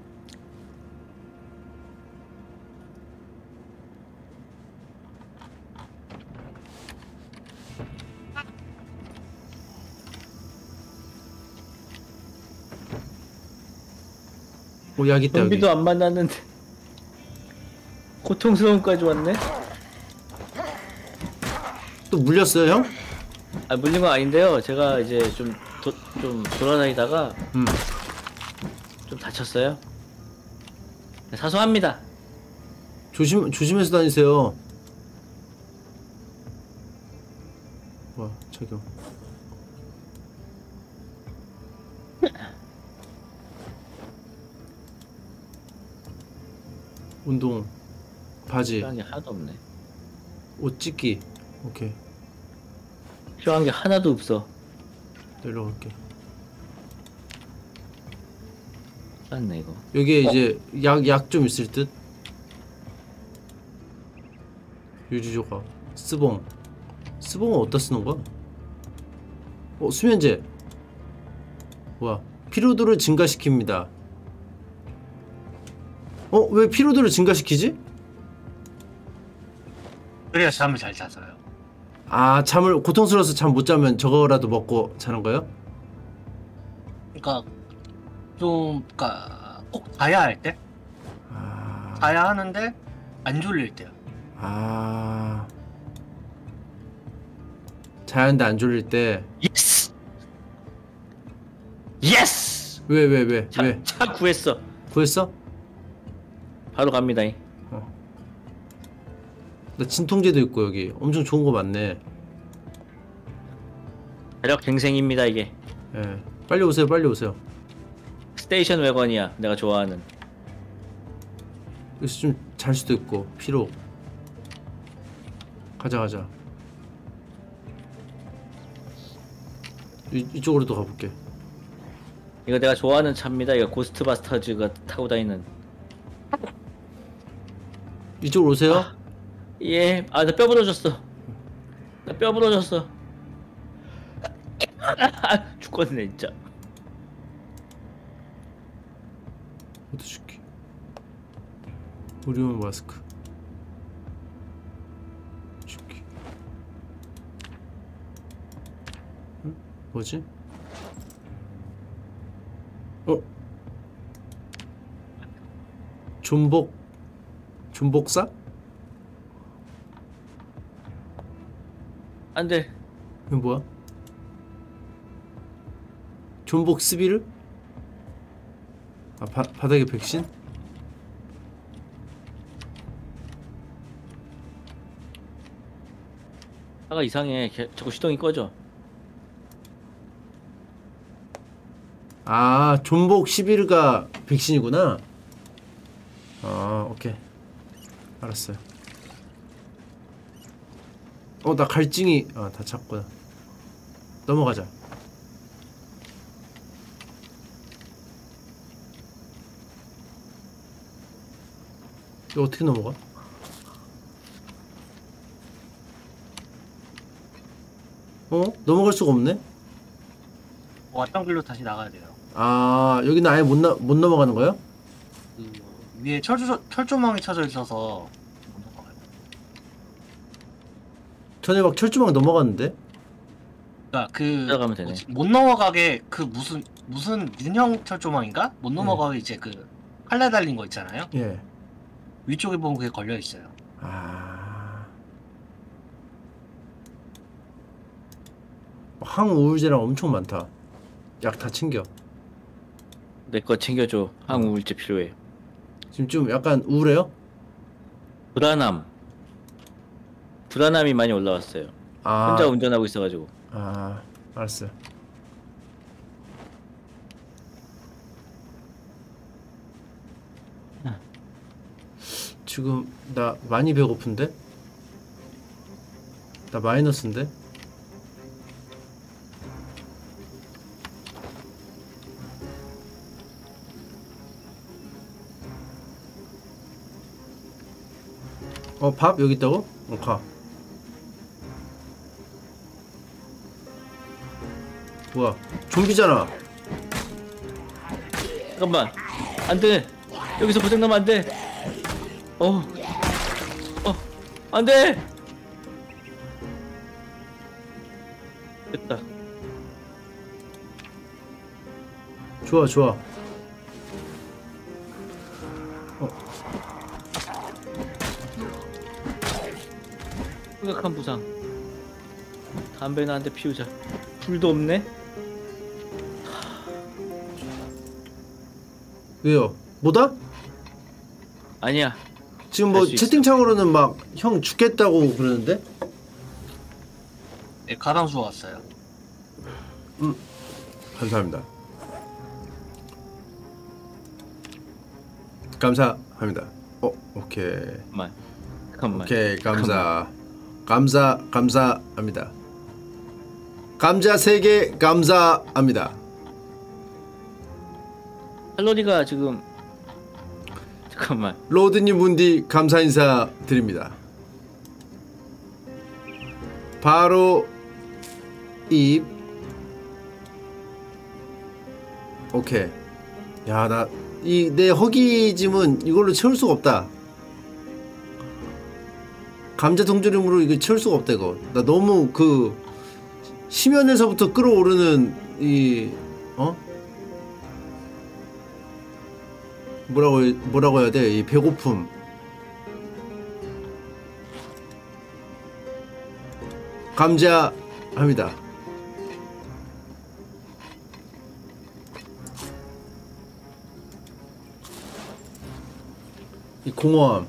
오, 약 있다 여기. 좀비도 안 만났는데 고통스러움까지 왔네? 또 물렸어요, 형? 아, 물린 건 아닌데요. 제가 이제 좀, 도, 좀 돌아다니다가 음. 좀 다쳤어요. 사소합니다. 조심 조심해서 다니세요. 와, 저기요. 운동 바지, 필요한 게 하나도 없네. 옷 찢기. 오케이. 필요한 게 하나도 없어. 내려갈게. 맞네 이거. 여기에 어? 이제 약 약 좀 있을 듯. 유지조각. 스봉. 스봉은 어디다 쓰는 거야? 어, 수면제. 뭐야? 피로도를 증가시킵니다. 어, 왜 피로도를 증가시키지? 그래야 잠을 잘 자서요. 아, 잠을 고통스러워서 잠 못 자면 저거라도 먹고 자는 거예요? 그러니까 좀 그러니까 꼭 자야 할 때, 아, 자야 하는데 안 졸릴 때요. 아, 자야 하는데 안 졸릴 때. 예스. 예스. 왜, 왜, 왜, 차, 왜? 차 구했어. 구했어? 바로 갑니다. 나 진통제도 있고 여기 엄청 좋은 거 많네. 대략 갱생입니다 이게. 예, 빨리 오세요, 빨리 오세요. 스테이션 웨건이야. 내가 좋아하는. 여기서 좀 잘 수도 있고. 피로. 가자, 가자. 이, 이쪽으로도 가볼게. 이거 내가 좋아하는 차입니다. 이거 고스트바스터즈가 타고 다니는. 이쪽으로 오세요. 아, 예. 아, 나 뼈 부러졌어. 나 뼈 부러졌어. 아, 죽겠네 진짜. 어디 줄게. 의료용 마스크. 줄게. 응? 뭐지? 어? 존복 존복사? 안 돼. 이거 뭐야? 존복 스비르? 아, 바, 바닥에 백신? 차가 이상해. 개, 자꾸 시동이 꺼져. 아, 존복 십일가 백신이구나. 아, 오케이. 알았어요. 어, 나 갈증이. 아, 다 찼구나. 넘어가자. 이거 어떻게 넘어가? 어? 넘어갈 수가 없네? 왔던 길로 다시 나가야 돼요. 아, 여기는 아예 못, 나, 못 넘어가는 거야? 그 위에 철조 철조망이 쳐져 있어서 못 넘어가요. 전에 막 철조망 넘어갔는데? 그러니까 그 들어가면 되네. 뭐지? 못 넘어가게 그 무슨 무슨 윤형 철조망인가? 못 넘어가게 이제 그 칼날 달린 거 있잖아요. 예. 위쪽에 보면 그게 걸려 있어요. 아. 항우울제랑 엄청 많다. 약 다 챙겨. 내 거 챙겨줘. 항우울제 필요해. 지금 좀 약간 우울해요? 불안함. 불안함이 많이 올라왔어요. 아. 혼자 운전하고 있어가지고. 아, 알았어요. 지금 나 많이 배고픈데? 나 마이너스인데? 어, 밥 여기 있다고? 어, 가. 뭐야? 좀비잖아. 잠깐만. 안 돼. 여기서 고장나면 안 돼. 어. 어. 안 돼. 됐다. 좋아, 좋아. 어, 심각한 부상. 담배나 한 대 피우자. 불도 없네? 왜요? 뭐다? 아니야. 지금 뭐 할수 있어. 채팅창으로는 막 형 죽겠다고 그러는데? 네, 가방 주워 왔어요. 감사합니다. 감사합니다. 어, 오케이. 잠깐만. 잠깐만. 오케이, 감사. 감사, 감사합니다. 감자 세 개 감사합니다. 칼로리가 지금 잠깐만. 로드님 문디 감사 인사 드립니다. 바로 입. 오케이. 야, 나 이 내 허기짐은 이걸로 채울 수가 없다. 감자 통조림으로 이거 채울 수가 없다 이거. 나 너무 그 심연에서부터 끌어오르는 이 어? 뭐라고 뭐라고 해야 돼? 이 배고픔. 감자합니다. 이 공허함.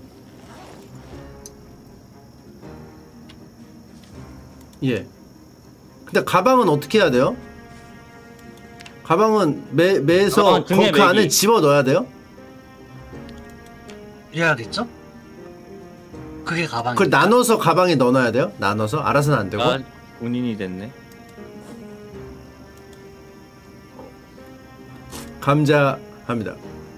예. 근데 가방은 어떻게 해야 돼요? 가방은 매 매에서 가방은 등에 그 안에 매기. 집어 넣어야 돼요? 이래야겠죠? 그게 가방이. 그걸 나눠서 가방에 넣어놔야 돼요? 나눠서? 알아서는 안 되고? 아, 운인이 됐네. 감자합니다.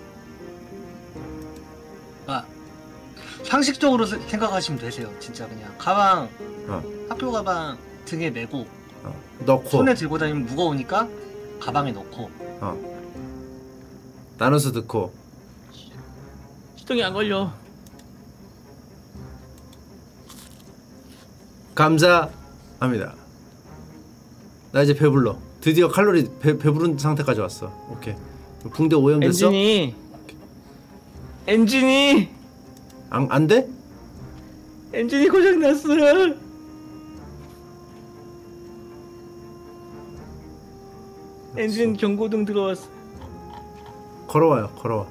아, 상식적으로 세- 생각하시면 되세요. 진짜 그냥 가방, 어, 학교 가방 등에 메고 어. 넣고 손에 들고 다니면 무거우니까 가방에 넣고. 어. 나눠서 넣고. 시동이 안 걸려. 감사합니다. 나 이제 배불러. 드디어 칼로리 배, 배부른 상태까지 왔어. 오케이. 붕대 오염됐어? 엔진이 엔진이 안, 안 돼? 엔진이 고장 났어. 엔진 경고등 들어왔어. 걸어와요. 걸어와.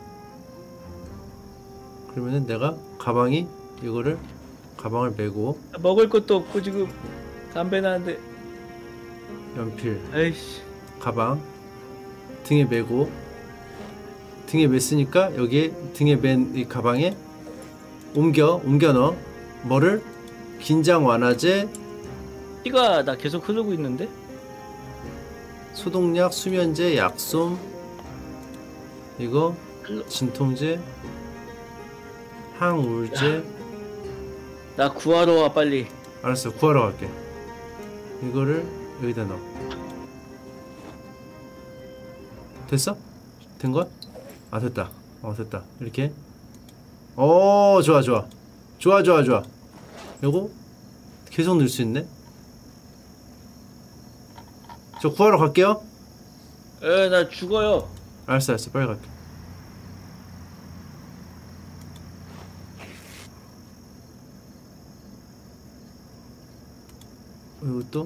그러면은 내가 가방이 이거를 가방을 메고 먹을 것도 없고 지금 담배나 한 대. 연필 아이씨. 가방 등에 메고 등에 맸으니까 여기에 등에 맨 이 가방에 옮겨 옮겨 넣어. 뭐를? 긴장 완화제, 피가 나 계속 흐르고 있는데? 소독약, 수면제, 약솜, 이거 진통제, 항우울제. 나 구하러 와 빨리. 알았어, 구하러 갈게. 이거를 여기다 넣어. 됐어? 된 거야? 아, 됐다. 어, 됐다. 이렇게. 어, 좋아, 좋아. 좋아, 좋아, 좋아. 요거 계속 넣을 수 있네. 저 구하러 갈게요. 에, 나 죽어요. 알았어 알았어 빨리 갈게. 어, 이거 또?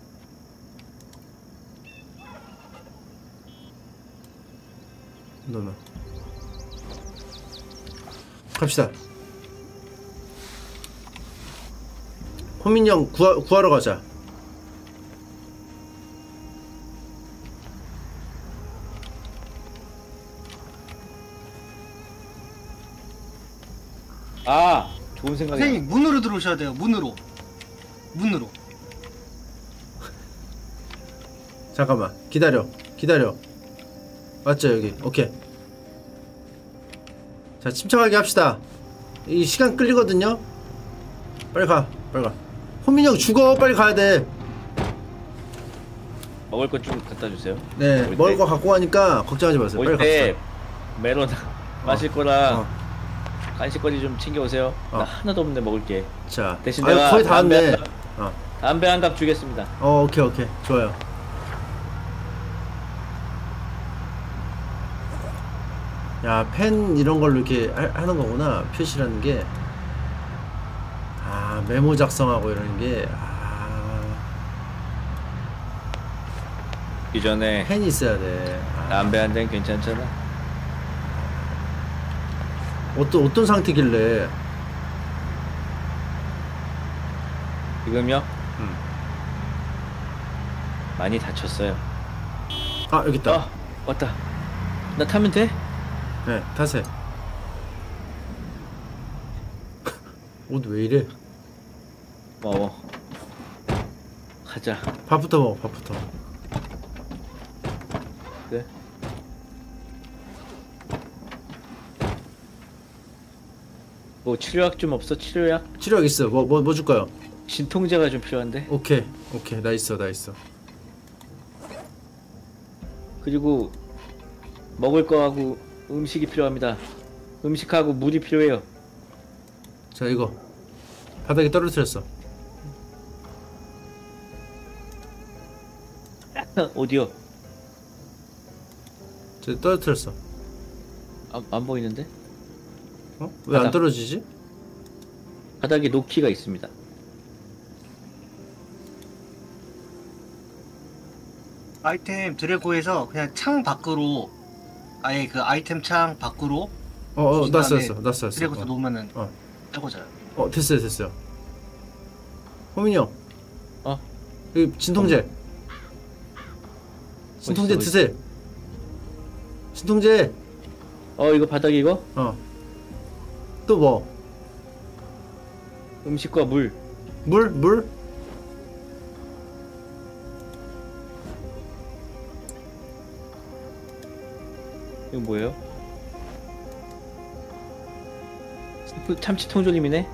너는 갑시다. 호민이 형 구하, 구하러 가자. 아, 좋은 생각이야. 선생님 문으로 들어오셔야 돼요. 문으로. 문으로. 잠깐만 기다려 기다려. 맞죠 여기. 오케이. 자 침착하게 합시다. 이 시간 끌리거든요. 빨리 가 빨리 가. 호민이 형 죽어. 빨리 가야 돼. 먹을 것 좀 갖다 주세요. 네 올 먹을 때- 거 갖고 가니까 걱정하지 마세요. 빨리 올 때 갑시다. 메론 마실 거랑 어. 간식거리 좀 챙겨오세요. 어. 나 하나도 없는데 먹을 게. 자 대신 아유, 내가 거의 다 왔네. 담배 어. 담배 한 갑 주겠습니다. 어 오케이 오케이 좋아요. 야 펜 이런 걸로 이렇게 하, 하는 거구나. 표시라는 게. 아 메모 작성하고 이러는 게. 아 이전에 펜이 있어야 돼. 아, 담배 한 대는 괜찮잖아. 어떤 어떤 상태길래? 지금요? 음. 많이 다쳤어요. 아 여기 있다. 아, 왔다. 나 타면 돼? 네 타세요. 옷 왜 이래? 고마워. 가자. 밥부터 먹어 밥부터. 그래. 뭐 치료약 좀 없어? 치료약? 치료약 있어. 뭐 뭐 뭐 줄까요? 진통제가 좀 필요한데. 오케이 오케이 나 있어 나 있어. 그리고 먹을 거하고 음식이 필요합니다. 음식하고 물이 필요해요. 자 이거 바닥에 떨어뜨렸어. 어디요? 저 떨어뜨렸어. 안, 안 보이는데? 어? 왜 안 바닥. 떨어지지? 바닥에 놓기가 있습니다. 아이템 드래고에서 그냥 창 밖으로 아예 그 아이템 창 밖으로 어어 주신 났어 다음에 났어 났어 드래고에서 났어. 놓으면은 어. 해보자요. 어 됐어요 됐어요. 호민이 형 어? 여기 진통제. 진통제 어딨어, 드세요. 진통제. 어, 이거 바닥에 이거? 어. 또 뭐? 음식과 물. 물? 물? 이거 뭐예요? 스프 참치 통조림이네?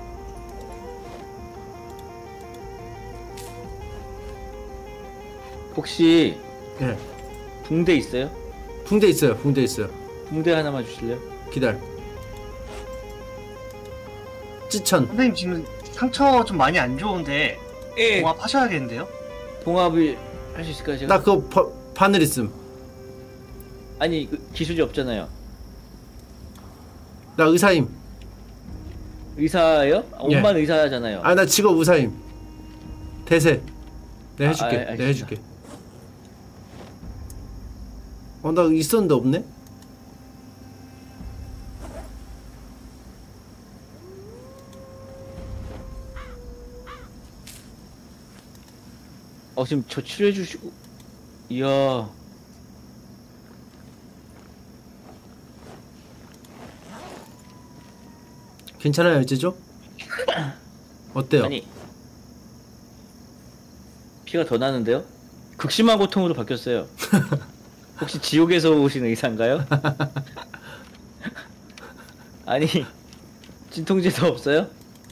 혹시 예. 붕대 있어요? 붕대 있어요. 붕대 있어요. 붕대 하나만 주실래요? 기다려. 찌천. 선생님 지금 상처 좀 많이 안 좋은데 예. 봉합 하셔야겠는데요? 봉합을 할 수 있을까요, 제가? 나 그거 바, 바늘 있음. 아니, 그 기술이 없잖아요. 나 의사임. 의사예요? 아, 예. 엄마는 의사잖아요. 아 나 직업 의사임. 대세. 내가 아, 해줄게. 아, 내가 알겠습니다. 해줄게. 어 나 있었는데 없네? 어, 지금 저 치료해 주시고. 이야. 괜찮아요 이제죠? 어때요? 아니. 피가 더 나는데요? 극심한 고통으로 바뀌었어요. 혹시 지옥에서 오신 의사인가요? 아니, 진통제도 없어요?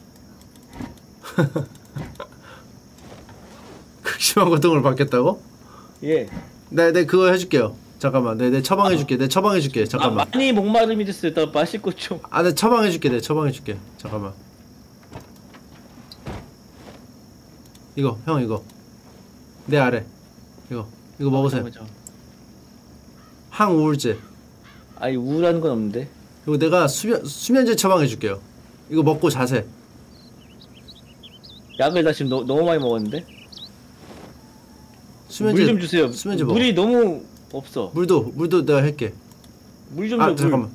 극심한 고통을 받겠다고? 예. 네, 네 그거 해줄게요. 잠깐만, 네, 네 처방해줄게. 네 처방해줄게. 아, 잠깐만. 많이 목마름이 됐어요. 나 마실 것 좀. 아, 네 처방해줄게. 네 처방해줄게. 잠깐만. 이거, 형 이거. 내 아래. 이거. 이거 먹으세요. 맞아. 항우울제. 아니 우울한 건 없는데. 이거 내가 수면 수면제 처방해 줄게요. 이거 먹고 자세. 약을 나 지금 너, 너무 많이 먹었는데. 수면제 물 좀 주세요. 수면제 먹어. 물이 너무 없어. 물도 물도 내가 할게. 물 좀 아 줘. 물. 잠깐만.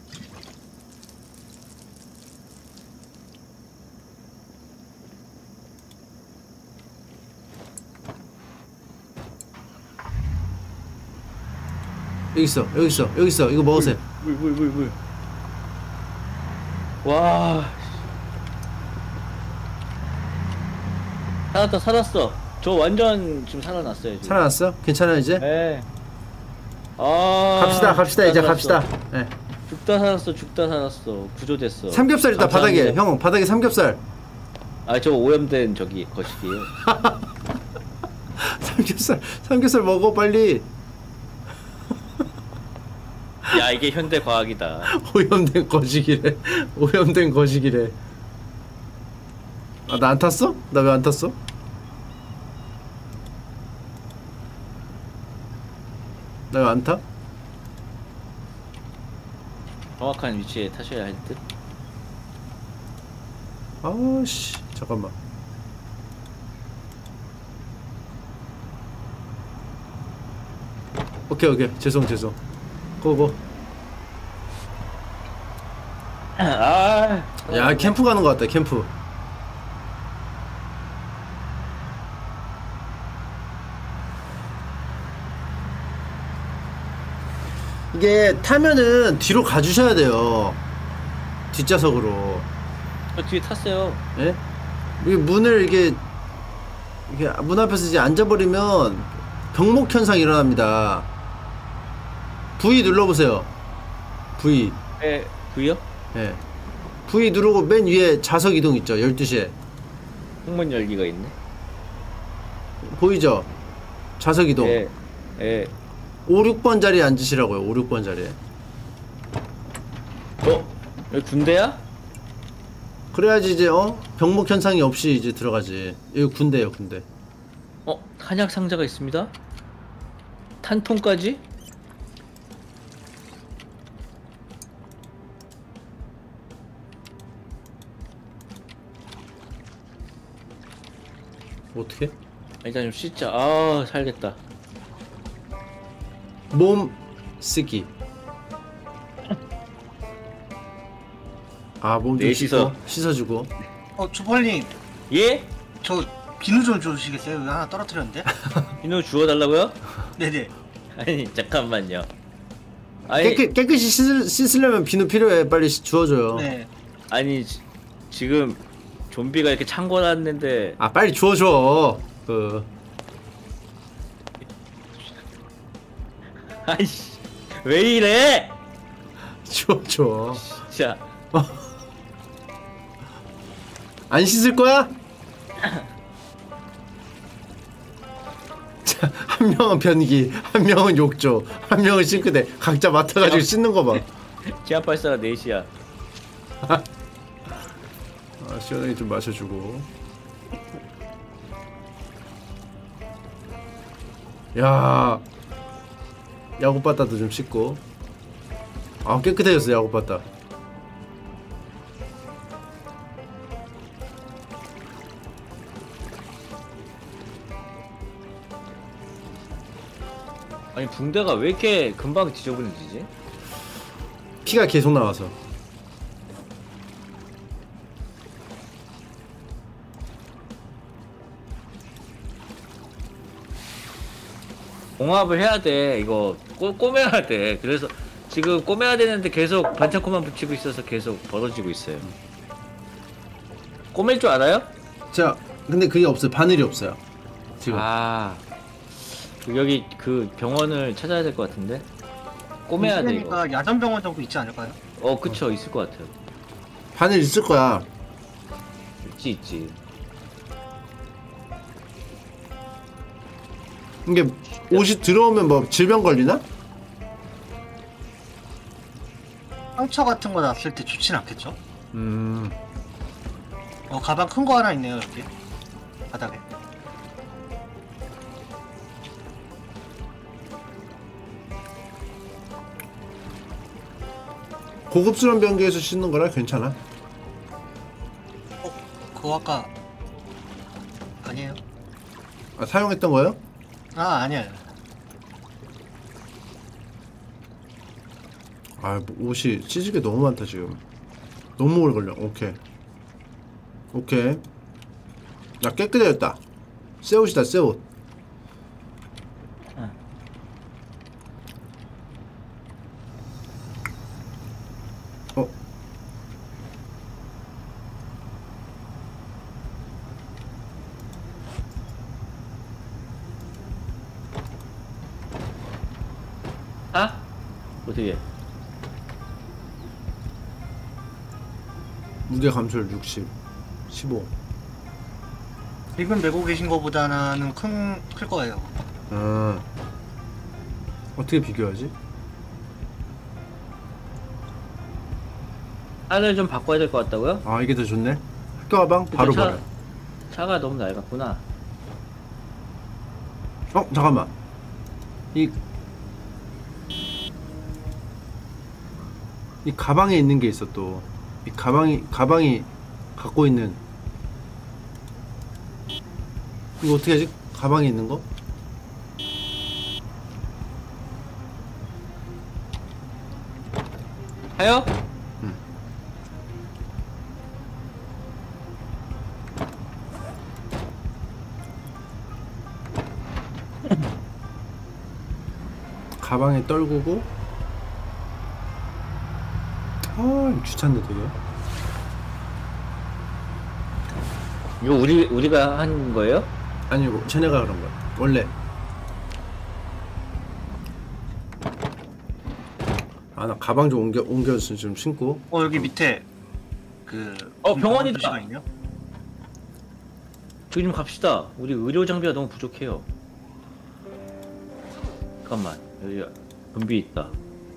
여기 있어 여기 있어 여기 있어. 이거 먹으세요. 물 물 물 물. 와. 살았다 살았어. 저 완전 지금 살아났어요 지금. 살아났어? 괜찮아 이제? 네. 아. 갑시다 갑시다 이제 살았어. 갑시다. 네. 죽다 살았어 죽다 살았어 구조됐어. 삼겹살 있다 바닥에. 감사합니다. 형 바닥에 삼겹살. 아 저 오염된 저기 거시기예요. 삼겹살 삼겹살 먹어 빨리. 야 이게 현대 과학이다. 오염된 거식이래. 오염된 거식이래. 아 나 안 탔어? 나 왜 안 탔어? 나 왜 안 타? 정확한 위치에 타셔야 할 듯. 아씨 잠깐만. 오케이 오케이 죄송 죄송. 고고. 아. 야 캠프 가는 거 같다 캠프. 이게 타면은 뒤로 가주셔야 돼요. 뒷좌석으로. 저 뒤에 탔어요. 예? 이게 문을 이게 이게 문 앞에서 이제 앉아버리면 병목 현상이 일어납니다. V 눌러보세요. V. 에 V요? 예. V 누르고 맨 위에 좌석 이동 있죠. 열두 시에. 항문 열기가 있네. 보이죠? 좌석 이동. 예. 예. 오, 육 번 자리에 앉으시라고요. 오, 육 번 자리에. 어? 여기 군대야? 그래야지 이제 어? 병목 현상이 없이 이제 들어가지. 여기 군대예요, 군대. 어? 한약 상자가 있습니다. 탄통까지? 어떻게? 일단 좀 씻자. 아 살겠다. 몸 쓰기. 아, 몸 좀 네, 씻어. 씻어. 씻어주고. 어 주벌님 예? 저 비누 좀 주시겠어요? 여기 하나 떨어뜨렸는데. 비누 주워달라고요? 네네. 아니 잠깐만요. 아니 깨끗, 깨끗이 씻을, 씻으려면 비누 필요해. 빨리 씻- 주워줘요. 네. 아니 지, 지금 좀비가 이렇게 창궈놨는데 아, 빨리 주워줘. 그. 아이씨 왜 이래? 주워줘. 자 안 씻을 거야? 자, 한 명은 변기, 한 명은 욕조, 한 명은 싱크대. 각자 맡아가지고 씻는 거 봐. 지하팔사가 넷이야. 아, 시원하게 좀 마셔주고. 야, 야구바따도 좀 씻고. 아, 깨끗해졌어 야구바따. 아니 붕대가 왜 이렇게 금방 지저분해지지? 피가 계속 나와서. 봉합을 해야 돼. 이거 꼬, 꼬매야 돼. 그래서 지금 꼬매야 되는데 계속 반창고만 붙이고 있어서 계속 벌어지고 있어요. 꼬맬 줄 알아요? 자, 근데 그게 없어요. 바늘이 없어요. 지금. 아 여기 그 병원을 찾아야 될 것 같은데 꼬매야 돼 이거. 그러니까 야전병원 정도 있지 않을까요? 어 그쵸 있을 것 같아요. 바늘 있을 거야. 있지 있지. 이게 옷이 들어오면 뭐 질병 걸리나? 상처 같은 거 났을 때 좋진 않겠죠? 음. 어 가방 큰 거 하나 있네요 여기 바닥에. 고급스러운 변기에서 씻는 거라 괜찮아. 어, 그거 아까 아니에요? 아, 사용했던 거요? 아, 아니에요. 아, 뭐 옷이 찢을 게 너무 많다 지금. 너무 오래 걸려. 오케이. 오케이. 야, 깨끗해졌다. 새 옷이다, 새 옷. 응. 어? 아? 어떻게? 무게 감소율 육십. 십오. 지금 메고 계신 거보다는 큰, 클 거예요. 아. 어떻게 비교하지? 차를 좀 바꿔야 될 것 같다고요? 아, 이게 더 좋네. 학교 가방 바로 차- 버려. 차가 너무 낡았구나. 어, 잠깐만. 이, 이 가방에 있는 게 있어 또. 이 가방이 가방이 갖고 있는 이거 어떻게 하지? 가방에 있는 거? 하요? 가방에 떨구고. 아, 귀찮네 되게. 이거 우리 우리가 한 거예요? 아니고 쟤네가 그런 거야. 원래. 아, 나 가방 좀 옮겨 옮겨서 좀 신고. 어, 여기 밑에 그 어, 병원이다. 표시가 있네요? 저기 좀 갑시다. 우리 의료 장비가 너무 부족해요. 잠깐만, 여기 금비 있다.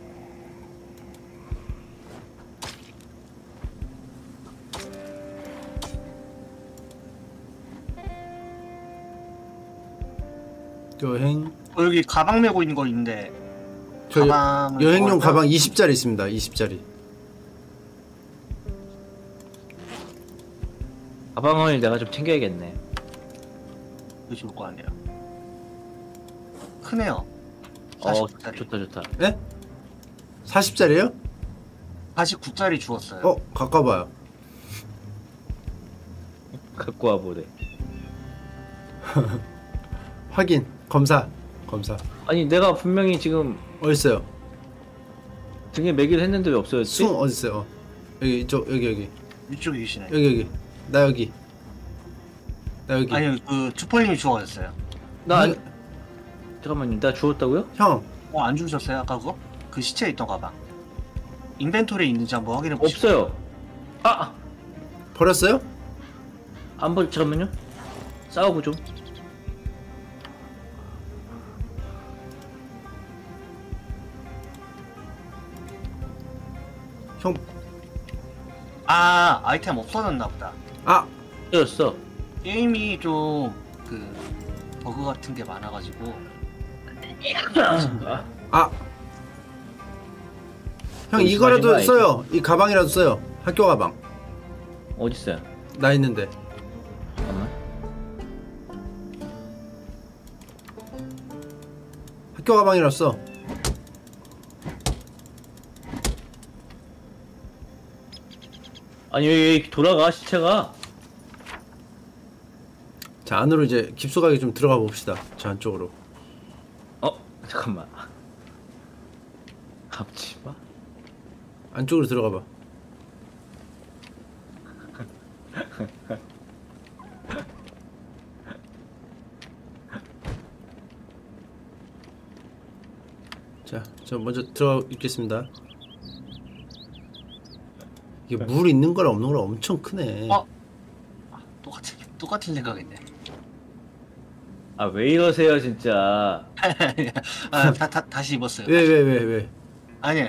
여행 어, 여기 가방 메고 있는 거 있는데 저 여, 가방을 여행용 넣어서- 가방 이십 짜리 있습니다. 이십 짜리. 가방을 내가 좀 챙겨야겠네. 이거 좋을 거 아니에요. 크네요. 어, 사십구 짜리. 좋다 좋다. 예? 사십 짜리요? 사십구 짜리 주었어요. 어, 갖고 와봐요. 갖고 와 보래. 확인. 검사. 검사. 아니 내가 분명히 지금 어딨어요? 등에 매기를 했는데 왜 없어졌지? 숭 어딨어요? 어. 여기 이쪽 여기 여기 이쪽에 계시네. 여기 여기 나 여기 나 여기. 아니 그 투퍼님이 주워졌어요. 나 음. 잠깐만요. 나 주웠다고요? 형 어, 안 주우셨어요 아까 그거? 그 시체에 있던 가방. 인벤토리에 있는지 한번 확인해 보시죠. 없어요. 아, 버렸어요? 안 버. 잠깐만요. 싸우고 좀. 형. 아, 아이템 없어졌나 보다. 아, 였어. 게임이 좀 그 버그 같은 게 많아가지고. 아, 아. 형 어디서 이거라도 마신 거 써요. 이 가방이라도 써요. 학교 가방. 어디 있어요? 나 있는데. 잠깐만. 학교 가방이라도 써. 아니 왜 이렇게 돌아가 시체가? 자, 안으로 이제 깊숙하게 좀 들어가 봅시다. 저 안쪽으로. 어, 잠깐만. 앞치마? 안쪽으로 들어가 봐. 자, 저 먼저 들어가 있겠습니다. 이게 물 있는 거랑 없는 거랑 엄청 크네. 어? 아, 똑같은 똑같은 생각했네. 아 왜 이러세요 진짜. 아, 다, 다, 다시 입었어요. 왜, 왜, 왜, 왜? 아니,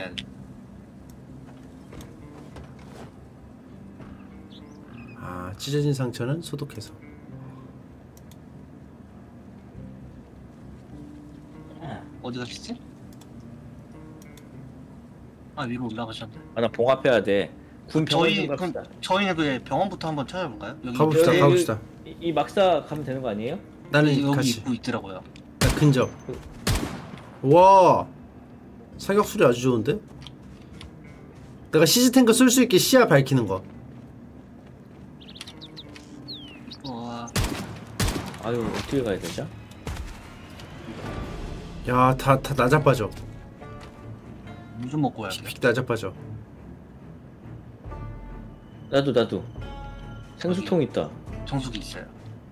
아, 찢어진 상처는 소독해서. 어디 가시지? 아 위로 올라가셨네. 아 나 봉합해야 돼. 군 병원 저희 좀 그럼 갑시다. 저희는 그 병원부터 한번 찾아볼까요? 여기 가봅시다. 여기, 가봅시다. 이, 이 막사 가면 되는 거 아니에요? 나는 여기 같이. 입구 있더라고요. 나 근접. 와. 사격 소리 아주 좋은데? 내가 시즈탱크 쏠 수 있게 시야 밝히는 거. 와 아유 어떻게 가야 되죠? 야, 다, 다 나자빠져. 물 좀 먹고 와야 돼. 픽 나자빠져. 나도 나도 생수통 있다. 정수기 있어요.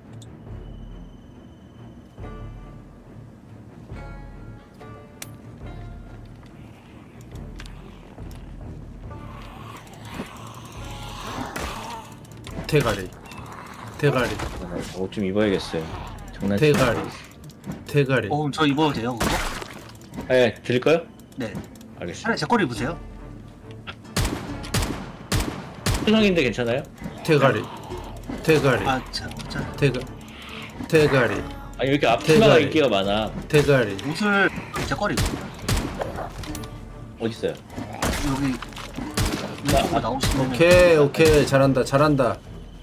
대가리. 대가리. 아, 옷좀 입어야겠어요. 장난치. 대가리. 대가리. 어 그럼 저 입어도 돼요 그거? 예 드릴까요? 네. 알겠습니다. 차라리 제 거를 입으세요. 수성인데 괜찮아요? 대가리. 대가리. 아 자, 자 대가. 대가리. 아니 왜 이렇게 앞치마가 대가리. 인기가 많아? 대가리. 옷을 제 거를 입으세요. 어디 있어요? 여기 나- 이쪽으로 나오시면 오케이, 오케이. 잘한다. 잘한다.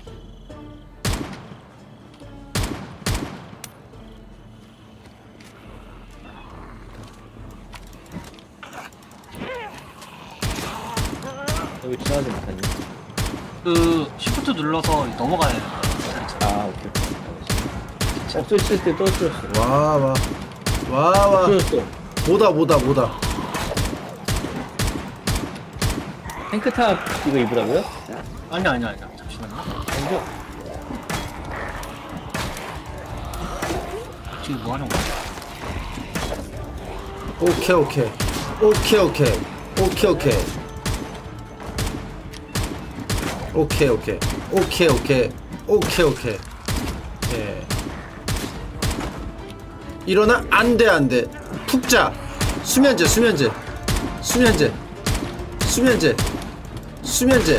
여기 지나가지 못하니? 그 시프트 눌러서 넘어가야 돼요. 아 오케이. 알겠어. 없어질 때 떨어뜨렸어. 와, 와. 와, 와. 떨어졌어. 뭐다, 뭐다, 뭐다. 탱크탑 이거 입으라고요? 아니 아니 아니 잠시만요. 아니죠? 지금 뭐 하는 거야? 오케이, 오케이. 오케이, 오케이. 오케이, 오케이. 오케이, 오케이. 오케이, 오케이. 오케이, 오케이. 예. 일어나. 안 돼, 안 돼. 푹 자. 수면제, 수면제. 수면제. 수면제. 수면제.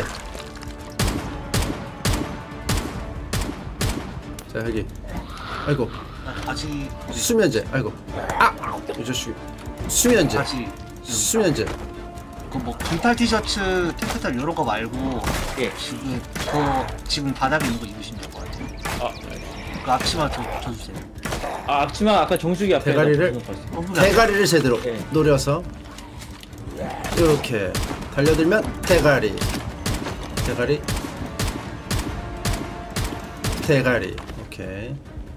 자, 여기. 아이고. 아, 아직 수면제. 아이고. 아! 이 자식. 수면제. 아직 수면제. 그뭐 긴팔 티셔츠, 탱크탑 이런 거 말고 예. 지금 그 지금 바닥에 있는 거 입으시면 될 것 같아요. 아, 그 앞치마 저 줘주세요. 아 앞치마 아까 정수기 앞에 대가리를 정수기 대가리를 제대로 네. 노려서 이렇게 달려들면 대가리 대가리 대가리 오케이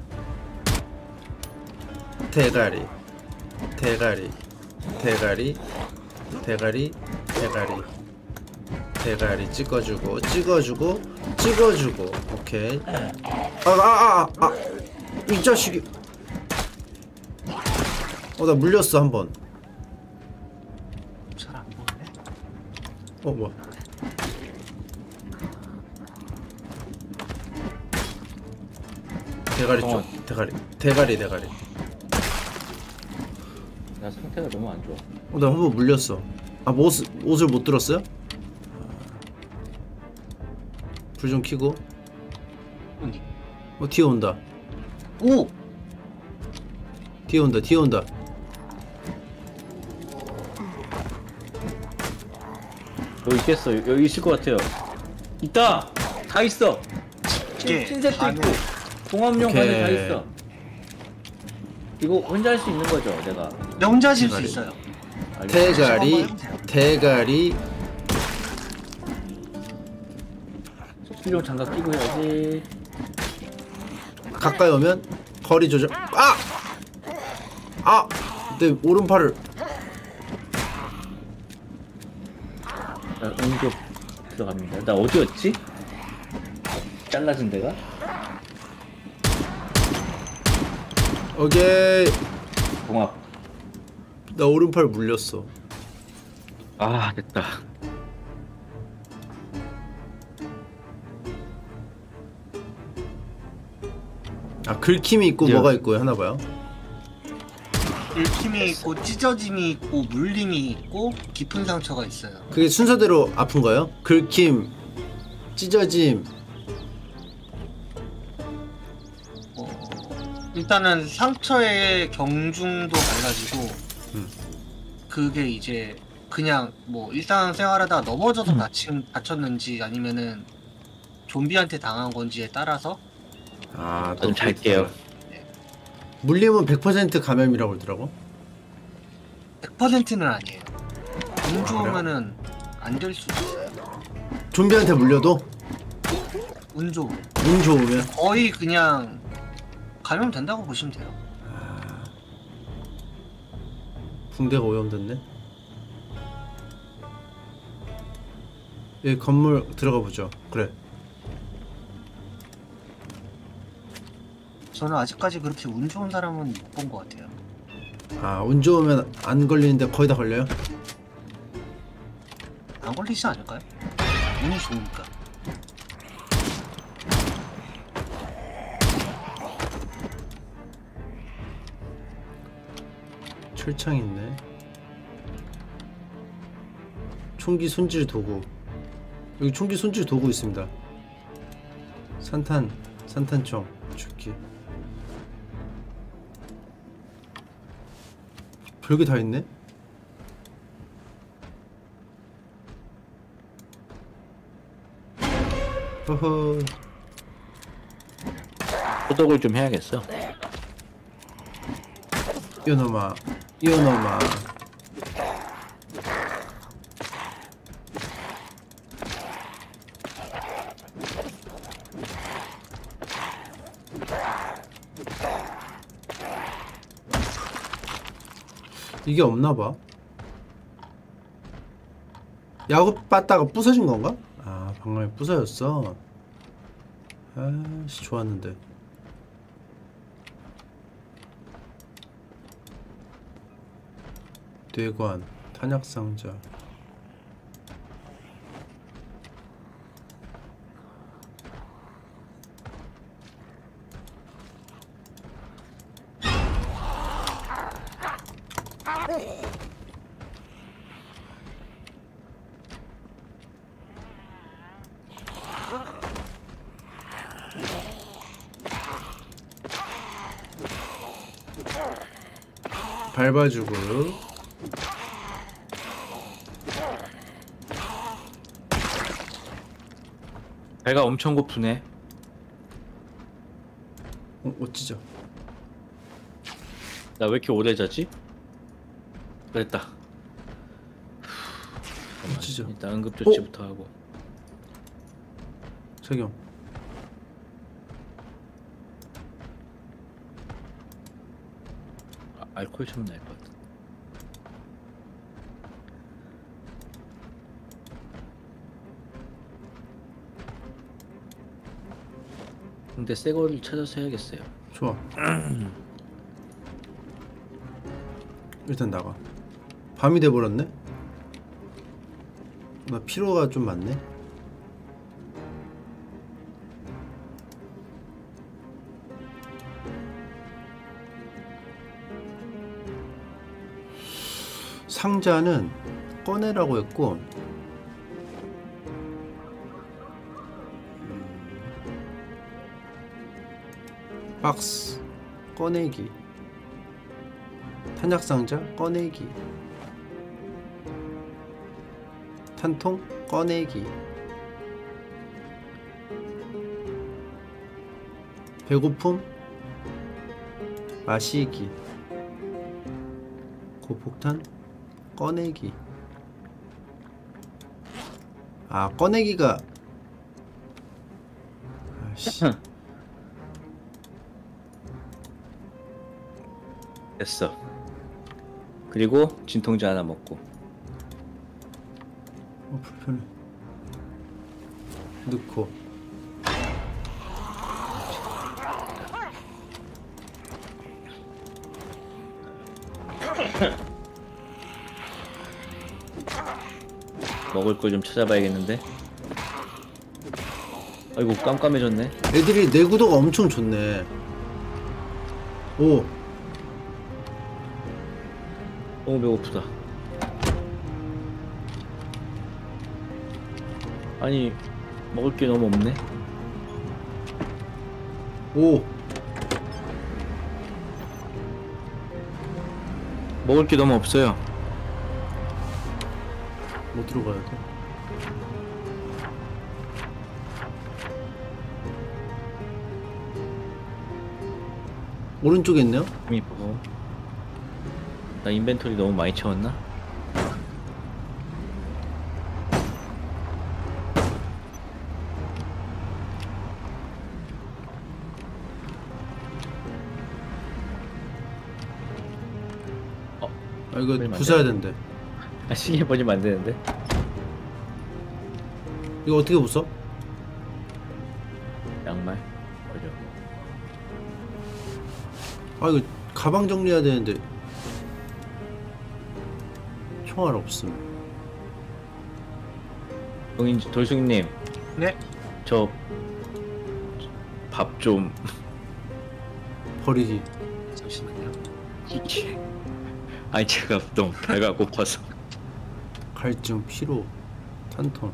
대가리 대가리 대가리 대가리 대가리 대가리 찍어주고 찍어주고 찍어주고 오케이 아아아아 이 자식이 어 나 물렸어 한번 잘안 보이네. 어 뭐야 대가리 쪽 어. 대가리 대가리 대가리 나 상태가 너무 안 좋아. 어 나 한번 물렸어 아 뭐, 옷, 옷을 못 들었어요? 불 좀 켜고 어디? 어 뒤에 온다 오! 뒤에 온다 뒤에 온다 여기 있겠어. 여기 있을 것 같아요. 있다. 다 있어. 이게 흰- 흰색도 반응. 있고 종합용 오케이. 반응 다 있어. 이거 혼자 할 수 있는 거죠, 내가. 네, 혼자 하실 수 대가리. 있어요. 알겠어. 대가리 한번 해보세요. 대가리 수령 장갑 끼고 해야지. 가까이 오면 거리 조절 아! 아! 내 오른팔을 나 응급 들어갑니다. 나 어디였지? 잘라진 데가? 오케이 봉합. 나 오른팔 물렸어 아 됐다. 아 긁힘이 있고 예. 뭐가 있고 하나봐요 읽힘이 있고 찢어짐이 있고 물림이 있고 깊은 상처가 있어요. 그게 순서대로 아픈 거예요? 긁힘 찢어짐 어, 일단은 상처의 경중도 달라지고 음. 그게 이제 그냥 뭐 일상생활하다가 넘어져서 음. 다친 다쳤는지 아니면은 좀비한테 당한 건지에 따라서 아, 좀 잘게요. 물리면 백 퍼센트 감염이라고 그러더라고. 백 퍼센트는 아니에요. 운 아, 좋으면은 안 될 수도 있어요. 좀비한테 물려도 운 좋. 운 좋으면. 거의 그냥 감염된다고 보시면 돼요. 아, 붕대가 오염됐네. 이 건물 들어가 보죠. 그래. 저는 아직까지 그렇게 운 좋은 사람은 못 본 것 같아요. 아, 운 좋으면 안 걸리는데 거의 다 걸려요? 안 걸리지 않을까요? 운이 좋으니까. 철창 있네. 총기 손질 도구. 여기 총기 손질 도구 있습니다. 산탄, 산탄총, 죽기. 별게 다 있네? 허허. 소독을 좀 해야겠어. 이놈아, 이놈아. 이게 없나봐. 야구 빠따가 부서진 건가? 아, 방금에 부서졌어. 아씨, 좋았는데. 뇌관, 탄약상자. 밟아주고. 배가 엄청 고프네. 어, 어찌죠? 나 왜 이렇게 오래 자지? 그랬다. 어찌죠? 일단 응급조치부터 하고. 적용. 아, 알코올 좀 날 것 같아. 근데 새 거를 찾아서 해야겠어요. 좋아. 일단 나가. 밤이 돼버렸네? 나 피로가 좀 많네? 상자는 꺼내라고 했고, 박스 꺼내기, 탄약상자 꺼내기, 탄통 꺼내기, 배고픔 마시기, 고폭탄 꺼내기. 아, 꺼내기가 아씨. 됐어. 그리고 진통제 하나 먹고. 어, 불편해. 넣고. 먹을 걸 좀 찾아봐야겠는데. 아이고 깜깜해졌네. 애들이 내구도가 엄청 좋네. 오, 너무 배고프다. 아니 먹을 게 너무 없네. 오. 먹을 게 너무 없어요. 어디로 가야 돼? 오른쪽에 있네요? 이미 보고. 나 인벤토리 너무 많이 채웠나? 아 이거 그러면 안 부숴야 된대. 아 시계 버리면 안 되는데. 이거 어떻게 부숴? 양말 버려. 아 이거 가방 정리해야 되는데 총알 없음. 동인 돌숭이님. 네. 저 밥 좀. 버리기. 잠시만요. 아니 제가 너무 배가 고파서. 갈증, 피로, 탄통.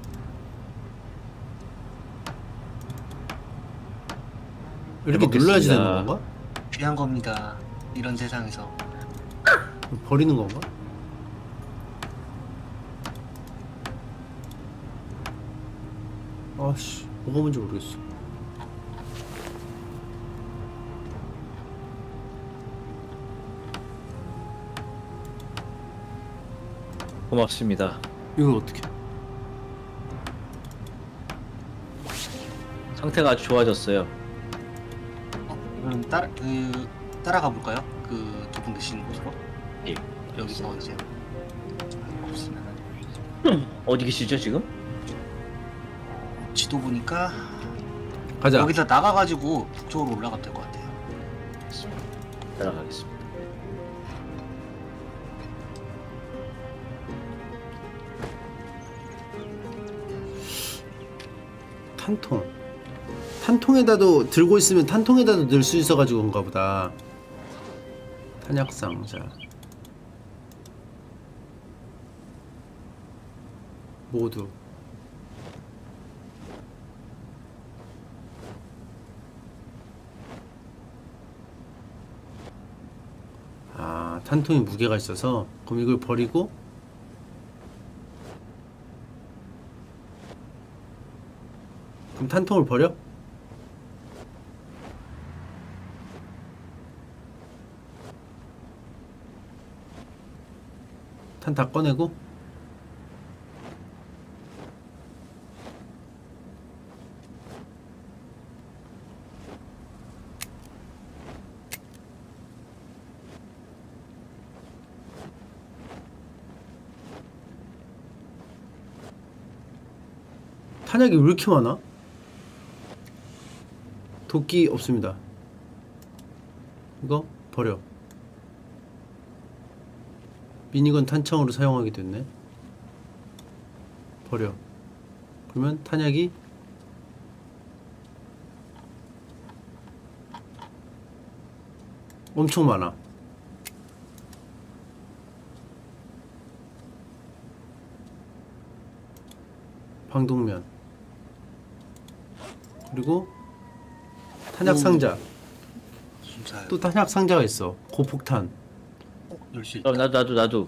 이렇게 눌러야지 되는 먹겠습니다. 건가? 귀한 겁니다. 이런 세상에서. 버리는 건가? 아씨, 뭐가 뭔지 모르겠어. 고맙습니다. 이걸 어떻게? 상태가 아주 좋아졌어요. 어, 그럼 따라 그 따라가 볼까요? 그 두 분 계시는 곳으로. 예. 여기서 이제 없으면 어디 계시죠 지금? 지도 보니까 가자. 여기서 나가가지고 북쪽으로 올라가면 될 것 같아요. 따라가겠습니다. 탄통. 탄통에다도 들고 있으면 탄통에다도 넣을 수 있어가지고 그런가 보다. 탄약상자. 모두. 아, 탄통에 무게가 있어서 그럼 이걸 버리고 그럼 탄통을 버려? 탄 다 꺼내고 탄약이 왜 이렇게 많아? 도끼 없습니다. 이거 버려. 미니건 탄창으로 사용하게 됐네. 버려. 그러면 탄약이 엄청 많아. 방독면. 그리고 탄약 상자. 진짜요. 또 탄약 상자가 있어. 고폭탄. 열 수 있다. 그럼 나도 나도 나도.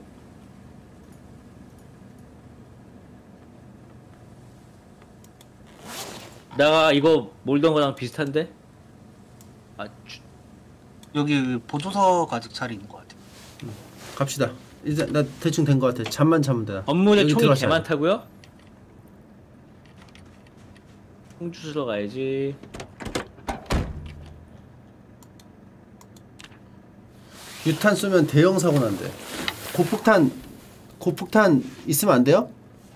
나 이거 몰던 거랑 비슷한데? 아, 주, 여기 보조서 가득 차려 있는 것 같아요. 갑시다. 이제 나 대충 된 것 같아. 잠만 자면 돼. 건물에 여기 총이 들어가자. 개 많다고요? 총 주스러 가야지. 유탄 쏘면 대형 사고 난대. 고폭탄 고폭탄 있으면 안 돼요?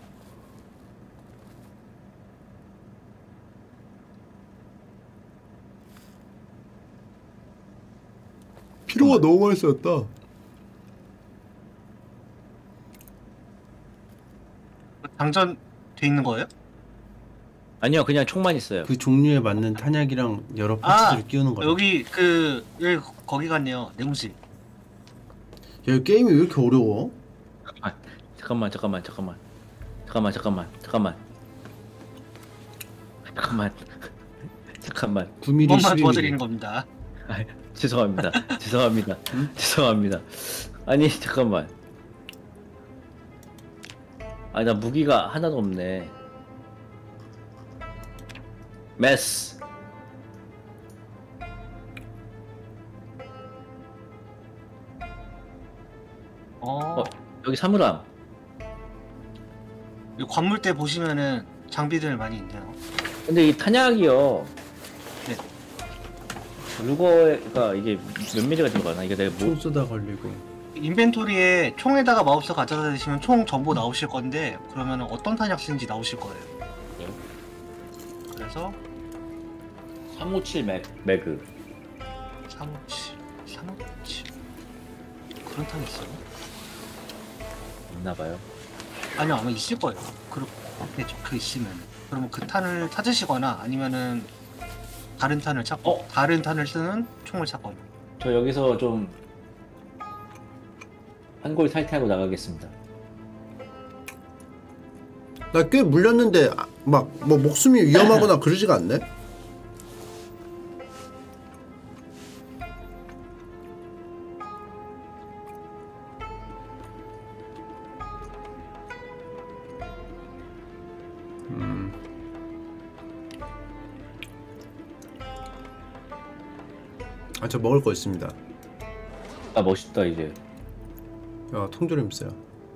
피로가 너무 많이 썼다. 장전 돼 있는 거예요? 아니요, 그냥 총만 있어요. 그 종류에 맞는 탄약이랑 여러 아 파츠를 끼우는 거야. 여기 그 여기 거기 같네요. 내무실. 야, 이 게임이 왜 이렇게 어려워? 잠깐만, 잠깐만, 잠깐만, 잠깐만, 잠깐만, 잠깐만, 잠깐만, 잠깐만. 구 밀리미터, 이것만 십이 밀리미터. 도와드리는 겁니다. 아, 죄송합니다. 죄송합니다. 죄송합니다. 아니 잠깐만. 아니 나 무기가 하나도 없네. 메스. 어, 어 여기 사물함. 이 관물대 보시면은 장비들 많이 있네요. 근데 이 탄약이요. 네. 루거가 이게 몇 미리가 들어가나? 이게 내가 뭐 총 쏘다 걸리고. 인벤토리에 총에다가 마우스 가져다 대시면 총 정보 나오실 건데 그러면 어떤 탄약 쓰는지 나오실 거예요. 네. 그래서 삼오칠 맥 매그. 삼오칠, 삼오칠 그런 탄이 있어요? 있나봐요. 아니요, 아마 있을 거예요. 그렇게 적혀 있으면 그러면 그 탄을 찾으시거나 아니면은 다른 탄을 찾고 어? 다른 탄을 쓰는 총을 찾거나. 저 여기서 좀 한골 탈퇴하고 나가겠습니다. 나 꽤 물렸는데 막 뭐 목숨이 위험하거나 그러지가 않네. 음. 아, 저 먹을 거 있습니다. 아 멋있다 이제. 야, 통조림 있어요.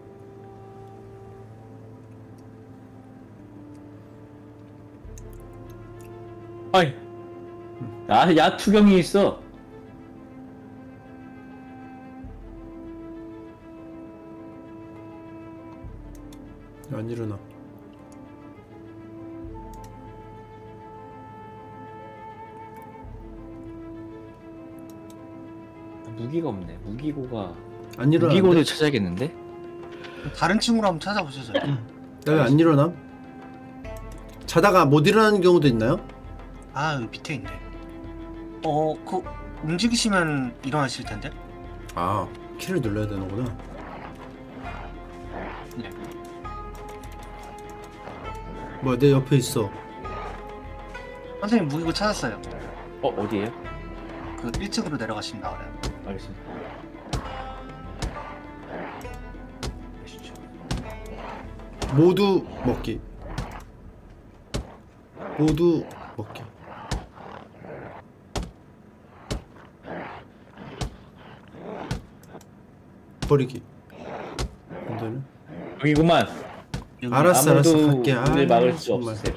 아이. 아, 야 투경이 있어. 안 일어나. 무기가 없네. 무기고가. 안 일어나. 무기고를 찾아야겠는데? 다른 친구로 한번 찾아보셔서. 나 왜 안 일어나? 자다가 못 일어나는 경우도 있나요? 아, 여기 밑에 있네. 어, 그 움직이시면 일어나실 텐데. 아, 키를 눌러야 되는구나. 네. 뭐야, 내 옆에 있어. 선생님 무기고 찾았어요. 어 어디에요? 그 일 층으로 내려가시면 나와요. 알겠습니다. 가시죠. 모두 먹기. 모두 먹기. 버리기. 근데는 여기구만. 여기 알았어, 알았어, 아무도 갈게. 아, 문을 막을 수 정말. 없으세요.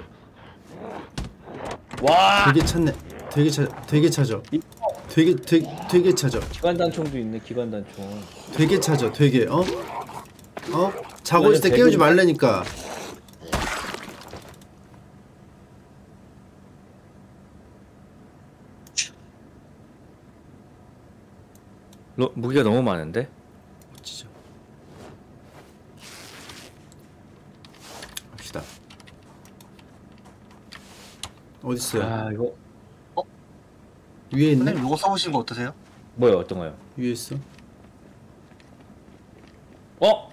와. 되게 찾네. 되게 찾, 되게 찾아. 되게, 되게, 되게 찾아. 기관단총도 있네. 기관단총. 되게 찾아. 되게, 어? 어? 자고 있을 때 깨우지 말라니까. 로, 무기가 너무 많은데? 진짜. 갑시다. 어딨어요? 아 이거 위에 있네? 선생님 요거 써보신 거 어떠세요? 뭐야 어떤 거요? 위에 있어? 어?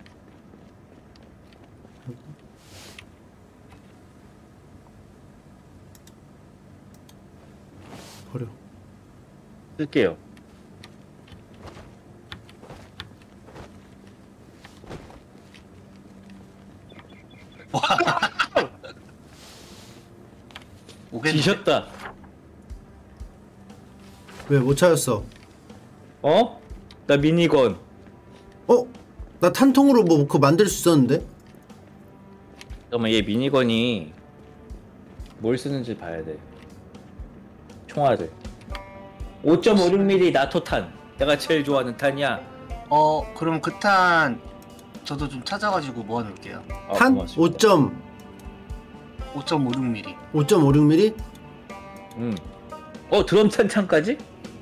버려. 쓸게요. 오겠네. 지셨다. 왜 못 찾았어? 어? 나 미니건. 어? 나 탄통으로 뭐 그거 만들 수 있었는데? 잠깐만 얘 미니건이 뭘 쓰는지 봐야 돼. 총알을. 오점오육 밀리미터 나토탄. 내가 제일 좋아하는 탄이야. 어, 그럼 그 탄 저도 좀 찾아가지고 모아놓을게요. 아, 탄? 고맙습니다. 오점오육 밀리미터. 오점오육 밀리미터? 응. 어 드럼 탄창까지?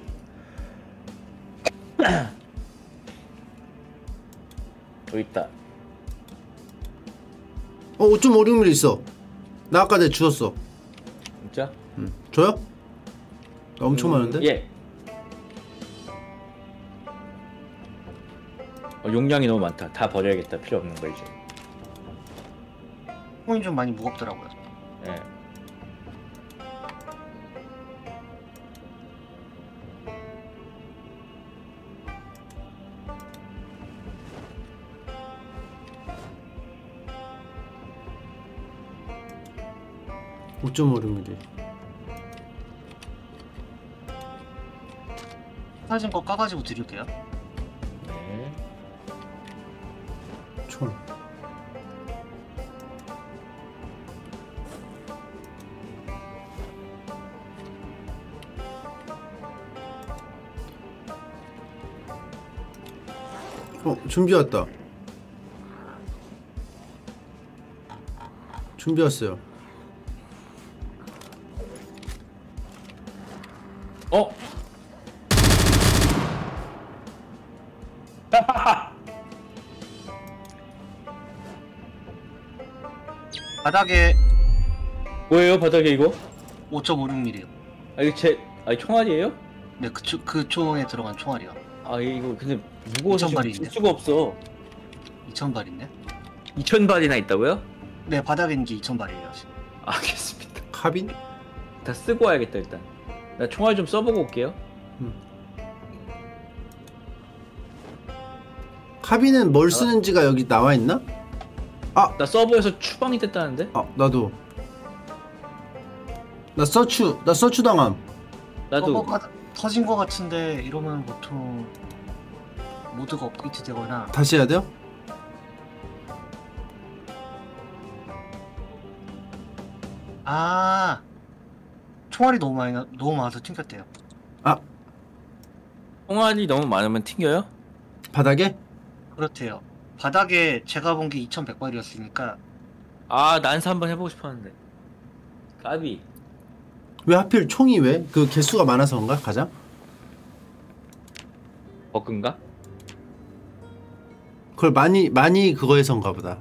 여기 있다. 어, 오점오육 밀리미터 있어. 나 아까 내가 주웠어. 진짜? 응. 줘요? 나 엄청 음, 많은데? 예. 어, 용량이 너무 많다. 다 버려야겠다. 필요 없는 거 이제. 코인 좀 많이 무겁더라고요. 예. 오 점 오육 밀리미터. 사진 거 까가지고 드릴게요. 네. 총. 어, 준비 왔다. 준비 왔어요. 어? 바닥에 뭐예요 바닥에 이거? 오 점 오육 밀리미터. 아 이거 제 아니 총알이에요? 네, 그, 초- 그 총에 들어간 총알이요. 아 이거 근데 무거워서 이천 지금 발이 줄 있네. 수가 없어. 이천 발인데? 이천 발이나 있다고요? 네, 바닥에 있는 게 이천 발이에요. 지금. 알겠습니다. 카빈? 다 쓰고 와야겠다 일단. 나 총알 좀 써보고 올게요. 카빈은 뭘 쓰는지가 여기 나와 있나? 나 서버에서 추방이 됐다는데? 아, 나도. 나 서추, 나 서추 당함. 나도 서버가 터진 거 같은데 이러면 보통 모드가 업데이트 되거나 다시 해야 돼요? 아 총알이 너무 많이 나, 너무 많아서 튕겼대요. 아, 총알이 너무 많으면 튕겨요? 바닥에? 그렇대요. 바닥에 제가 본 게 이천백 발이었으니까 아 난사 한번 해보고 싶었는데. 까비. 왜 하필 총이 왜? 그 개수가 많아서 그런가? 가장? 버그인가? 그걸 많이 많이 그거에서인가 보다.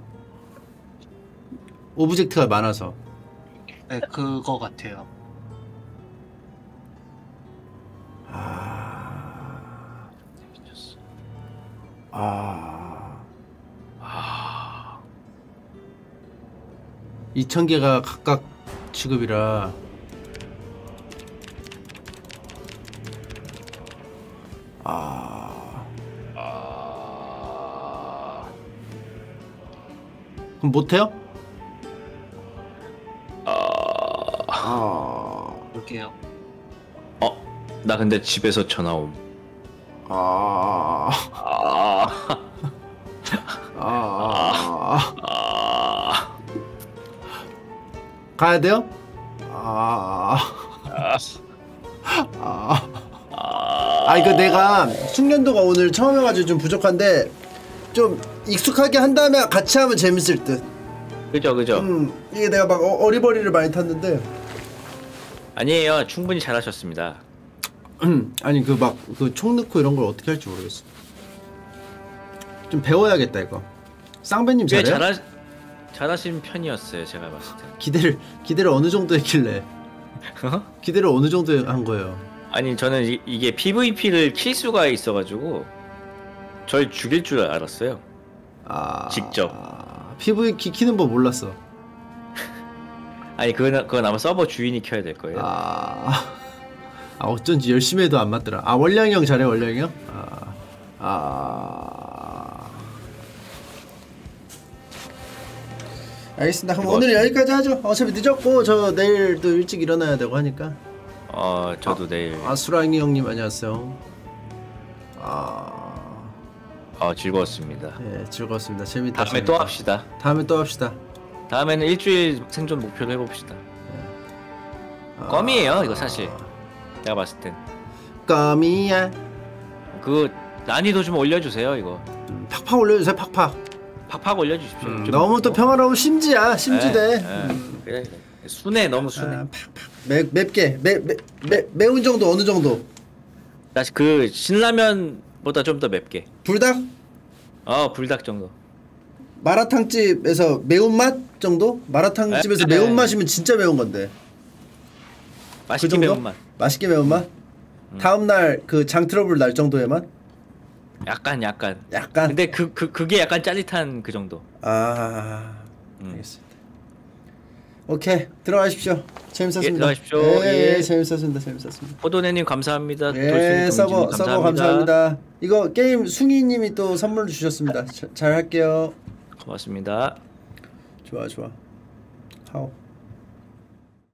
오브젝트가 많아서. 네 그거 같아요. 아, 미쳤어. 아, 아. 이천 개가 각각 취급이라. 아, 아. 그럼 못해요? 아. 아, 볼게요. 어? 나 근데 집에서 전화 옴. 아, 아. 아, 아. 가야 돼요? 아, 아, 아, 이거 내가 숙련도가 오늘 처음 해가지고 좀 부족한데 좀 익숙하게 한 다음에 같이 하면 재밌을 듯. 그죠 그죠. 음, 이게 내가 막 어, 어리버리를 많이 탔는데. 아니에요. 충분히 잘하셨습니다. 아니 그 막 그 총 넣고 이런 걸 어떻게 할지 모르겠어. 좀 배워야겠다 이거. 쌍배님 꽤 잘해? 잘하 잘하신 편이었어요. 제가 봤을 때. 기대를 기대를 어느 정도 했길래? 기대를 어느 정도 한 거예요? 아니 저는 이, 이게 피브이피를 킬 수가 있어가지고 절 죽일 줄 알았어요. 아, 직접. 아, 피부에 키 키는 법 몰랐어. 아니 그건 그건 아마 서버 주인이 켜야 될 거예요. 아, 아 어쩐지 열심히 해도 안 맞더라. 아 원량이 형 잘해 원량이 형? 아, 아. 알겠습니다. 그럼 오늘 여기까지 하죠. 어차피 늦었고 저 내일도 일찍 일어나야 되고 하니까. 어 저도 내일 아 수랑이 형님 안녕하세요. 아, 어 즐거웠습니다. 예 즐거웠습니다. 재밌다. 다음에 재밌다. 또 합시다. 다음에 또 합시다. 다음에는 일주일 생존 목표로 해봅시다. 아, 껌이에요 이거 사실. 내가 봤을 땐. 껌이야. 그 난이도 좀 올려주세요 이거. 음, 팍팍 올려주세요. 팍팍. 팍팍 올려주십시오. 음, 좀 너무 또 어? 평화로운 심지야. 심지대. 예, 예. 그래, 그래. 순해 너무 순해. 아, 팍팍. 매 맵게 매, 매, 매 매운 정도 어느 정도? 다시 그 신라면보다 좀 더 맵게. 불닭? 어 불닭 정도. 마라탕 집에서 매운맛 정도? 마라탕 집에서 네, 네. 매운맛이면 진짜 매운 건데. 맛있게 그 정도? 매운맛. 맛있게 매운맛? 음. 다음 날 그 장 트러블 날 정도의 맛? 약간 약간. 약간. 근데 그 그 그, 게 약간 짜릿한 그 정도. 아, 음. 알겠습니다. 오케이 들어가십시오. 재밌었습니다. 예, 들어가십시오. 예, 예. 재밌었습니다. 재밌었습니다. 포도네님 감사합니다. 예, 돌쇠님 서버 동진님 서버 감사합니다. 이거 게임 숭이님이 또 선물 주셨습니다. 자, 잘 할게요. 고맙습니다. 좋아 좋아. 하오.